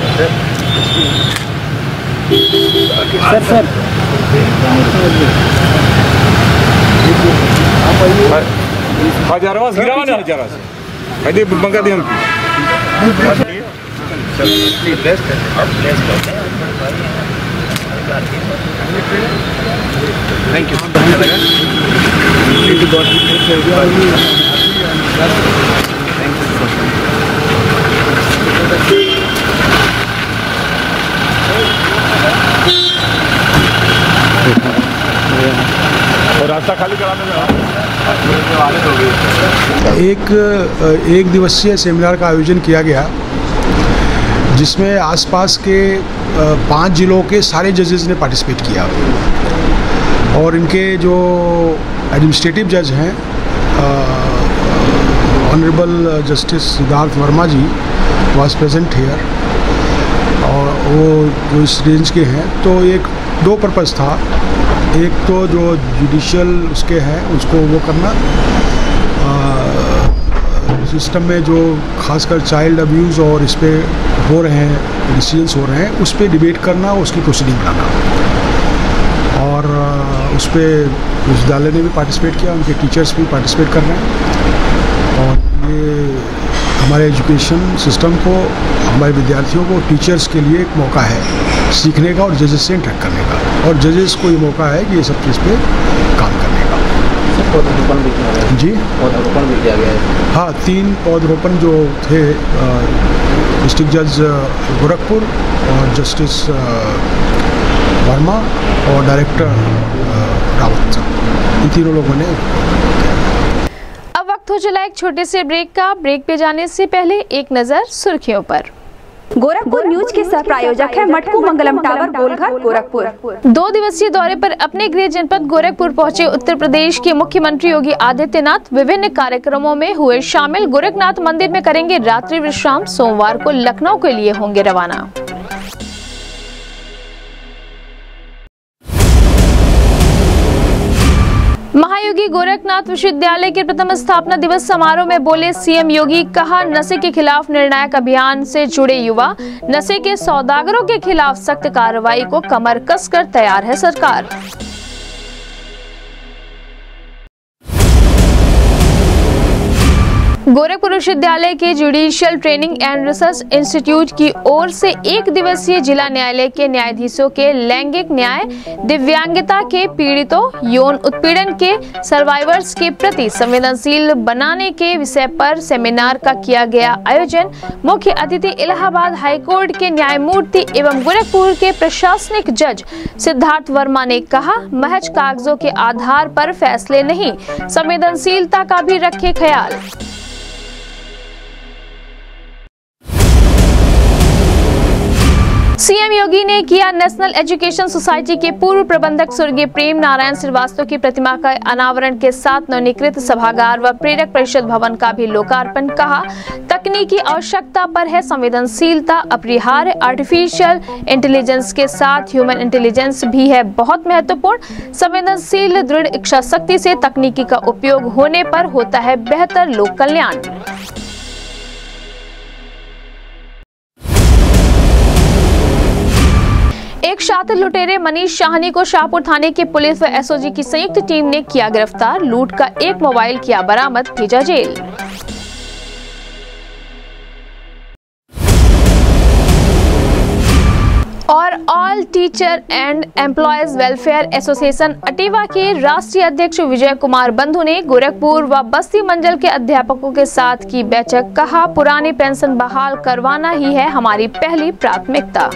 हजारवा गिरावा ना हजारा से आइए मंगा दिए हम थैंक यू। और रास्ता खाली कराने में एक दिवसीय सेमिनार का आयोजन किया गया जिसमें आसपास के 5 जिलों के सारे जजेस ने पार्टिसिपेट किया और इनके जो एडमिनिस्ट्रेटिव जज हैं honourable justice Siddharth Verma ji was present here और वो जो इस रेंज के हैं, तो एक 2 पर्पज़ था। एक तो जो जुडिशियल उसके हैं उसको वो करना, सिस्टम में जो खासकर चाइल्ड अब्यूज़ और इस पर हो रहे हैं डिसीजंस हो रहे हैं उस पर डिबेट करना, उसकी प्रोसीडिंग बनाना। और उस पर विश्वविद्यालय ने भी पार्टिसिपेट किया, उनके टीचर्स भी पार्टिसिपेट कर रहे हैं और ये हमारे एजुकेशन सिस्टम को, हमारे विद्यार्थियों को, टीचर्स के लिए एक मौका है सीखने का और जजेस से इंटरेक्ट करने का, और जजेस को ये मौका है कि ये सब चीज़ पे काम करने का। पौधरोपण भी किया गया जी, पौधरोपण भी किया गया है। हाँ, 3 पौधरोपण जो थे डिस्ट्रिक्ट जज गोरखपुर और जस्टिस वर्मा और डायरेक्टर रावत, इन तीनों लोगों ने। अब वक्त हो चला एक छोटे से ब्रेक का। ब्रेक पे जाने से पहले एक नजर सुर्खियों पर। गोरखपुर न्यूज के सह प्रायोजक है मटकू मंगलम टावर गोलघर गोरखपुर। 2 दिवसीय दौरे पर अपने गृह जनपद गोरखपुर पहुंचे उत्तर प्रदेश के मुख्यमंत्री योगी आदित्यनाथ विभिन्न कार्यक्रमों में हुए शामिल। गोरखनाथ मंदिर में करेंगे रात्रि विश्राम, सोमवार को लखनऊ के लिए होंगे रवाना। महायोगी गोरखनाथ विश्वविद्यालय के प्रथम स्थापना दिवस समारोह में बोले सीएम योगी, कहा नशे के खिलाफ निर्णायक अभियान से जुड़े युवा, नशे के सौदागरों के खिलाफ सख्त कार्रवाई को कमर कसकर तैयार है सरकार। गोरखपुर विश्वविद्यालय के judicial training and research institute की ओर से 1 दिवसीय जिला न्यायालय के न्यायाधीशों के लैंगिक न्याय, दिव्यांगता के पीड़ितों, यौन उत्पीड़न के सर्वाइवर्स के प्रति संवेदनशील बनाने के विषय पर सेमिनार का किया गया आयोजन। मुख्य अतिथि इलाहाबाद हाईकोर्ट के न्यायमूर्ति एवं गोरखपुर के प्रशासनिक जज सिद्धार्थ वर्मा ने कहा, महज कागजों के आधार पर फैसले नहीं, संवेदनशीलता का भी रखे ख्याल। सीएम योगी ने किया नेशनल एजुकेशन सोसाइटी के पूर्व प्रबंधक स्वर्गीय प्रेम नारायण श्रीवास्तव की प्रतिमा का अनावरण के साथ नवनीकृत सभागार व प्रेरक परिषद भवन का भी लोकार्पण। कहा, तकनीकी आवश्यकता पर है संवेदनशीलता अपरिहार्य, आर्टिफिशियल इंटेलिजेंस के साथ ह्यूमन इंटेलिजेंस भी है बहुत महत्वपूर्ण। संवेदनशील दृढ़ इच्छा शक्ति से तकनीकी का उपयोग होने पर होता है बेहतर लोक कल्याण। एक शातिर लुटेरे मनीष शाहनी को शाहपुर थाने के पुलिस व एसओजी की संयुक्त टीम ने किया गिरफ्तार। लूट का 1 मोबाइल किया बरामद, भेजा जेल। और all teacher and employees welfare association Atewa के राष्ट्रीय अध्यक्ष विजय कुमार बंधु ने गोरखपुर व बस्ती मंडल के अध्यापकों के साथ की बैठक। कहा, पुरानी पेंशन बहाल करवाना ही है हमारी पहली प्राथमिकता।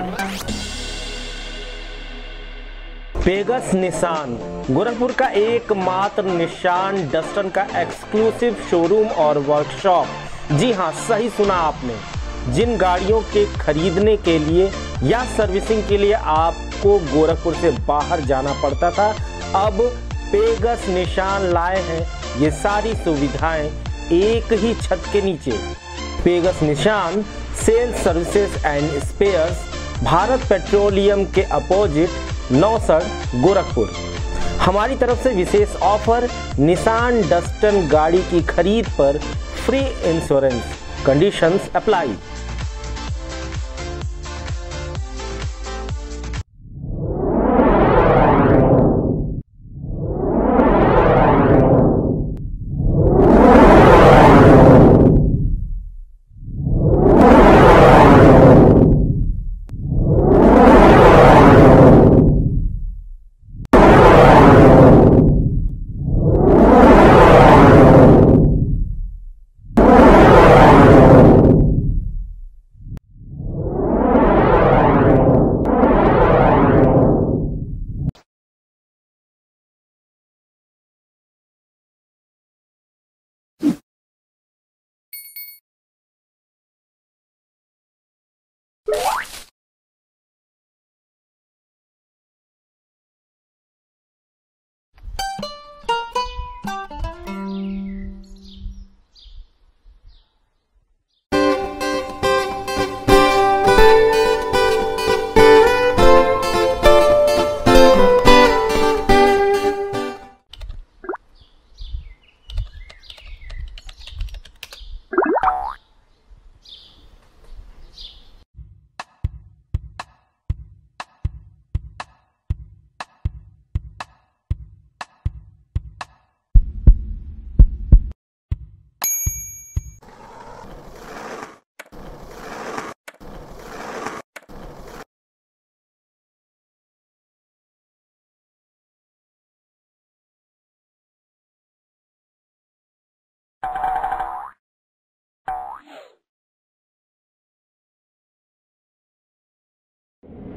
पेगस निशान गोरखपुर का एकमात्र निशान डस्टन का एक्सक्लूसिव शोरूम और वर्कशॉप। जी हां, सही सुना आपने। जिन गाड़ियों के खरीदने के लिए या सर्विसिंग के लिए आपको गोरखपुर से बाहर जाना पड़ता था, अब पेगस निशान लाए हैं ये सारी सुविधाएं एक ही छत के नीचे। पेगस Nissan sales services and spares, Bharat petroleum के अपोजिट नौसड़ गोरखपुर। हमारी तरफ से विशेष ऑफर, निसान डस्टन गाड़ी की खरीद पर free insurance, conditions apply.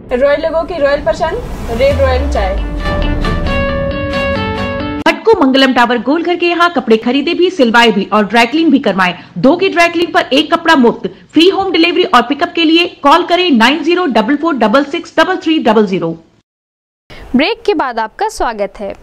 Royal लोगों की रॉयल पसंद, रेड रॉयल चाय। मटकू मंगलम टावर गोलघर के यहाँ कपड़े खरीदे भी, सिलवाए भी और ड्राई क्लीन भी करवाएं। 2 की ड्राई क्लीन पर 1 कपड़ा मुफ्त। फ्री होम डिलीवरी और पिकअप के लिए कॉल करें 9044663300। ब्रेक के बाद आपका स्वागत है।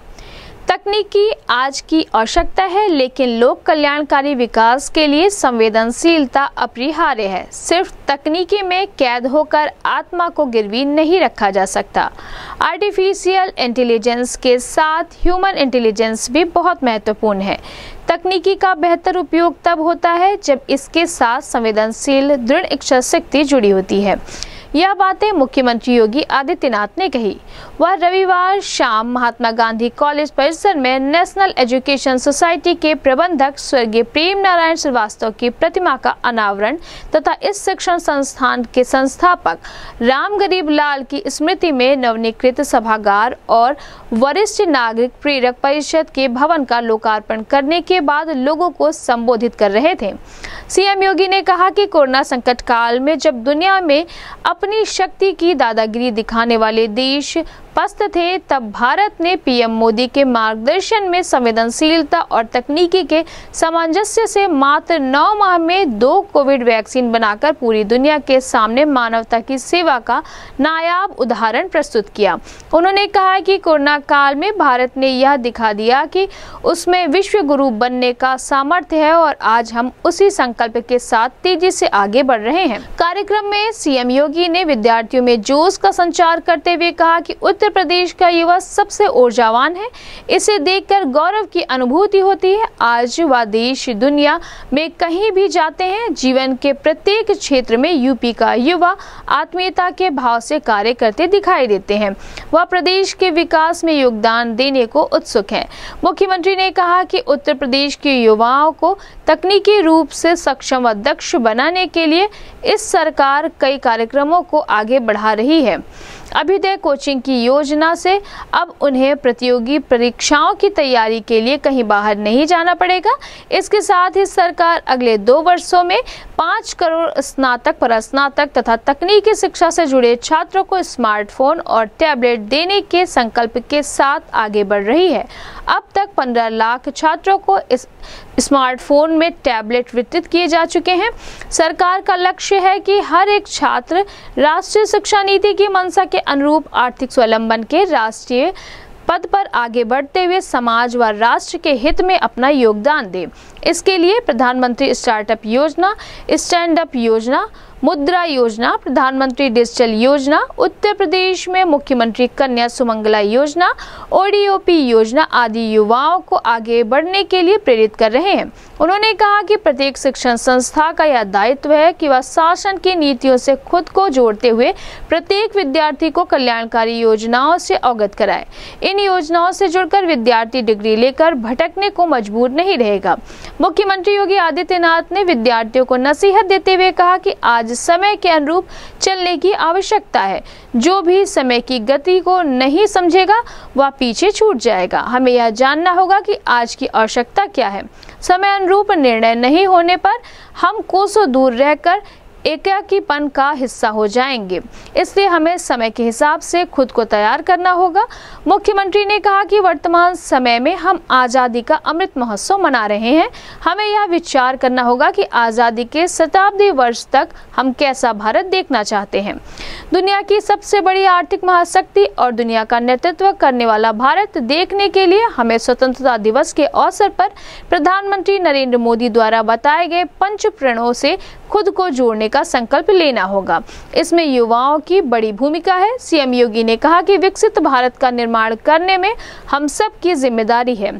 तकनीकी आज की आवश्यकता है, लेकिन लोक कल्याणकारी विकास के लिए संवेदनशीलता अपरिहार्य है। सिर्फ तकनीकी में कैद होकर आत्मा को गिरवी नहीं रखा जा सकता। आर्टिफिशियल इंटेलिजेंस के साथ ह्यूमन इंटेलिजेंस भी बहुत महत्वपूर्ण है। तकनीकी का बेहतर उपयोग तब होता है जब इसके साथ संवेदनशील दृढ़ इच्छा शक्ति जुड़ी होती है। यह बातें मुख्यमंत्री योगी आदित्यनाथ ने कही। वह रविवार शाम महात्मा गांधी कॉलेज परिसर में नेशनल एजुकेशन सोसाइटी के प्रबंधक स्वर्गीय प्रेम नारायण श्रीवास्तव की प्रतिमा का अनावरण तथा इस शिक्षण संस्थान के संस्थापक राम गरीब लाल की स्मृति में नवनीकृत सभागार और वरिष्ठ नागरिक प्रेरक परिषद के भवन का लोकार्पण करने के बाद लोगों को संबोधित कर रहे थे। सीएम योगी ने कहा कि कोरोना संकट काल में जब दुनिया में अपनी शक्ति की दादागिरी दिखाने वाले देश पस्त थे, तब भारत ने पीएम मोदी के मार्गदर्शन में संवेदनशीलता और तकनीकी के सामंजस्य से मात्र 9 माह में 2 कोविड वैक्सीन बनाकर पूरी दुनिया के सामने मानवता की सेवा का नायाब उदाहरण प्रस्तुत किया। उन्होंने कहा कि कोरोना काल में भारत ने यह दिखा दिया कि उसमें विश्व गुरु बनने का सामर्थ्य है और आज हम उसी संकल्प के साथ तेजी से आगे बढ़ रहे हैं। कार्यक्रम में सीएम योगी ने विद्यार्थियों में जोश का संचार करते हुए कहा कि उत्तर प्रदेश का युवा सबसे ऊर्जावान है। इसे देखकर गौरव की अनुभूति होती है। आज वह देश दुनिया में कहीं भी जाते हैं, जीवन के प्रत्येक क्षेत्र में यूपी का युवा आत्मीयता के भाव से कार्य करते दिखाई देते हैं। वह प्रदेश के विकास में योगदान देने को उत्सुक है। मुख्यमंत्री ने कहा कि उत्तर प्रदेश के युवाओं को तकनीकी रूप से सक्षम व दक्ष बनाने के लिए इस सरकार कई कार्यक्रमों को आगे बढ़ा रही है। अभ्युदय कोचिंग की योजना से अब उन्हें प्रतियोगी परीक्षाओं की तैयारी के लिए कहीं बाहर नहीं जाना पड़ेगा। इसके साथ ही सरकार अगले 2 वर्षों में 5 करोड़ स्नातक, परास्नातक तथा तकनीकी शिक्षा से जुड़े छात्रों को स्मार्टफोन और टैबलेट देने के संकल्प के साथ आगे बढ़ रही है। अब तक 15 लाख छात्रों को इस स्मार्टफोन में टैबलेट वितरित किए जा चुके हैं। सरकार का लक्ष्य है कि हर एक छात्र राष्ट्रीय शिक्षा नीति की मंशा के अनुरूप आर्थिक स्वावलंबन के राष्ट्रीय पद पर आगे बढ़ते हुए समाज व राष्ट्र के हित में अपना योगदान दे। इसके लिए प्रधानमंत्री स्टार्टअप योजना, स्टैंड अप योजना, मुद्रा योजना, प्रधानमंत्री डिजिटल योजना, उत्तर प्रदेश में मुख्यमंत्री कन्या सुमंगला योजना, ओडीओपी योजना आदि युवाओं को आगे बढ़ने के लिए प्रेरित कर रहे हैं। उन्होंने कहा कि प्रत्येक शिक्षण संस्था का यह दायित्व है कि वह शासन की नीतियों से खुद को जोड़ते हुए प्रत्येक विद्यार्थी को कल्याणकारी योजनाओं से अवगत कराए। इन योजनाओं से जुड़कर विद्यार्थी डिग्री लेकर भटकने को मजबूर नहीं रहेगा। मुख्यमंत्री योगी आदित्यनाथ ने विद्यार्थियों को नसीहत देते हुए कहा कि आज समय के अनुरूप चलने की आवश्यकता है। जो भी समय की गति को नहीं समझेगा वह पीछे छूट जाएगा। हमें यह जानना होगा कि आज की आवश्यकता क्या है। समय अनुरूप निर्णय नहीं होने पर हम कोसों दूर रहकर एकाकीपन का हिस्सा हो जाएंगे। इसलिए हमें समय के हिसाब से खुद को तैयार करना होगा। मुख्यमंत्री ने कहा कि वर्तमान समय में हम आज़ादी का अमृत महोत्सव मना रहे हैं। हमें यह विचार करना होगा कि आज़ादी के शताब्दी वर्ष तक हम कैसा भारत देखना चाहते हैं। दुनिया की सबसे बड़ी आर्थिक महाशक्ति और दुनिया का नेतृत्व करने वाला भारत देखने के लिए हमें स्वतंत्रता दिवस के अवसर पर प्रधानमंत्री नरेंद्र मोदी द्वारा बताए गए 5 प्रणों से खुद को जोड़ने का संकल्प लेना होगा। इसमें युवाओं की बड़ी भूमिका है। सीएम योगी ने कहा कि विकसित भारत का निर्माण करने में हम सब की जिम्मेदारी है।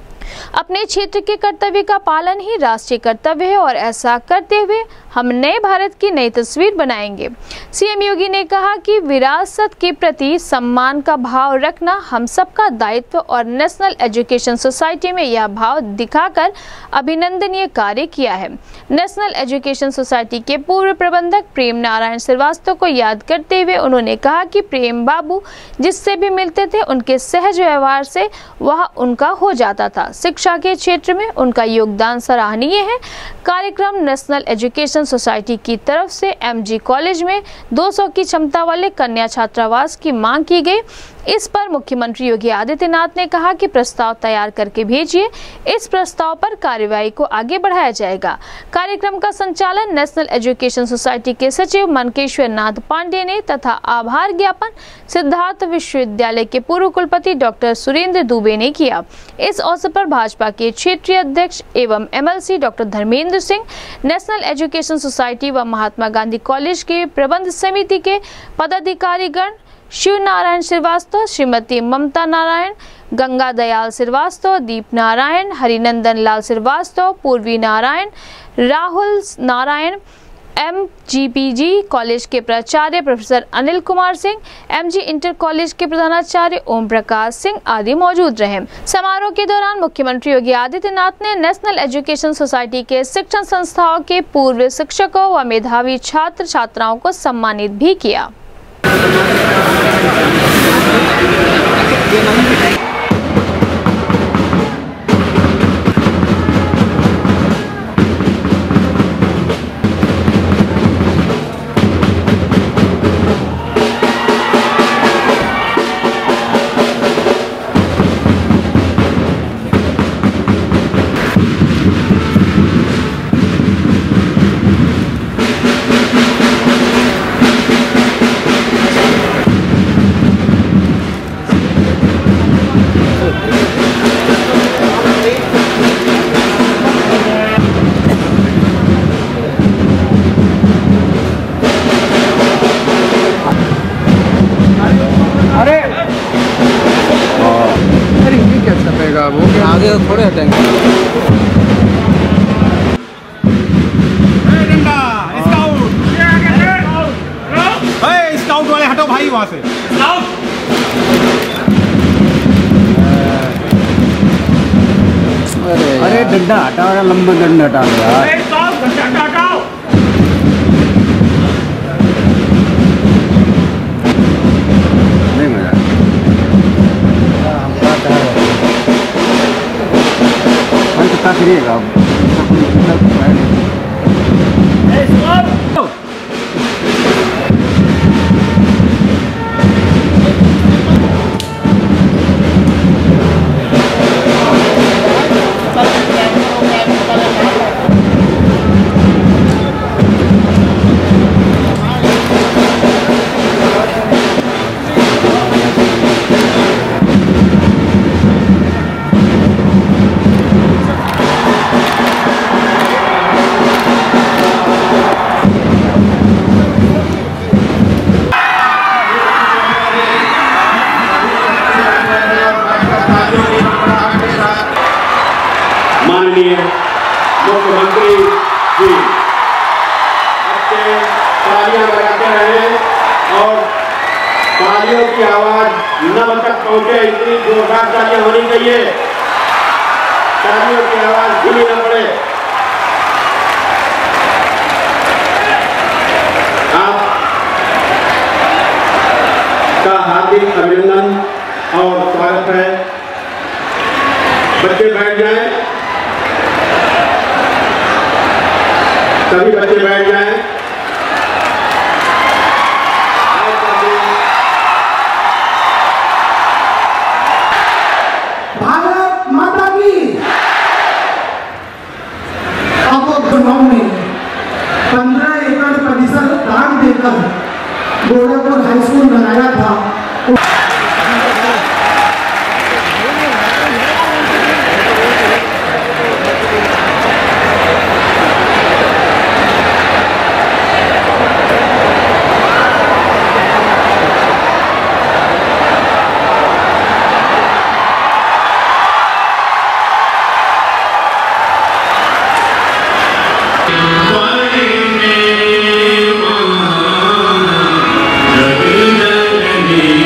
अपने क्षेत्र के कर्तव्य का पालन ही राष्ट्रीय कर्तव्य है और ऐसा करते हुए हम नए भारत की नई तस्वीर बनाएंगे। सीएम योगी ने कहा कि विरासत के प्रति सम्मान का भाव रखना हम सबका दायित्व और नेशनल एजुकेशन सोसाइटी में यह भाव दिखाकर अभिनंदनीय कार्य किया है। नेशनल एजुकेशन सोसाइटी के पूर्व प्रबंधक प्रेम नारायण श्रीवास्तव को याद करते हुए उन्होंने कहा कि प्रेम बाबू जिससे भी मिलते थे उनके सहज व्यवहार से वह उनका हो जाता था। शिक्षा के क्षेत्र में उनका योगदान सराहनीय है। कार्यक्रम नेशनल एजुकेशन सोसाइटी की तरफ से एमजी कॉलेज में 200 की क्षमता वाले कन्या छात्रावास की मांग की गई। इस पर मुख्यमंत्री योगी आदित्यनाथ ने कहा कि प्रस्ताव तैयार करके भेजिए, इस प्रस्ताव पर कार्यवाही को आगे बढ़ाया जाएगा। कार्यक्रम का संचालन नेशनल एजुकेशन सोसाइटी के सचिव मनकेश्वर नाथ पांडे ने तथा आभार ज्ञापन सिद्धार्थ विश्वविद्यालय के पूर्व कुलपति डॉक्टर सुरेंद्र दुबे ने किया। इस अवसर पर भाजपा के क्षेत्रीय अध्यक्ष एवं MLC doctor Dharmendra Singh, national education society व महात्मा गांधी कॉलेज के प्रबंध समिति के पदाधिकारीगण शिव नारायण श्रीवास्तव, श्रीमती ममता नारायण, गंगा दयाल श्रीवास्तव, दीप नारायण, हरिनंदन लाल श्रीवास्तव, पूर्वी नारायण, राहुल नारायण, एमजीपीजी कॉलेज के प्राचार्य professor Anil Kumar Singh, MG inter college के प्रधानाचार्य ओम प्रकाश सिंह आदि मौजूद रहे। समारोह के दौरान मुख्यमंत्री योगी आदित्यनाथ ने नेशनल एजुकेशन सोसाइटी के शिक्षण संस्थाओं के पूर्व शिक्षकों व मेधावी छात्र छात्राओं को सम्मानित भी किया। आगे थोड़े हटेंगे। स्काउट वाले हटो भाई वहां से। अरे डंडा हटा, लंबा डंडा हटा यार। करिएगा मुख्यमंत्री जी अच्छे तालियां बजाते रहे और तालियों की आवाज नभ तक पहुंचे, इतनी जोरदार तालियां होनी चाहिए, तालियों की आवाज धीमी न पड़े। आपका हार्दिक अभिनंदन और स्वागत है। बच्चे बैठ जाएं, सभी बच्चे बैठ जाएं। भारत माता की। अब गांव में 15 एकड़ परिसर दान देकर गोरखपुर हाई स्कूल बनाया था। जगन्नाथ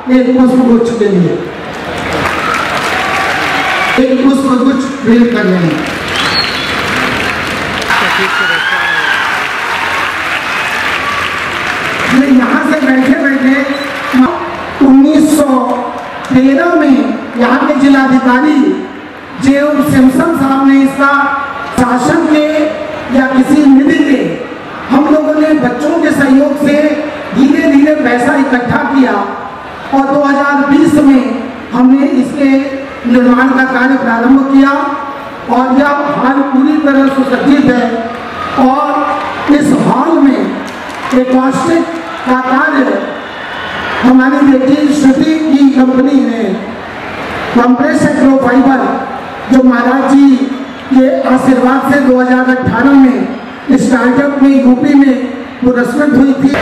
एक पुष्पगुच्छ के लिए एक पुष्पगुच्छ भेंट कर रहे हैं। यहाँ से बैठे बैठे 1913 में यहाँ के जिलाधिकारी जे.एम. सिम्पसन साहब ने इसका शासन के या किसी निधि के हम लोगों ने बच्चों के सहयोग से धीरे धीरे पैसा इकट्ठा किया और 2020 में हमने इसके निर्माण का कार्य प्रारंभ किया और यह हॉल पूरी तरह सुसज्जित है और इस हॉल में एकॉस्टिक का कार्य हमारी बेटी श्रुति की कंपनी ने कंप्रेस एग्रोफाइबर जो महाराज जी के आशीर्वाद से 2018 में स्टार्टअप में यूपी में पुरस्कृत हुई थी।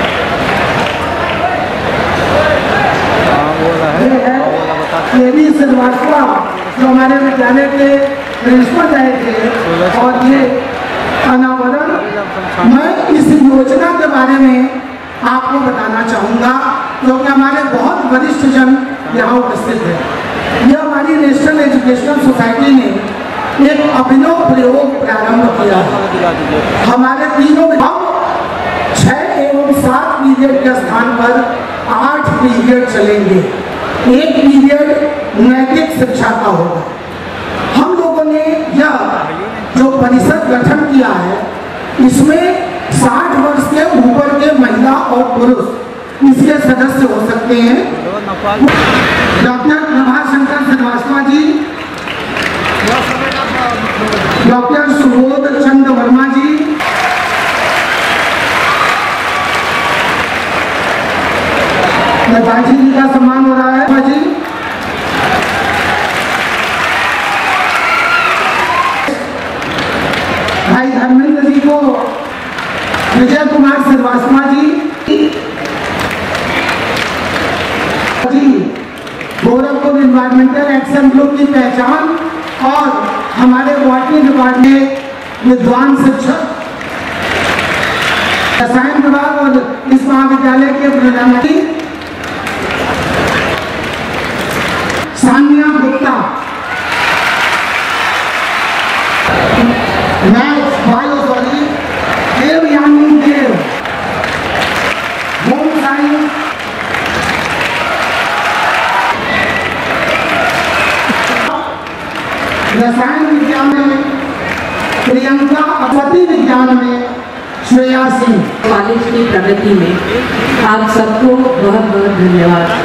ये श्रीवास्तव जो हमारे विद्यालय के प्रिंसिपल रहे थे और ये अनावरण मैं इस योजना के बारे में आपको बताना चाहूँगा क्योंकि हमारे बहुत वरिष्ठ जन यहाँ उपस्थित है। यह हमारी नेशनल एजुकेशनल सोसाइटी ने एक अभिनव प्रयोग प्रारंभ किया है। हमारे तीनों में 6 एवं 7 पीरियड के स्थान पर 8 पीरियड चलेंगे। एक पीरियड नैतिक शिक्षा का होगा। हम लोगों ने यह जो परिषद गठन किया है इसमें 60 वर्ष के ऊपर के महिला और पुरुष इसके सदस्य हो सकते हैं। डॉक्टर प्रभाशंकर श्रीवास्तव जी, डॉक्टर सुबोध चंद्र वर्मा जी, नेताजी जी का सम्मान हो रहा है जी, भाई धर्मेंद्र जी को Vijay Kumar Srivastava ji, Gorakhpur environmental action group की पहचान और हमारे बॉटनी डिपार्टमेंट विद्वान शिक्षक, रसायन विभाग और इस महाविद्यालय के प्रधानमंत्री सानिया गुप्ता, देवयानी देव, होम साइंस रसायन विज्ञान में प्रियंका, अपति विज्ञान में श्रेया सिंह। कॉलेज की प्रगति में आप सबको बहुत बहुत धन्यवाद।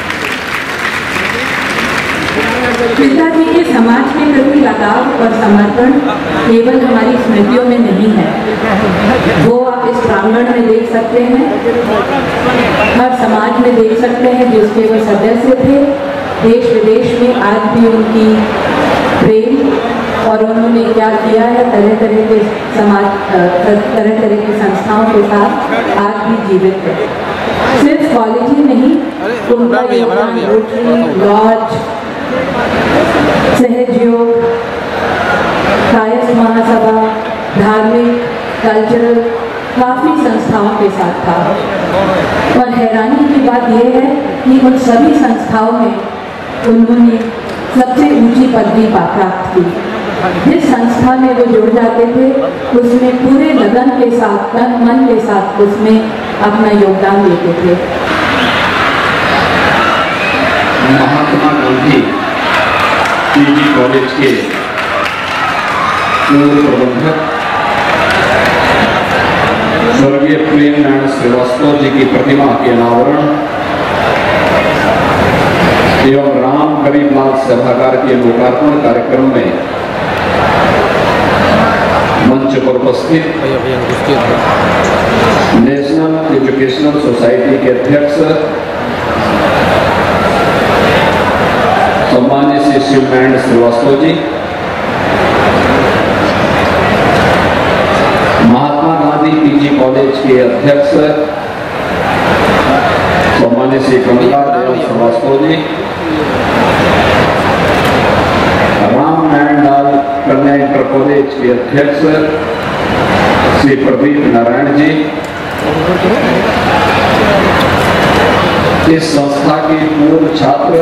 पिताजी के समाज के प्रति लगाव और समर्पण केवल हमारी स्मृतियों में नहीं है, वो आप इस प्रांगण में देख सकते हैं, हर समाज में देख सकते हैं जिसके वो सदस्य थे। देश विदेश में आज भी उनकी प्रेम और उन्होंने क्या किया है तरह तरह के समाज तरह तरह की संस्थाओं के साथ आज भी जीवित है। सिर्फ कॉलेज ही नहीं, उनका योगदान रोटरी, लॉज, सहयोग, कायस्थ महासभा, धार्मिक, कल्चरल काफ़ी संस्थाओं के साथ था। और हैरानी की बात यह है कि उन सभी संस्थाओं में उन्होंने सबसे ऊंची पदवी प्राप्त की। जिस संस्था में वो जुड़ जाते थे उसमें पूरे लगन के साथ, तन मन के साथ उसमें अपना योगदान देते थे। महात्मा गांधी पीजी कॉलेज के पूर्व प्रबंधक स्वर्गीय प्रेम नारायण श्रीवास्तव जी की प्रतिमा के अनावरण एवं राम गरीबनाथ सभागार के लोकार्पण कार्यक्रम में मंच पर उपस्थित नेशनल एजुकेशनल सोसाइटी के अध्यक्ष सम्मानित श्री शिवनारायण श्रीवास्तव जी, महात्मा गांधी पीजी कॉलेज के अध्यक्ष सम्मानित श्री कमला देव श्रीवास्तव जी, राम नारायण लाल कन्या इंटर कॉलेज के अध्यक्ष श्री प्रदीप नारायण जी, इस संस्था के पूर्व छात्र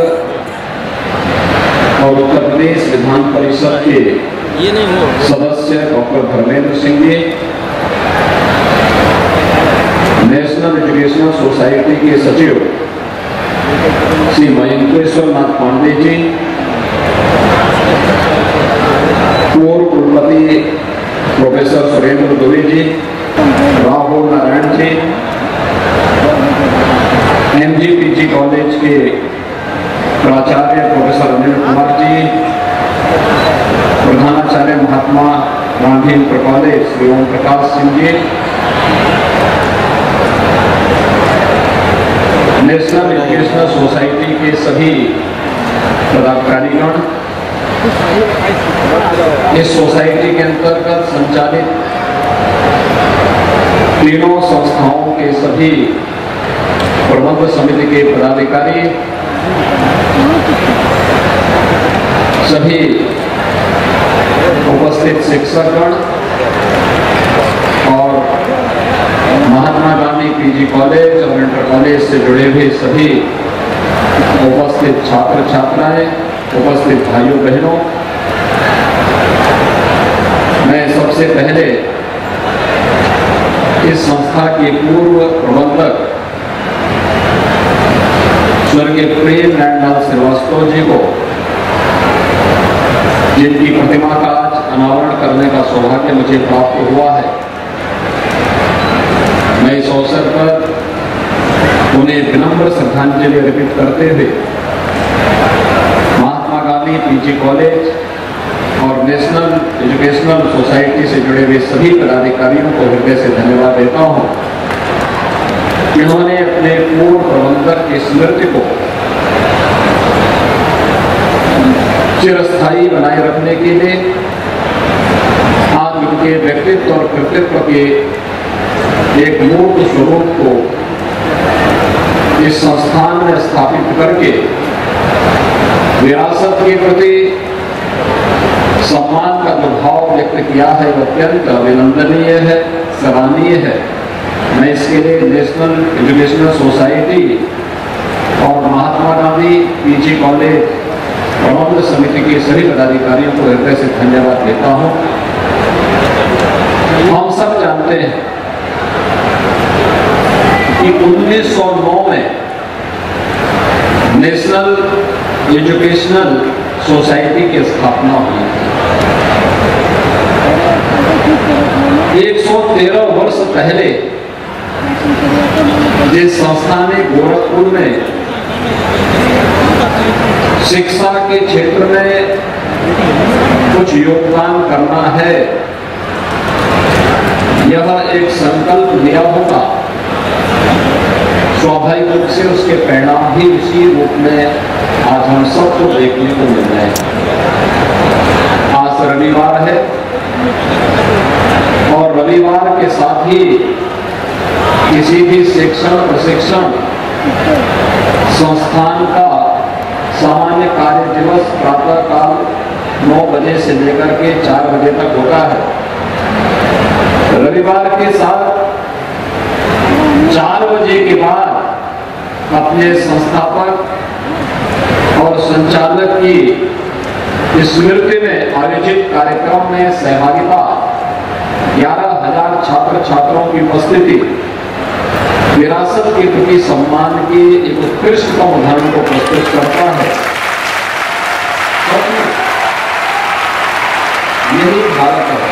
और उत्तर प्रदेश विधान परिषद के सदस्य doctor Dharmendra Singh ji, national educational society के सचिव श्री मयंकेश्वर नाथ पांडे जी, पूर्व कुलपति professor Surendra Dubey ji, Rahul Narayan ji, MGPG college के प्राचार्य प्रोफेसर अनिल कुमार जी, प्रधानाचार्य Mahatma Gandhi inter college Shri Om Prakash Singh ji, national educational society के सभी पदाधिकारीगण, इस सोसाइटी के अंतर्गत संचालित तीनों संस्थाओं के सभी प्रबंध समिति के पदाधिकारी, सभी उपस्थित शिक्षकगण और महात्मा गांधी पीजी कॉलेज और इंटर कॉलेज से जुड़े हुए सभी उपस्थित छात्र छात्राएं, उपस्थित भाइयों बहनों, मैं सबसे पहले इस संस्था के पूर्व प्रबंधक स्वर्गीय प्रेम नारायण श्रीवास्तव जी को, जिनकी प्रतिमा का आज अनावरण करने का सौभाग्य मुझे प्राप्त हुआ है, मैं इस अवसर पर उन्हें विनम्र श्रद्धांजलि अर्पित करते हुए महात्मा गांधी पीजी कॉलेज और नेशनल एजुकेशनल सोसाइटी से जुड़े हुए सभी पदाधिकारियों को हृदय से धन्यवाद देता हूं। इन्होंने अपने पूर्व प्रबंधक की स्मृति को चिरस्थायी बनाए रखने के लिए आज उनके व्यक्तित्व और कृतित्व के एक मूर्त स्वरूप को इस संस्थान में स्थापित करके विरासत के प्रति सम्मान का जो भाव व्यक्त किया है वह अत्यंत अभिनंदनीय है, सराहनीय है। मैं इसके लिए नेशनल एजुकेशनल सोसाइटी और महात्मा गांधी पीजी कॉलेज प्रबंध समिति के सभी पदाधिकारियों को हृदय से धन्यवाद देता हूं। हम सब जानते हैं कि 1909 में नेशनल एजुकेशनल सोसाइटी की स्थापना हुई थी। 113 वर्ष पहले जिस संस्था ने गोरखपुर में शिक्षा के क्षेत्र में कुछ योगदान करना है, यह एक संकल्प लिया होगा, स्वाभाविक रूप से उसके परिणाम भी उसी रूप में आज हम सबको देखने को मिल रहे हैं। आज रविवार है और रविवार के साथ ही किसी भी शिक्षण प्रशिक्षण संस्थान का सामान्य कार्य दिवस प्रातः काल 9 बजे से लेकर के 4 बजे तक होता है। रविवार के साथ 4 बजे के बाद अपने संस्थापक और संचालक की स्मृति में आयोजित कार्यक्रम में सहभागिता 11,000 छात्र छात्राओं की उपस्थिति विरासत के प्रति सम्मान के एक उत्कृष्टतम उदाहरण को प्रस्तुत करता है। यही भारत है।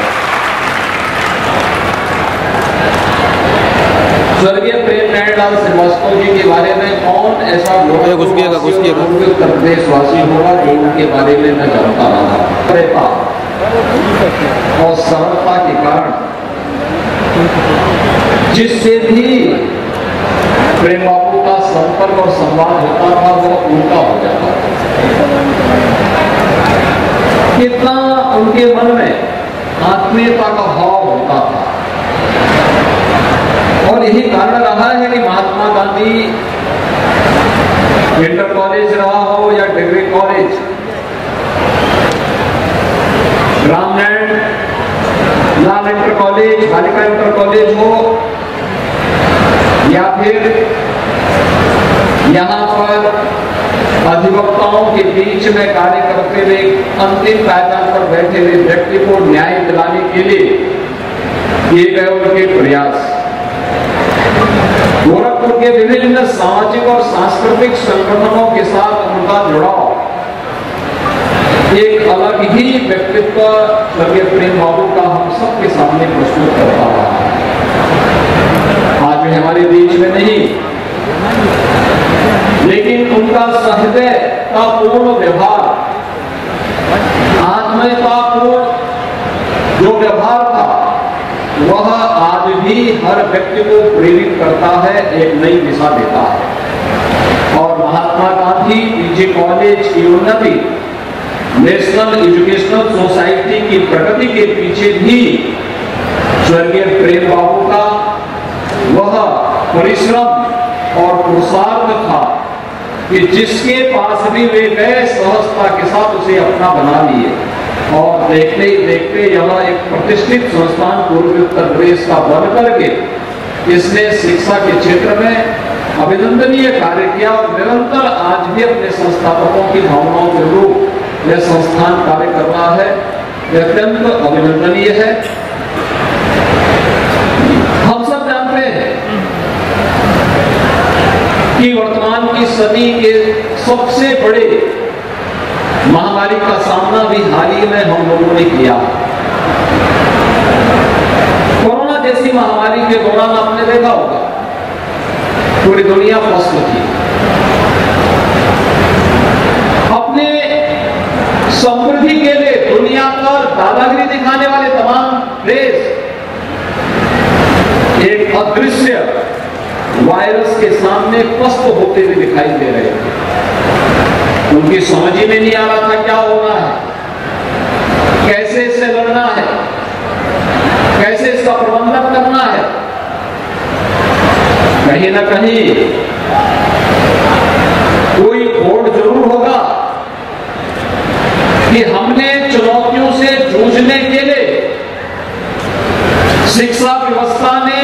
स्वर्गीय प्रेम नारायण श्रीवास्तव जी के बारे में कौन ऐसा उत्तर प्रदेश वासी होगा जो उनके बारे में मैं जानता रहा और सरलता के कारण जिससे भी प्रेम बाबू का संपर्क और संवाद होता था वह उल्टा हो जाता था। कितना उनके मन में आत्मीयता का भाव होता था और यही कारण रहा है कि महात्मा गांधी इंटर कॉलेज रहा हो या degree college, Ramnarayan Lal inter college, बालिका इंटर कॉलेज हो या फिर यहाँ पर अधिवक्ताओं के बीच में कार्य करते हुए अंतिम पायदान पर बैठे हुए व्यक्ति को न्याय दिलाने के लिए किए गए उनके प्रयास, गोरखपुर के विभिन्न सामाजिक और सांस्कृतिक संगठनों के साथ उनका जुड़ाव एक अलग ही व्यक्तित्व स्वर्गीय प्रेम बाबू का हम सबके सामने प्रस्तुत करता रहा है। आज वे हमारे बीच में नहीं, लेकिन उनका सहृदय का पूर्ण व्यवहार, आत्मीयता पूर्ण जो व्यवहार था, वह आज भी हर व्यक्ति को प्रेरित करता है, एक नई दिशा देता है। और महात्मा गांधी पीजी कॉलेज की उन्नति, नेशनल एजुकेशनल सोसाइटी की प्रगति के पीछे भी स्वर्गीय प्रेम बाबू का वह परिश्रम और पुरुषार्थ था कि जिसके पास भी वे गए सहजता के साथ उसे अपना बना लिए, और देखते ही देखते यह एक प्रतिष्ठित संस्थान पूर्वी उत्तर प्रदेश का बन करके इसने शिक्षा के क्षेत्र में अभिनंदनीय कार्य किया और निरंतर आज भी अपने संस्थापकों की भावनाओं के अनुरूप यह संस्थान कार्य कर रहा है। यह अत्यंत अभिनंदनीय है। हम सब जानते हैं कि वर्तमान की सदी के सबसे बड़े महामारी का सामना भी हाल ही में हम लोगों ने किया। कोरोना जैसी महामारी के दौरान आपने देखा होगा पूरी दुनिया फंस थी। अपने समृद्धि के लिए दुनिया पर दादागिरी दिखाने वाले तमाम देश एक अदृश्य वायरस के सामने पस्त होते हुए दिखाई दे रहे थे। उनकी समझ ही में नहीं आ रहा था क्या होना है, कैसे इससे लड़ना है, कैसे इसका प्रबंधन करना है। कहीं ना कहीं कोई खोट जरूर होगा कि हमने चुनौतियों से जूझने के लिए शिक्षा व्यवस्था ने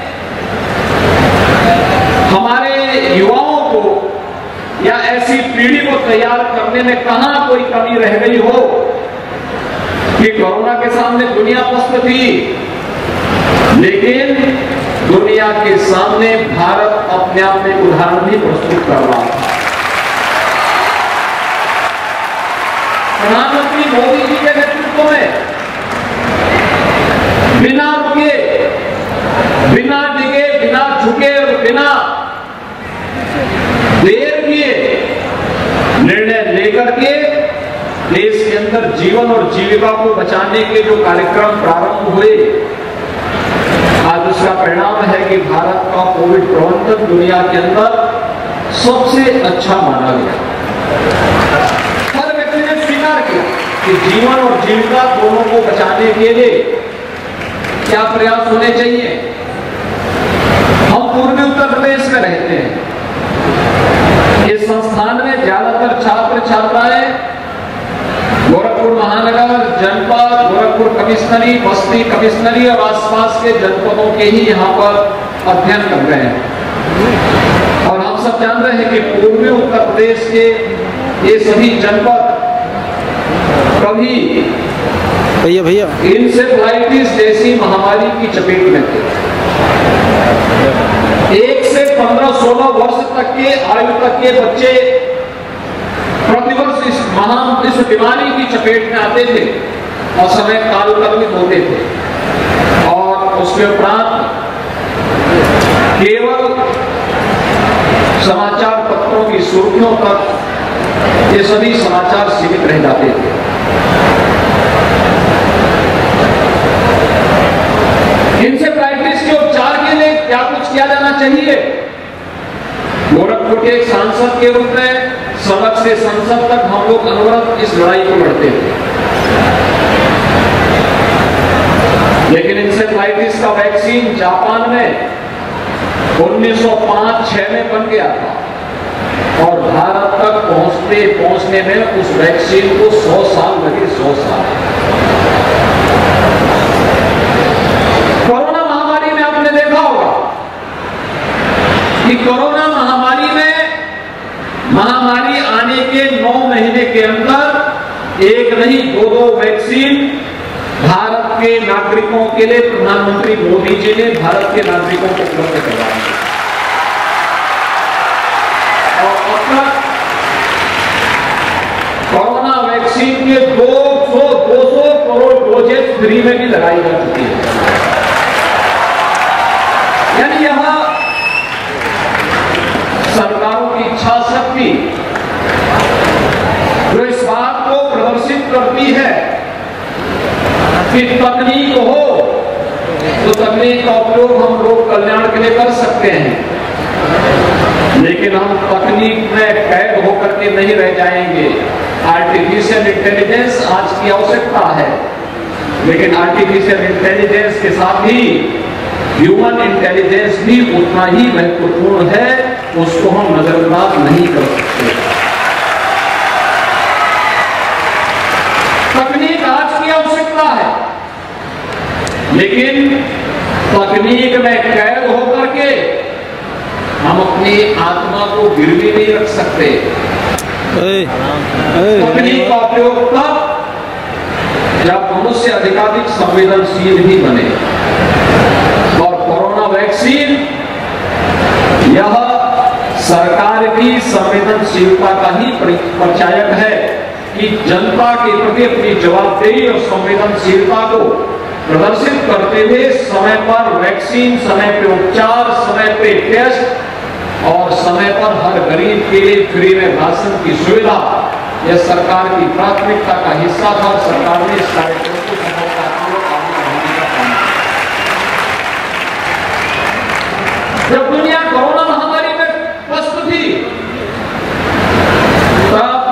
हमारे युवाओं को या ऐसी पीढ़ी को तैयार करने में कहां कोई कमी रह गई हो कि कोरोना के सामने दुनिया पस्त थी, लेकिन दुनिया के सामने भारत अपने आप में उदाहरण भी प्रस्तुत कर रहा था। प्रधानमंत्री मोदी जी के नेतृत्व में बिना रुके, बिना डिगे, बिना झुके और बिना देर किए निर्णय लेकर के देश के अंदर जीवन और जीविका को बचाने के जो कार्यक्रम प्रारंभ हुए, आज उसका परिणाम है कि भारत का कोविड प्रबंधन दुनिया के अंदर सबसे अच्छा माना गया। हर व्यक्ति ने स्वीकार किया कि जीवन और जीविका दोनों को बचाने के लिए क्या प्रयास होने चाहिए। हम पूर्वी उत्तर प्रदेश में रहते हैं। इस संस्थान में ज्यादातर छात्र छात्राएं गोरखपुर महानगर, जनपद, गोरखपुर कमिश्नरी, बस्ती कमिश्नरी और आसपास के जनपदों के ही यहाँ पर अध्ययन कर रहे हैं। और हम सब जान रहे हैं कि पूर्वी उत्तर प्रदेश के ये सभी जनपद कभी भैया इंसेफ्लाइटिस जैसी महामारी की चपेट में थे। 1 से 15-16 वर्ष तक के आयु तक के बच्चे प्रतिवर्ष इस बीमारी की चपेट में आते थे और समय काल कल्पित होते थे। और उसके उपरांत केवल समाचार पत्रों की सुर्खियों तक ये सभी समाचार सीमित रह जाते थे। इंसेफ्लाइटिस के उपचार के लिए क्या कुछ किया जाना चाहिए? गोरखपुर के एक सांसद के रूप में सड़क से संसद तक हम लोग अनवरत इस लड़ाई को लड़ते थे, लेकिन इंसेफ्लाइटिस का वैक्सीन जापान में 1905-6 में बन गया था और भारत तक पहुंचने में उस वैक्सीन को 100 साल लगे। 100 साल। कोरोना महामारी में आपने देखा होगा कि कोरोना महामारी में ये 9 महीने के अंदर एक नहीं 2 वैक्सीन भारत के नागरिकों के लिए प्रधानमंत्री मोदी जी ने भारत के नागरिकों को उपलब्ध करवाई और अब तक कोरोना वैक्सीन के 200 करोड़ डोजेस फ्री में भी लगाई जा चुकी है। यानी यहां सरकारों की इच्छा शक्ति जो इस बात को प्रदर्शित करती है कि तकनीक हो तो तकनीक का उपयोग हम लोग कल्याण के लिए कर सकते हैं, लेकिन हम तकनीक में कैद होकर के नहीं रह जाएंगे। आर्टिफिशियल इंटेलिजेंस आज की आवश्यकता है, लेकिन आर्टिफिशियल इंटेलिजेंस के साथ ही ह्यूमन इंटेलिजेंस भी उतना ही महत्वपूर्ण है, उसको हम नजरअंदाज नहीं कर सकते। तकनीक आज की आवश्यकता है, लेकिन तकनीक में कैद होकर के हम अपनी आत्मा को गिरवी नहीं रख सकते। तकनीक का उपयोग तब जब मनुष्य अधिकाधिक संवेदनशील भी बने, और कोरोना वैक्सीन यह सरकार की संवेदनशीलता का ही परिचायक है कि जनता के प्रति अपनी जवाबदेही और संवेदनशीलता को प्रदर्शित करते हुए समय पर वैक्सीन, समय पे उपचार, समय पे टेस्ट और समय पर हर गरीब के लिए फ्री में राशन की सुविधा यह सरकार की प्राथमिकता का हिस्सा था। सरकार ने इस कार्यक्रम को सफलतापूर्वक आगे बढ़ाने का काम किया। जब दुनिया कोरोना महामारी में ग्रस्त थी तब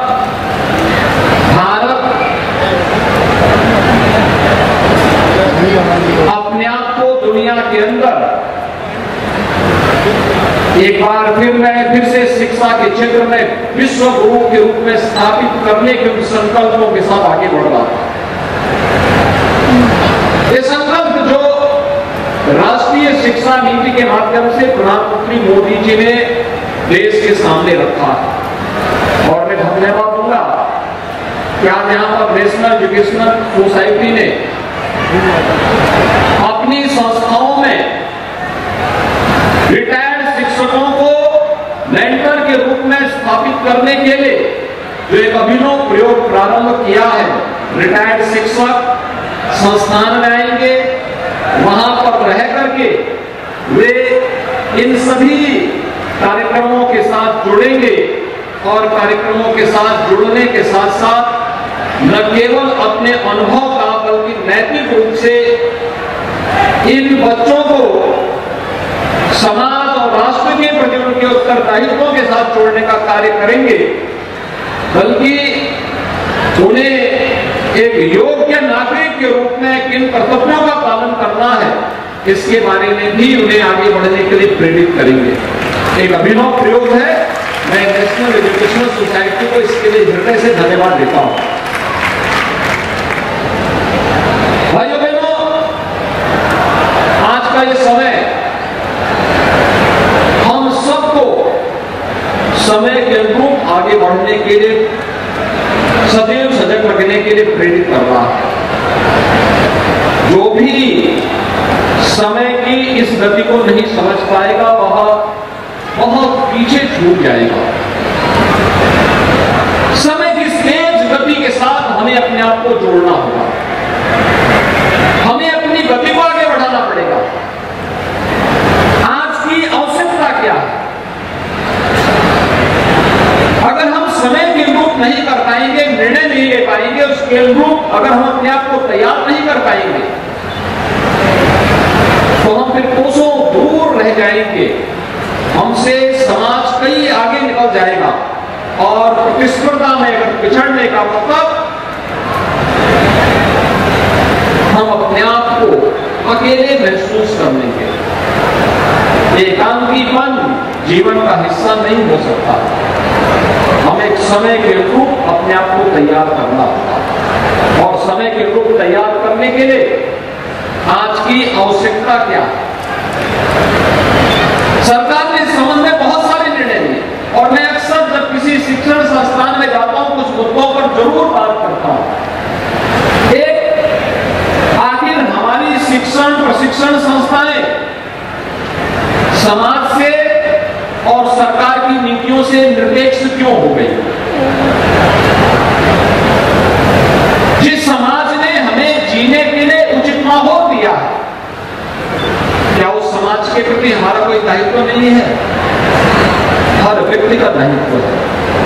भारत अपने आप को दुनिया के अंदर एक बार फिर से शिक्षा के क्षेत्र में विश्व गुरु के रूप में स्थापित करने के उन संकल्पों के साथ आगे बढ़ रहा था। ये संकल्प जो राष्ट्रीय शिक्षा नीति के माध्यम से प्रधानमंत्री मोदी जी ने देश के सामने रखा है, और मैं धन्यवाद दूंगा कि आज यहाँ पर नेशनल एजुकेशनल सोसाइटी ने अपनी संस्थाओं में रिटायर्ड शिक्षकों को मेंटर के रूप में स्थापित करने के लिए जो एक अभिनव प्रयोग प्रारंभ किया है। रिटायर्ड शिक्षक संस्थान में आएंगे, वहां पर रह करके वे इन सभी कार्यक्रमों के साथ जुड़ेंगे, और कार्यक्रमों के साथ जुड़ने के साथ साथ न केवल अपने अनुभव का बल्कि नैतिक रूप से इन बच्चों को समाज और राष्ट्र के प्रति उनके उत्तरदायित्वों के साथ जोड़ने का कार्य करेंगे, बल्कि उन्हें एक योग्य नागरिक के रूप में किन कर्तव्यों का पालन करना है इसके बारे में भी उन्हें आगे बढ़ने के लिए प्रेरित करेंगे। एक अभिनव प्रयोग है। मैं नेशनल एजुकेशनल सोसाइटी को इसके लिए हृदय से धन्यवाद देता हूं। भाइयों बहनों, आज का ये समय हम सबको समय के अनुरूप आगे बढ़ने के लिए सदैव सजग रखने के लिए प्रेरित कर रहा है। जो भी समय की इस गति को नहीं समझ पाएगा वह बहुत पीछे छूट जाएगा। समय की तेज गति के साथ हमें अपने आप को जोड़ना होगा, हमें अपनी गति को आगे बढ़ाना पड़ेगा। आज की आवश्यकता क्या है? अगर हम समय के अनुरूप नहीं कर पाएंगे, निर्णय नहीं ले पाएंगे, उसके अनुरूप अगर हम अपने आप को तैयार नहीं कर पाएंगे तो हम फिर कोसों दूर रह जाएंगे, हमसे समाज कई आगे निकल जाएगा। और प्रतिस्पर्धा में अगर पिछड़ने का मतलब हम अपने आप को अकेले महसूस कर लेंगे। एकांकीपन जीवन का हिस्सा नहीं हो सकता। हम एक समय के अनुरूप अपने आप को तैयार करना होगा, और समय के अनुरूप तैयार करने के लिए आज की आवश्यकता क्या है? सरकार ने इस संबंध में बहुत सारे निर्णय लिए, और मैं अक्सर जब किसी शिक्षण संस्थान में से निरपेक्ष क्यों हो गई? जिस समाज ने हमें जीने के लिए उचित माहौल दिया है, क्या उस समाज के प्रति हमारा कोई दायित्व नहीं है? हर व्यक्ति का दायित्व है।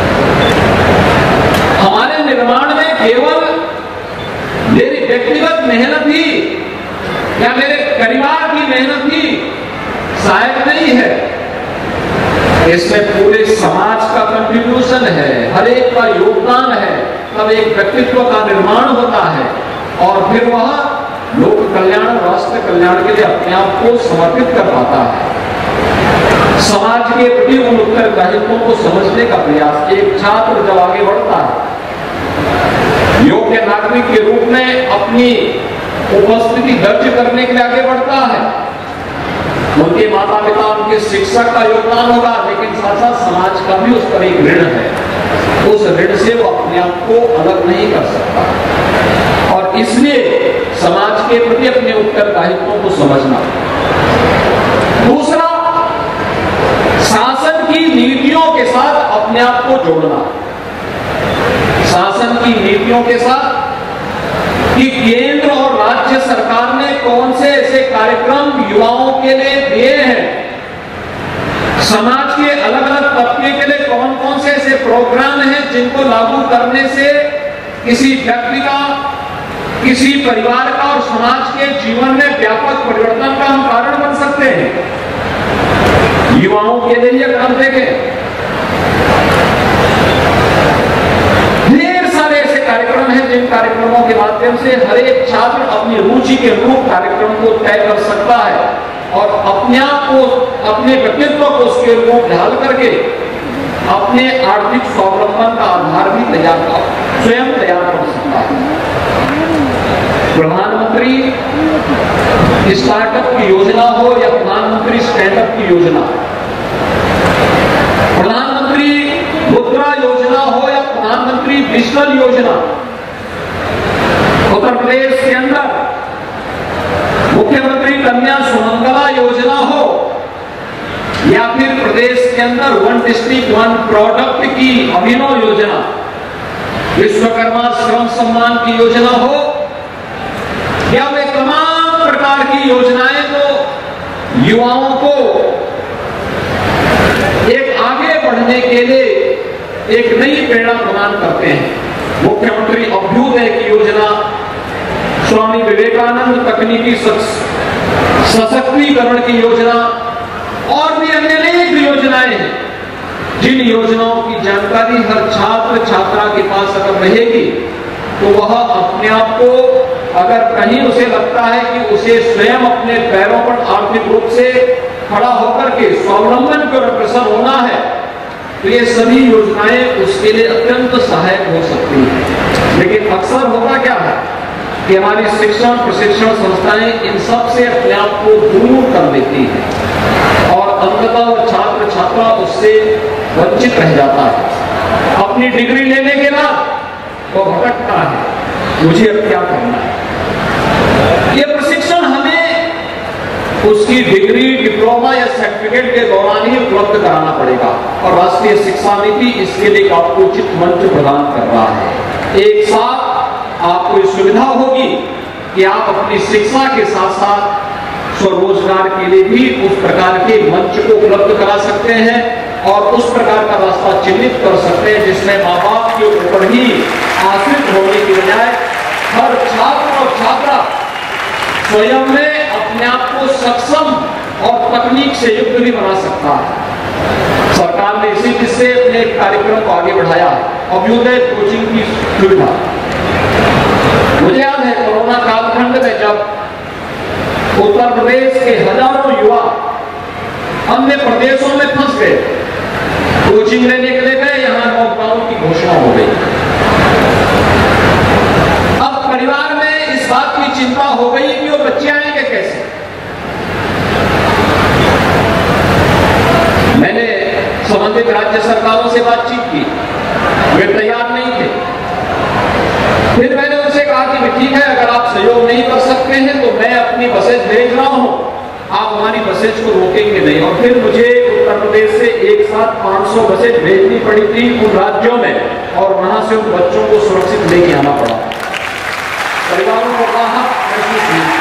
हमारे निर्माण में केवल मेरी व्यक्तिगत मेहनत ही या मेरे परिवार की मेहनत ही सहायक नहीं है, इसमें पूरे समाज का कंट्रीब्यूशन है, हर एक का योगदान है, तब एक व्यक्तित्व का निर्माण होता है और फिर वह लोक कल्याण, राष्ट्र कल्याण के लिए अपने आप को समर्पित कर पाता है। समाज के प्रति उन उत्तरदायित्वों को समझने का प्रयास एक छात्र जब आगे बढ़ता है, योग्य नागरिक के रूप में अपनी उपस्थिति दर्ज करने के लिए आगे बढ़ता है, उनके माता पिता, उनके शिक्षक का योगदान होगा, लेकिन साथ साथ समाज का भी उस पर एक ऋण है। उस ऋण से वो अपने आप को अलग नहीं कर सकता और इसलिए समाज के प्रति अपने उत्तरदायित्वों को समझना। दूसरा, शासन की नीतियों के साथ अपने आप को जोड़ना। शासन की नीतियों के साथ कि केंद्र और राज्य सरकार ने कौन से ऐसे कार्यक्रम युवाओं के लिए दिए हैं, समाज के अलग अलग तबके के लिए कौन कौन से ऐसे प्रोग्राम हैं जिनको लागू करने से किसी व्यक्ति का, किसी परिवार का और समाज के जीवन में व्यापक परिवर्तन का हम कारण बन सकते हैं। युवाओं के लिए अगर हम देखें, ढेर सारे ऐसे कार्यक्रम हैं जिन कार्यक्रमों के माध्यम से हर एक छात्र अपनी रुचि के अनुरूप कार्यक्रम को तय कर सकता है और अपने आप को, अपने व्यक्तित्व को उसके रूप ढाल करके अपने आर्थिक स्वावलंबन का आधार भी स्वयं तैयार कर सकता है। प्रधानमंत्री स्टार्टअप की योजना हो या प्रधानमंत्री स्टैंडअप की योजना, प्रधानमंत्री मुद्रा योजना हो या प्रधानमंत्री डिजिटल योजना, उत्तर प्रदेश के अंदर मुख्यमंत्री कन्या सुमंगला योजना हो या फिर प्रदेश के अंदर वन डिस्ट्रिक्ट वन प्रोडक्ट की अभिनव योजना, विश्वकर्मा श्रम सम्मान की योजना हो या वे तमाम प्रकार की योजनाएं तो युवाओं को एक आगे बढ़ने के लिए एक नई प्रेरणा प्रदान करते हैं। मुख्यमंत्री अभ्युदय की योजना, स्वामी विवेकानंद तकनीकी सशक्तिकरण की योजना और भी अन्य अनेक योजनाएं हैं, जिन योजनाओं की जानकारी हर छात्र छात्रा के पास अगर रहेगी तो वह अपने आप को, अगर कहीं उसे लगता है कि उसे स्वयं अपने पैरों पर आर्थिक रूप से खड़ा होकर के स्वावलंबन को अग्रसर होना है, तो ये सभी योजनाएं उसके लिए अत्यंत सहायक हो सकती हैं। लेकिन अक्सर होता क्या है कि हमारी शिक्षण प्रशिक्षण संस्थाएं इन सब से अपने आप को दूर कर देती हैं और अंततः वो छात्र छात्रा उससे वंचित रह जाता है। अपनी डिग्री लेने के बाद वो भटकता है, मुझे अब क्या करना है। ये प्रशिक्षण हमें उसकी डिग्री, डिप्लोमा या सर्टिफिकेट के दौरान ही उपलब्ध कराना पड़ेगा और राष्ट्रीय शिक्षा नीति इसके लिए आपको उचित मंच प्रदान कर रहा है। एक साथ आपको सुविधा होगी कि आप अपनी शिक्षा के साथ साथ स्वरोजगार के लिए भी उस प्रकार के मंच को उपलब्ध करा सकते हैं और उस प्रकार का रास्ता चिन्हित कर सकते हैं जिसमें माँ बाप के ऊपर ही आश्रित होने की बजाय हर छात्र और छात्रा स्वयं में अपने आप को सक्षम और तकनीक से युक्त भी बना सकता है। सरकार ने इसी से अपने कार्यक्रम को आगे बढ़ाया है, अभ्युदय कोचिंग की सुविधा। मुझे याद है कोरोना कालखंड में जब उत्तर प्रदेश के हजारों युवा अन्य प्रदेशों में फंस गए, कोचिंग लेने के लिए गए, यहां लॉकडाउन की घोषणा हो गई। अब परिवार में इस बात की चिंता हो गई कि वो बच्चे आएंगे कैसे। मैंने संबंधित राज्य सरकारों से बातचीत की, वे तैयार नहीं थे। फिर मैंने उनसे कहा कि ठीक है, अगर आप सहयोग नहीं कर सकते हैं तो मैं अपनी बसेज भेज रहा हूं, आप हमारी बसेज को रोकेंगे नहीं। और फिर मुझे उत्तर प्रदेश से एक साथ 500 बसें भेजनी पड़ी थी उन राज्यों में, और वहां से उन बच्चों को सुरक्षित लेके आना पड़ा। परिवारों को राहत महसूस हुई,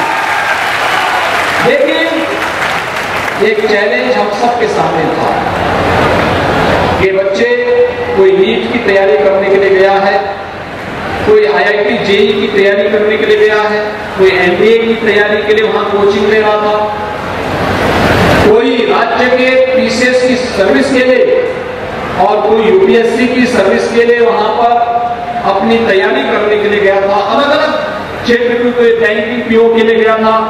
लेकिन एक चैलेंज हम सबके सामने था कि बच्चे कोई नीट की तैयारी करने के लिए गया है, कोई IIT JEE की तैयारी करने के लिए गया है, कोई MBA की तैयारी के लिए वहां कोचिंग ले रहा था, कोई राज्य के PCS की सर्विस के लिए और कोई UPSC की सर्विस के लिए वहां पर अपनी तैयारी करने के लिए गया था। अलग अलग क्षेत्र की कोई बैंकिंग PO के लिए गया था।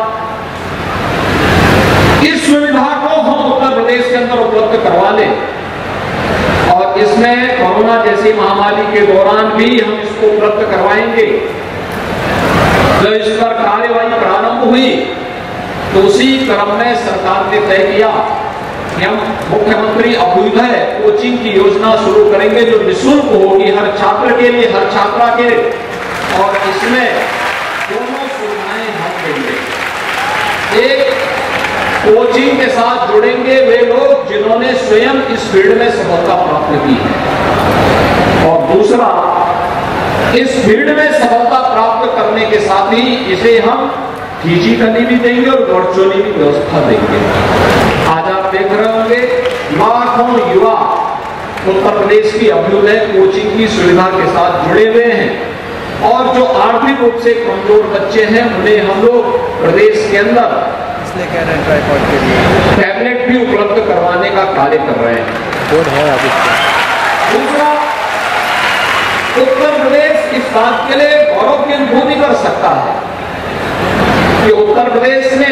इस सुविधा को हम उत्तर प्रदेश के अंदर उपलब्ध करवा लें, और इसमें कोरोना जैसी महामारी के दौरान भी हम इसको उपलब्ध करवाएंगे। जब इस पर कार्यवाही प्रारंभ हुई तो उसी क्रम में सरकार ने तय किया कि हम मुख्यमंत्री अभ्युदय कोचिंग की योजना शुरू करेंगे, जो निःशुल्क होगी हर छात्र के लिए, हर छात्रा के लिए, और इसमें दोनों सुविधाएं हम देंगे। एक, कोचिंग के साथ जुड़ेंगे वे लोग जिन्होंने स्वयं इस फील्ड में सफलता प्राप्त की है, और दूसरा, इस फील्ड में सफलता प्राप्त करने के साथ ही इसे हम फिजिकली भी देंगे और वर्चुअली भी व्यवस्था देंगे। आज आप देख रहे होंगे लाखों युवा उत्तर प्रदेश की अभ्युदय कोचिंग की सुविधा के साथ जुड़े हुए हैं, और जो आर्थिक रूप से कमजोर बच्चे हैं उन्हें हम लोग प्रदेश के अंदर टैबलेट भी उपलब्ध करवाने का कार्य कर रहे हैं। दूसरा, उत्तर प्रदेश इस बात के लिए गौरव की अनुभूति कर सकता है कि उत्तर प्रदेश में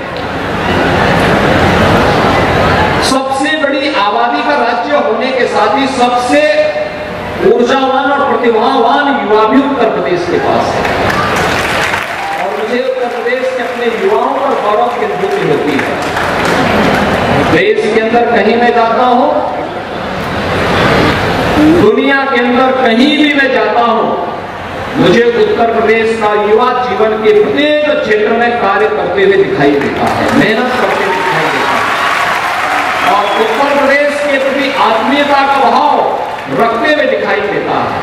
सबसे बड़ी आबादी का राज्य होने के साथ ही सबसे ऊर्जावान और प्रतिभावान युवा भी उत्तर प्रदेश के पास है, और मुझे उत्तर प्रदेश के अपने युवाओं पर गौरव की अनुभूति होती है। देश के अंदर कहीं मैं जाता हूं, दुनिया के अंदर कहीं भी मैं जाता हूं, मुझे उत्तर प्रदेश का युवा जीवन के प्रत्येक क्षेत्र में कार्य करते हुए दिखाई देता है, मेहनत करते हुए दिखाई देता है, और उत्तर प्रदेश के प्रति आत्मीयता का भाव रखते हुए दिखाई देता है।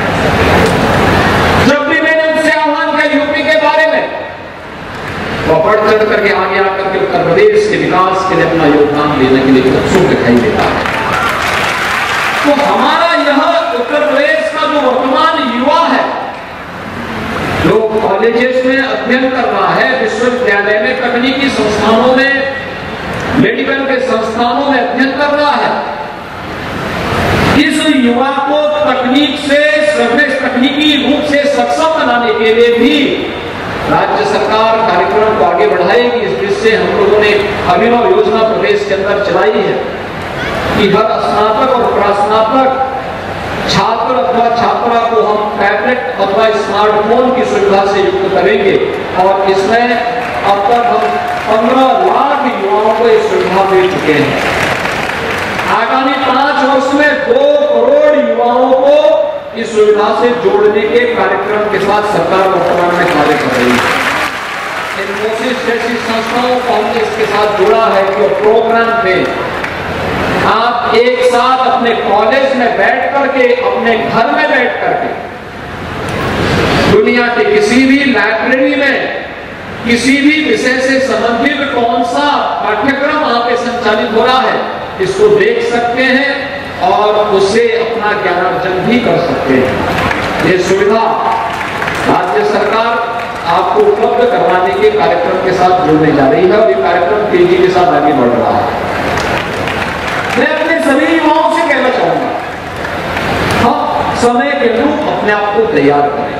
जब भी मैंने उनसे आह्वान किया यूपी के बारे में, वो बढ़ चढ़ करके आगे आकर के उत्तर प्रदेश के विकास के लिए अपना योगदान देने के लिए उत्सुक दिखाई देता है। तो हमारा यह उत्तर प्रदेश का जो वर्तमान युवा है, जो कॉलेजेस में अध्ययन कर रहा है, विश्वविद्यालय में, तकनीकी संस्थानों में, मेडिकल के संस्थानों में अध्ययन कर रहा है, इस युवा को तकनीक से तकनीकी रूप से सक्षम बनाने के लिए भी राज्य सरकार कार्यक्रम को आगे बढ़ाएगी। इस दृष्टि से हम लोगों ने अभिनव योजना प्रदेश के अंदर चलाई है कि हर स्नातक और प्रास्नातक छात्र अथवा छात्रा को हम टैबलेट अथवा स्मार्टफोन की सुविधा से युक्त करेंगे, और इसमें अब तक हम 15 लाख युवाओं को ये सुविधा दे चुके हैं। आगामी 5 वर्ष में 2 करोड़ युवाओं को इस सुविधा से जोड़ने के कार्यक्रम के साथ सरकार वर्तमान में कार्य कर रही है। इन्फोसिस जैसी संस्थाओं को हमने इसके साथ जोड़ा है कि प्रोग्राम में आप एक साथ अपने कॉलेज में बैठ करके, अपने घर में बैठ करके, दुनिया के किसी भी लाइब्रेरी में किसी भी विषय से संबंधित कौन सा पाठ्यक्रम वहां पे संचालित हो रहा है, इसको देख सकते हैं और उससे अपना ज्ञानार्जन भी कर सकते हैं। ये सुविधा राज्य सरकार आपको उपलब्ध करवाने के कार्यक्रम के साथ जुड़ने जा रही है, और ये कार्यक्रम तेजी के साथ आगे बढ़ रहा है। मैं अपने सभी युवाओं से कहना चाहूंगा, हम समय के अनुरूप अपने आप को तैयार करें,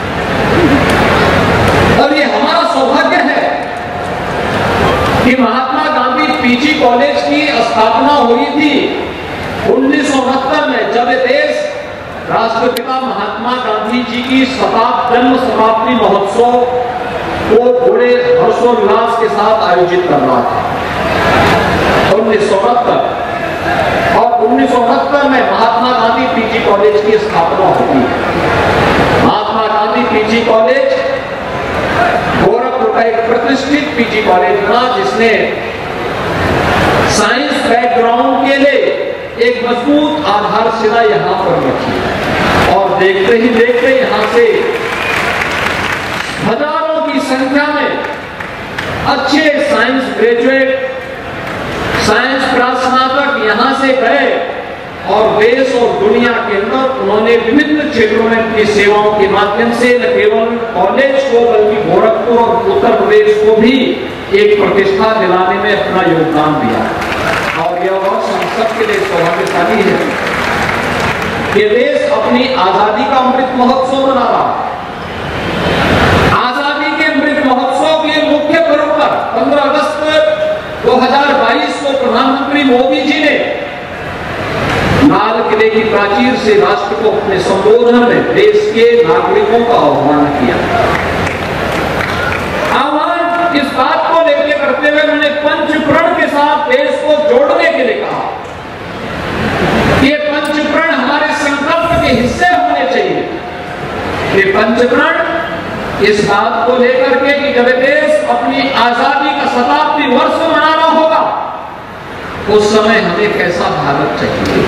और ये हमारा सौभाग्य है कि महात्मा गांधी पीजी कॉलेज की स्थापना हुई थी 1969 में, जब देश राष्ट्रपिता महात्मा गांधी जी की जन्म शताब्दी महोत्सव को बड़े हर्षोल्लास के साथ आयोजित कर रहा था 1969, और 1969 में महात्मा गांधी पीजी कॉलेज की स्थापना होती है। महात्मा गांधी पीजी कॉलेज गोरखपुर का एक प्रतिष्ठित पीजी कॉलेज था, जिसने साइंस बैकग्राउंड एक मजबूत आधारशिला यहाँ पर रखी और देखते ही देखते यहाँ से हजारों की संख्या में अच्छे साइंस ग्रेजुएट, साइंस स्नातक यहाँ से गए और देश और दुनिया के अंदर उन्होंने विभिन्न क्षेत्रों में अपनी सेवाओं के माध्यम से न केवल कॉलेज को बल्कि गोरखपुर और उत्तर प्रदेश को भी एक प्रतिष्ठा दिलाने में अपना योगदान दिया। और यह वर्ष हम सबके लिए सौभाग्यशाली है कि देश अपनी आजादी का अमृत महोत्सव मना रहा है। आजादी के अमृत महोत्सव के मुख्य पर्व पर 15 अगस्त 2022 को प्रधानमंत्री मोदी जी ने लाल किले की प्राचीर से राष्ट्र को अपने संबोधन में देश के नागरिकों का आह्वान किया। आह्वान इस बात को लेकर करते हुए उन्होंने पंचप्रण के साथ देश को जोड़ने के लिए कहा। ये पंचप्रण हमारे संकल्प के हिस्से होने चाहिए। ये पंचप्रण इस बात को लेकर के कि जब देश अपनी आजादी का शताब्दी वर्ष मना रहा होगा उस समय हमें कैसा भारत चाहिए,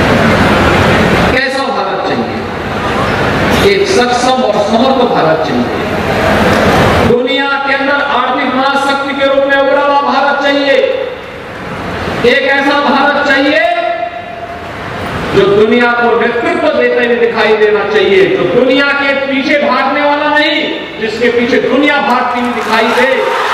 कैसा भारत चाहिए। एक सक्षम और समर्थ भारत चाहिए। दुनिया के अंदर आर्थिक महाशक्ति के रूप में उभरा हुआ भारत चाहिए। एक ऐसा भारत चाहिए जो दुनिया को नेतृत्व देते हुए दिखाई देना चाहिए, जो दुनिया के पीछे भागने वाला नहीं, जिसके पीछे दुनिया भागती हुई दिखाई दे।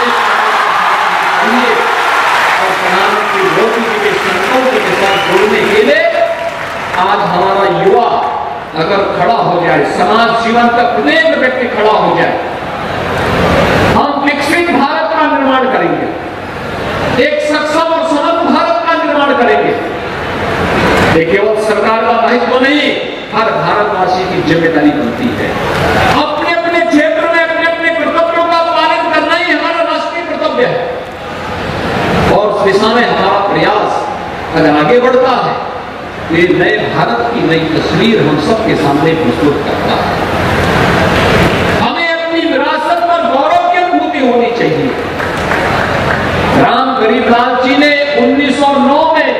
और प्रधानमंत्री मोदी जी के संकल्प के साथ जुड़ने के लिए आज हमारा युवा अगर खड़ा हो जाए, समाज जीवन का प्रत्येक व्यक्ति खड़ा हो जाए, हम विकसित भारत का निर्माण करेंगे, एक सक्षम और समर्थ भारत का निर्माण करेंगे। ये केवल सरकार का दायित्व नहीं, हर भारतवासी की जिम्मेदारी बनती है। अपने अपने क्षेत्र में अपने अपने कर्तव्यों का पालन करना ही हमारा राष्ट्रीय कर्तव्य है। और इस दिशा में हमारा प्रयास अगर आगे बढ़ता है तो ये नए भारत की नई तस्वीर हम सबके सामने प्रस्तुत करता है। हमें अपनी विरासत पर गौरव की अनुभूति होनी चाहिए। राम गरीबलाल जी ने 1909 में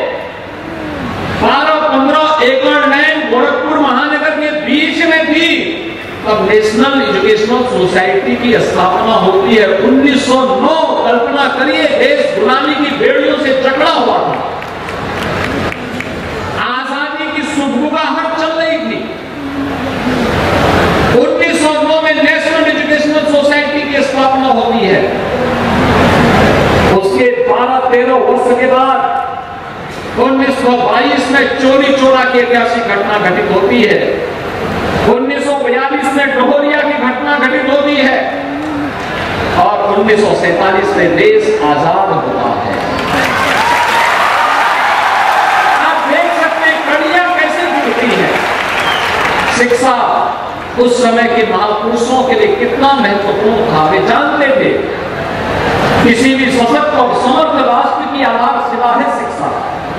12-15 एकड़ लैंड गोरखपुर महानगर के बीच में थी, तब नेशनल एजुकेशनल सोसाइटी की स्थापना होती है। 1909, कल्पना करिए, देश गुलामी की बेड़ियों से जकड़ा हुआ था, आजादी की सुगबुगाहट चल रही थी। 1909 में नेशनल एजुकेशनल सोसाइटी की स्थापना होती है। उसके 12-13 वर्ष के बाद 1922 में चोरी चोरा की ऐतिहासिक घटना घटित होती है। 1942 में डोहरिया की घटना घटित होती है और 1947 में देश आजाद होता है। आप देख सकते हैं कड़ियां कैसे जुड़ती है। शिक्षा उस समय के महापुरुषों के लिए कितना महत्वपूर्ण था। वे जानते थे किसी भी सशक्त और समर्थ राष्ट्र की आधारशिला है शिक्षा,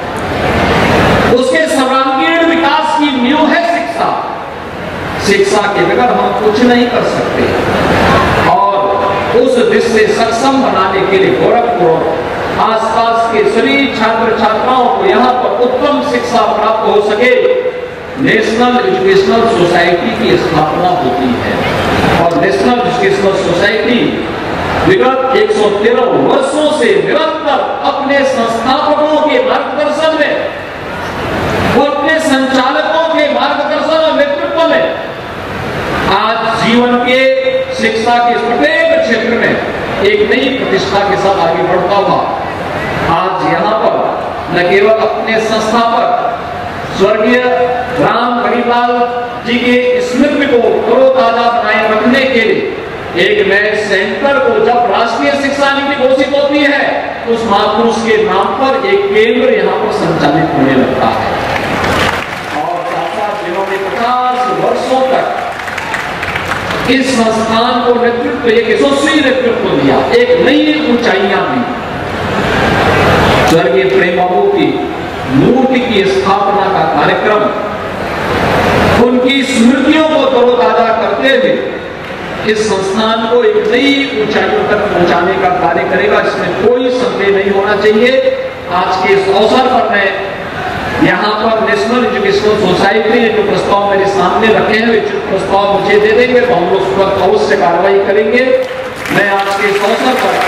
उसके सर्वांगीण विकास की नींव है शिक्षा। शिक्षा के बगैर हम कुछ नहीं कर सकते। और उस देश से सक्षम बनाने के लिए गोरखपुर आसपास के सभी छात्र छात्राओं को यहाँ पर उत्तम शिक्षा प्राप्त हो सके, नेशनल एजुकेशनल सोसाइटी की स्थापना होती है। और नेशनल एजुकेशनल सोसाइटी विगत 113 वर्षों से निरंतर अपने संस्थापकों के मार्गदर्शन में, अपने संचालकों के मार्गदर्शन और नेतृत्व में आज जीवन के शिक्षा के प्रत्येक क्षेत्र में एक नई प्रतिष्ठा के साथ आगे बढ़ता हुआ आज यहाँ पर न केवल अपने संस्थापक स्वर्गीय राम गरीबलाल जी के स्मृति को तरोताजा बनाए रखने के लिए एक नए सेंटर को जब राष्ट्रीय शिक्षा नीति घोषित होती है उस महापुरुष के नाम पर एक केंद्र यहाँ पर संचालित होने लगता है। और साथ जिन्होंने 50 वर्षों तक इस संस्थान को नेतृत्व, एक यशस्वी नेतृत्व दिया, एक नई ऊंचाइयां दी। स्वर्गीय प्रेम बाबू की मूर्ति की स्थापना का कार्यक्रम उनकी स्मृतियों को तरोताजा करते हुए इस संस्थान को एक नई ऊंचाइयों तक पहुंचाने का कार्य करेगा, इसमें कोई संदेह नहीं होना चाहिए। आज के इस अवसर पर मैं यहाँ पर नेशनल एजुकेशनल सोसाइटी ने जो प्रस्ताव मेरे सामने रखे हैं, वे प्रस्ताव मुझे दे देंगे तो हम लोग उस पर अवश्य कार्रवाई करेंगे। मैं आज के इस अवसर पर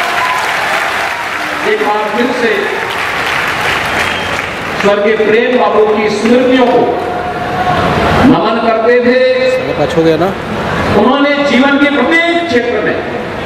एक बार फिर से स्वर्गीय प्रेम बाबू की स्मृतियों को नमन करते थे। हो गया ना, उन्होंने जीवन के प्रत्येक क्षेत्र में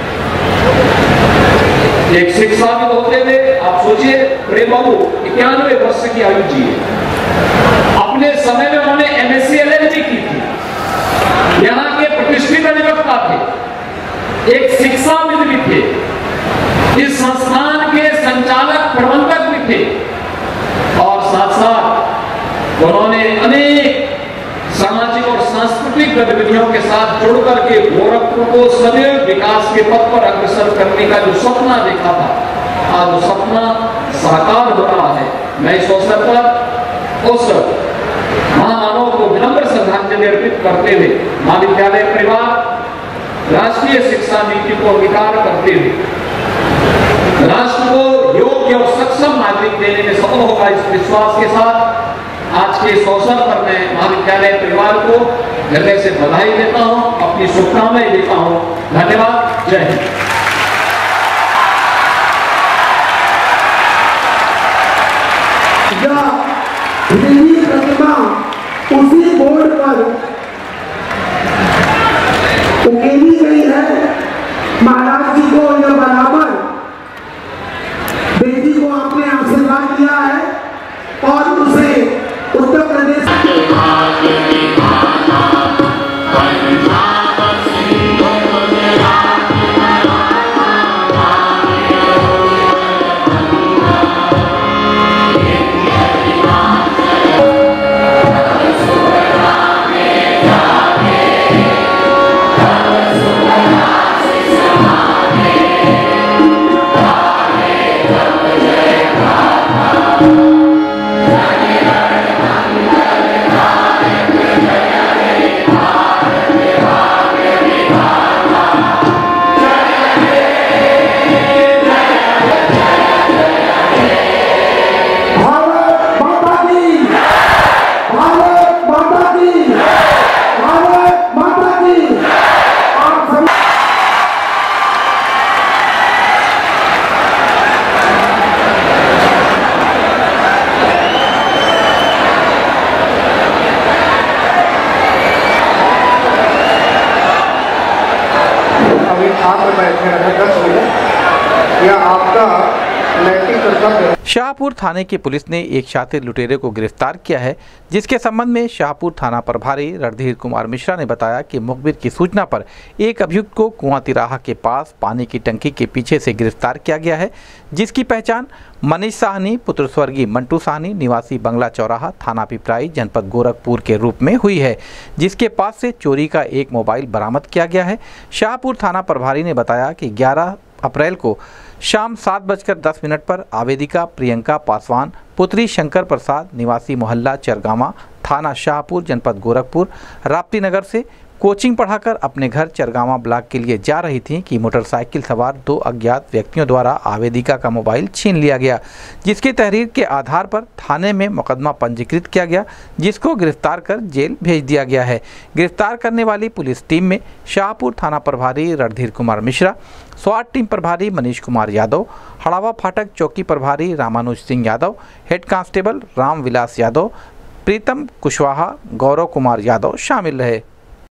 एक शिक्षाविद होते थे। आप सोचिए, प्रेम बाबू 91 वर्ष की आयु जी है। अपने समय में उन्होंने MSc LLB की थी। यहाँ के प्रतिष्ठित अधिवक्ता थे, एक शिक्षाविद भी थे, इस संस्थान के संचालक प्रबंधक भी थे और साथ साथ उन्होंने अनेक सामाजिक और सांस्कृतिक गतिविधियों के साथ जुड़ करके गोरखपुर को सदैव विकास के पथ पर अग्रसर करने का जो सपना देखा था, आज वो सपना साकार हो रहा है। मैं इस अवसर पर उस महामानव को विनम्र श्रद्धांजलि अर्पित करते हुए महाविद्यालय परिवार राष्ट्रीय शिक्षा नीति को अंगीकार करते हुए राष्ट्र को योग्य और सक्षम नागरिक देने में सफल होगा, इस विश्वास के साथ आज के इस अवसर पर मैं महाविद्यालय परिवार को हृदय से बधाई देता हूं, अपनी शुभकामनाएं देता हूं। धन्यवाद। जय हिंद। प्रतिमा उसी बोर्ड पर उकेली गई है। महाराज जी को यह बराबर बेटी को आपने आशीर्वाद दिया है और उसे उत्तर प्रदेश शाहपुर थाने की पुलिस ने एक शातिर लुटेरे को गिरफ्तार किया है, जिसके संबंध में शाहपुर थाना प्रभारी रणधीर कुमार मिश्रा ने बताया कि मुखबिर की सूचना पर एक अभियुक्त को कुआं तिराहा के पास पानी की टंकी के पीछे से गिरफ्तार किया गया है, जिसकी पहचान मनीष साहनी पुत्र स्वर्गीय मंटू साहनी निवासी बंगला चौराहा थाना पिपराई जनपद गोरखपुर के रूप में हुई है, जिसके पास से चोरी का एक मोबाइल बरामद किया गया है। शाहपुर थाना प्रभारी ने बताया कि 11 अप्रैल को शाम 7:10 पर आवेदिका प्रियंका पासवान पुत्री शंकर प्रसाद निवासी मोहल्ला चरगामा थाना शाहपुर जनपद गोरखपुर राप्ती नगर से कोचिंग पढ़ाकर अपने घर चरगामा ब्लॉक के लिए जा रही थी कि मोटरसाइकिल सवार 2 अज्ञात व्यक्तियों द्वारा आवेदिका का मोबाइल छीन लिया गया, जिसकी तहरीर के आधार पर थाने में मुकदमा पंजीकृत किया गया, जिसको गिरफ्तार कर जेल भेज दिया गया है। गिरफ्तार करने वाली पुलिस टीम में शाहपुर थाना प्रभारी रणधीर कुमार मिश्रा, स्वाट टीम प्रभारी मनीष कुमार यादव, हड़ावा फाटक चौकी प्रभारी रामानुज सिंह यादव, हेड कांस्टेबल राम विलास यादव, प्रीतम कुशवाहा, गौरव कुमार यादव शामिल रहे।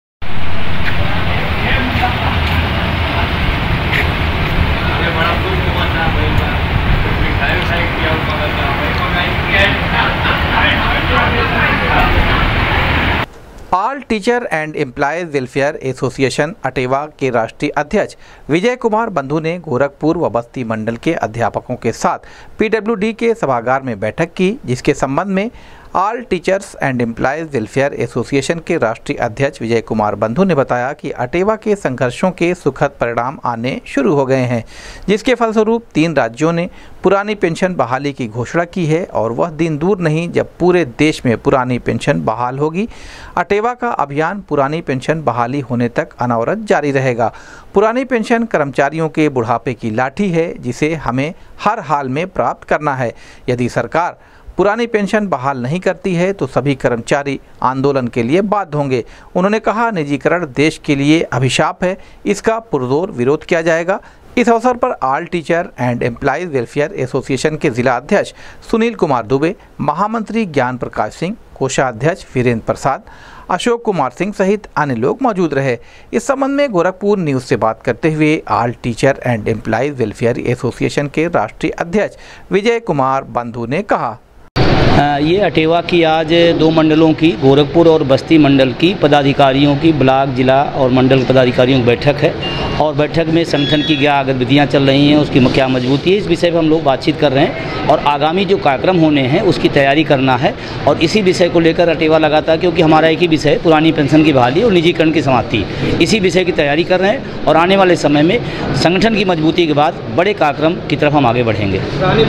All teacher and employees welfare association Atewa के राष्ट्रीय अध्यक्ष विजय कुमार बंधु ने गोरखपुर व बस्ती मंडल के अध्यापकों के साथ PWD के सभागार में बैठक की, जिसके संबंध में all teachers and employees welfare association के राष्ट्रीय अध्यक्ष विजय कुमार बंधु ने बताया कि अटेवा के संघर्षों के सुखद परिणाम आने शुरू हो गए हैं, जिसके फलस्वरूप 3 राज्यों ने पुरानी पेंशन बहाली की घोषणा की है और वह दिन दूर नहीं जब पूरे देश में पुरानी पेंशन बहाल होगी। अटेवा का अभियान पुरानी पेंशन बहाली होने तक अनवरत जारी रहेगा। पुरानी पेंशन कर्मचारियों के बुढ़ापे की लाठी है, जिसे हमें हर हाल में प्राप्त करना है। यदि सरकार पुरानी पेंशन बहाल नहीं करती है तो सभी कर्मचारी आंदोलन के लिए बाध्य होंगे। उन्होंने कहा, निजीकरण देश के लिए अभिशाप है, इसका पुरजोर विरोध किया जाएगा। इस अवसर पर all teacher and employees welfare association के जिला अध्यक्ष सुनील कुमार दुबे, महामंत्री ज्ञान प्रकाश सिंह, कोषाध्यक्ष वीरेंद्र प्रसाद, अशोक कुमार सिंह सहित अन्य लोग मौजूद रहे। इस संबंध में गोरखपुर न्यूज से बात करते हुए all teacher and employees welfare association के राष्ट्रीय अध्यक्ष विजय कुमार बंधु ने कहा, ये अटेवा की आज 2 मंडलों की, गोरखपुर और बस्ती मंडल की पदाधिकारियों की, ब्लॉक, जिला और मंडल पदाधिकारियों की बैठक है और बैठक में संगठन की क्या गतिविधियाँ चल रही हैं, उसकी क्या मजबूती है, इस विषय पर हम लोग बातचीत कर रहे हैं और आगामी जो कार्यक्रम होने हैं उसकी तैयारी करना है। और इसी विषय को लेकर अटेवा लगाता है, क्योंकि हमारा एक ही विषय पुरानी पेंशन की बहाली और निजीकरण की समाप्ति, इसी विषय की तैयारी कर रहे हैं और आने वाले समय में संगठन की मजबूती के बाद बड़े कार्यक्रम की तरफ हम आगे बढ़ेंगे।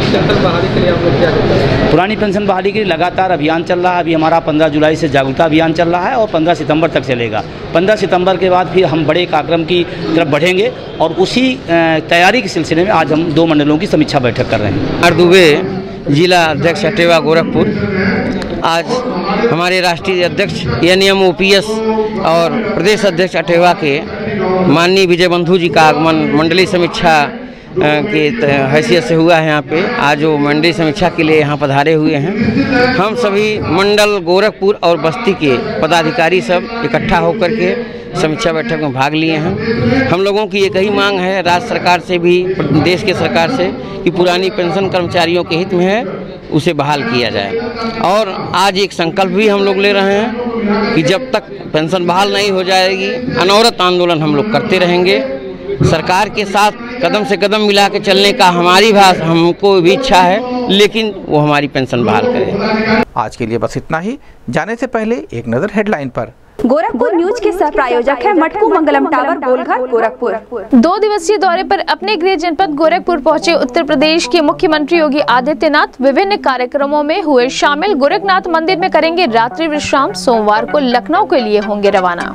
पुरानी पेंशन बहाली के लिए लगातार अभियान चल रहा है। अभी हमारा 15 जुलाई से जागरूकता अभियान चल रहा है और 15 सितंबर तक चलेगा। 15 सितंबर के बाद फिर हम बड़े कार्यक्रम की तरफ बढ़ेंगे और उसी तैयारी के सिलसिले में आज हम 2 मंडलों की समीक्षा बैठक कर रहे हैं। दुबे, जिला अध्यक्ष अटेवा गोरखपुर। आज हमारे राष्ट्रीय अध्यक्ष एएनएम ओपीएस और प्रदेश अध्यक्ष अटेवा के माननीय विजय बंधु जी का आगमन मंडलीय समीक्षा के हैसियत से हुआ है। यहाँ पे आज वो मंडलीय समीक्षा के लिए यहाँ पधारे हुए हैं। हम सभी मंडल गोरखपुर और बस्ती के पदाधिकारी सब इकट्ठा होकर के समीक्षा बैठक में भाग लिए हैं। हम लोगों की एक ही मांग है राज्य सरकार से भी, देश के सरकार से, कि पुरानी पेंशन कर्मचारियों के हित में है, उसे बहाल किया जाए। और आज एक संकल्प भी हम लोग ले रहे हैं कि जब तक पेंशन बहाल नहीं हो जाएगी अनवरत आंदोलन हम लोग करते रहेंगे। सरकार के साथ कदम से कदम मिला के चलने का हमको भी इच्छा है, लेकिन वो हमारी पेंशन बहाल करे। आज के लिए बस इतना ही। जाने से पहले एक नजर हेडलाइन पर। गोरखपुर न्यूज के सह प्रायोजक है मटकू मंगलम टावर गोलघर गोरखपुर। 2 दिवसीय दौरे पर अपने गृह जनपद गोरखपुर पहुंचे उत्तर प्रदेश के मुख्यमंत्री योगी आदित्यनाथ विभिन्न कार्यक्रमों में हुए शामिल। गोरखनाथ मंदिर में करेंगे रात्रि विश्राम। सोमवार को लखनऊ के लिए होंगे रवाना।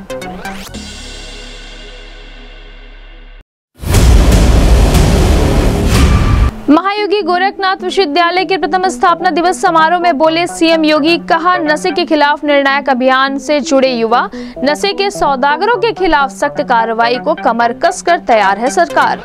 महायोगी गोरखनाथ विश्वविद्यालय के प्रथम स्थापना दिवस समारोह में बोले सीएम योगी। कहा, नशे के खिलाफ निर्णायक अभियान से जुड़े युवा, नशे के सौदागरों के खिलाफ सख्त कार्रवाई को कमर कसकर तैयार है सरकार।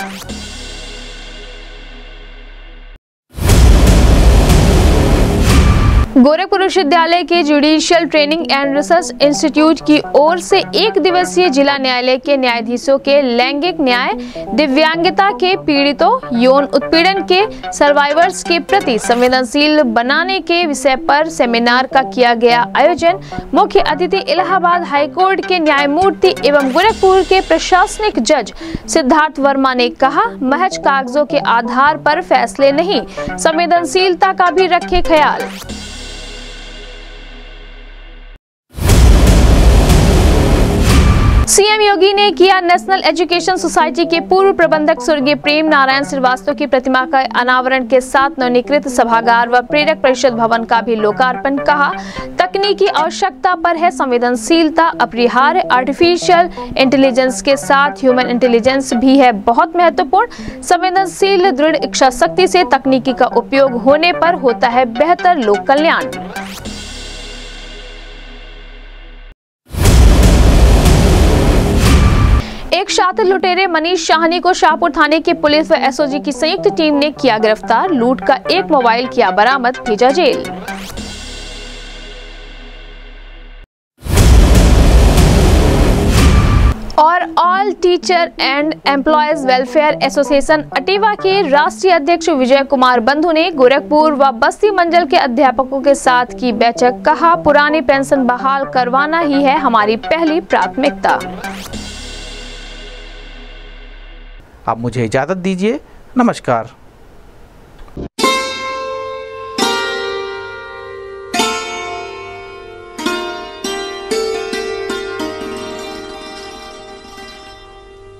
गोरखपुर विश्वविद्यालय के judicial training and research institute की ओर से 1 दिवसीय जिला न्यायालय के न्यायाधीशों के लैंगिक न्याय, दिव्यांगता के पीड़ितों, यौन उत्पीड़न के सर्वाइवर्स के प्रति संवेदनशील बनाने के विषय पर सेमिनार का किया गया आयोजन। मुख्य अतिथि इलाहाबाद हाईकोर्ट के न्यायमूर्ति एवं गोरखपुर के प्रशासनिक जज सिद्धार्थ वर्मा ने कहा, महज कागजों के आधार पर फैसले नहीं, संवेदनशीलता का भी रखे ख्याल। सीएम योगी ने किया नेशनल एजुकेशन सोसाइटी के पूर्व प्रबंधक स्वर्गीय प्रेम नारायण श्रीवास्तव की प्रतिमा का अनावरण के साथ नवनीकृत सभागार व प्रेरक परिषद भवन का भी लोकार्पण। कहा, तकनीकी आवश्यकता पर है संवेदनशीलता अपरिहार्य। आर्टिफिशियल इंटेलिजेंस के साथ ह्यूमन इंटेलिजेंस भी है बहुत महत्वपूर्ण। संवेदनशील दृढ़ इच्छा शक्ति से तकनीकी का उपयोग होने पर होता है बेहतर लोक कल्याण। एक शातिर लुटेरे मनीष शाहनी को शाहपुर थाने की पुलिस व एसओजी की संयुक्त टीम ने किया गिरफ्तार। लूट का 1 मोबाइल किया बरामद, भेजा जेल। और all teacher and employees welfare association Atewa के राष्ट्रीय अध्यक्ष विजय कुमार बंधु ने गोरखपुर व बस्ती मंडल के अध्यापकों के साथ की बैठक। कहा, पुरानी पेंशन बहाल करवाना ही है हमारी पहली प्राथमिकता। अब मुझे इजाजत दीजिए। नमस्कार।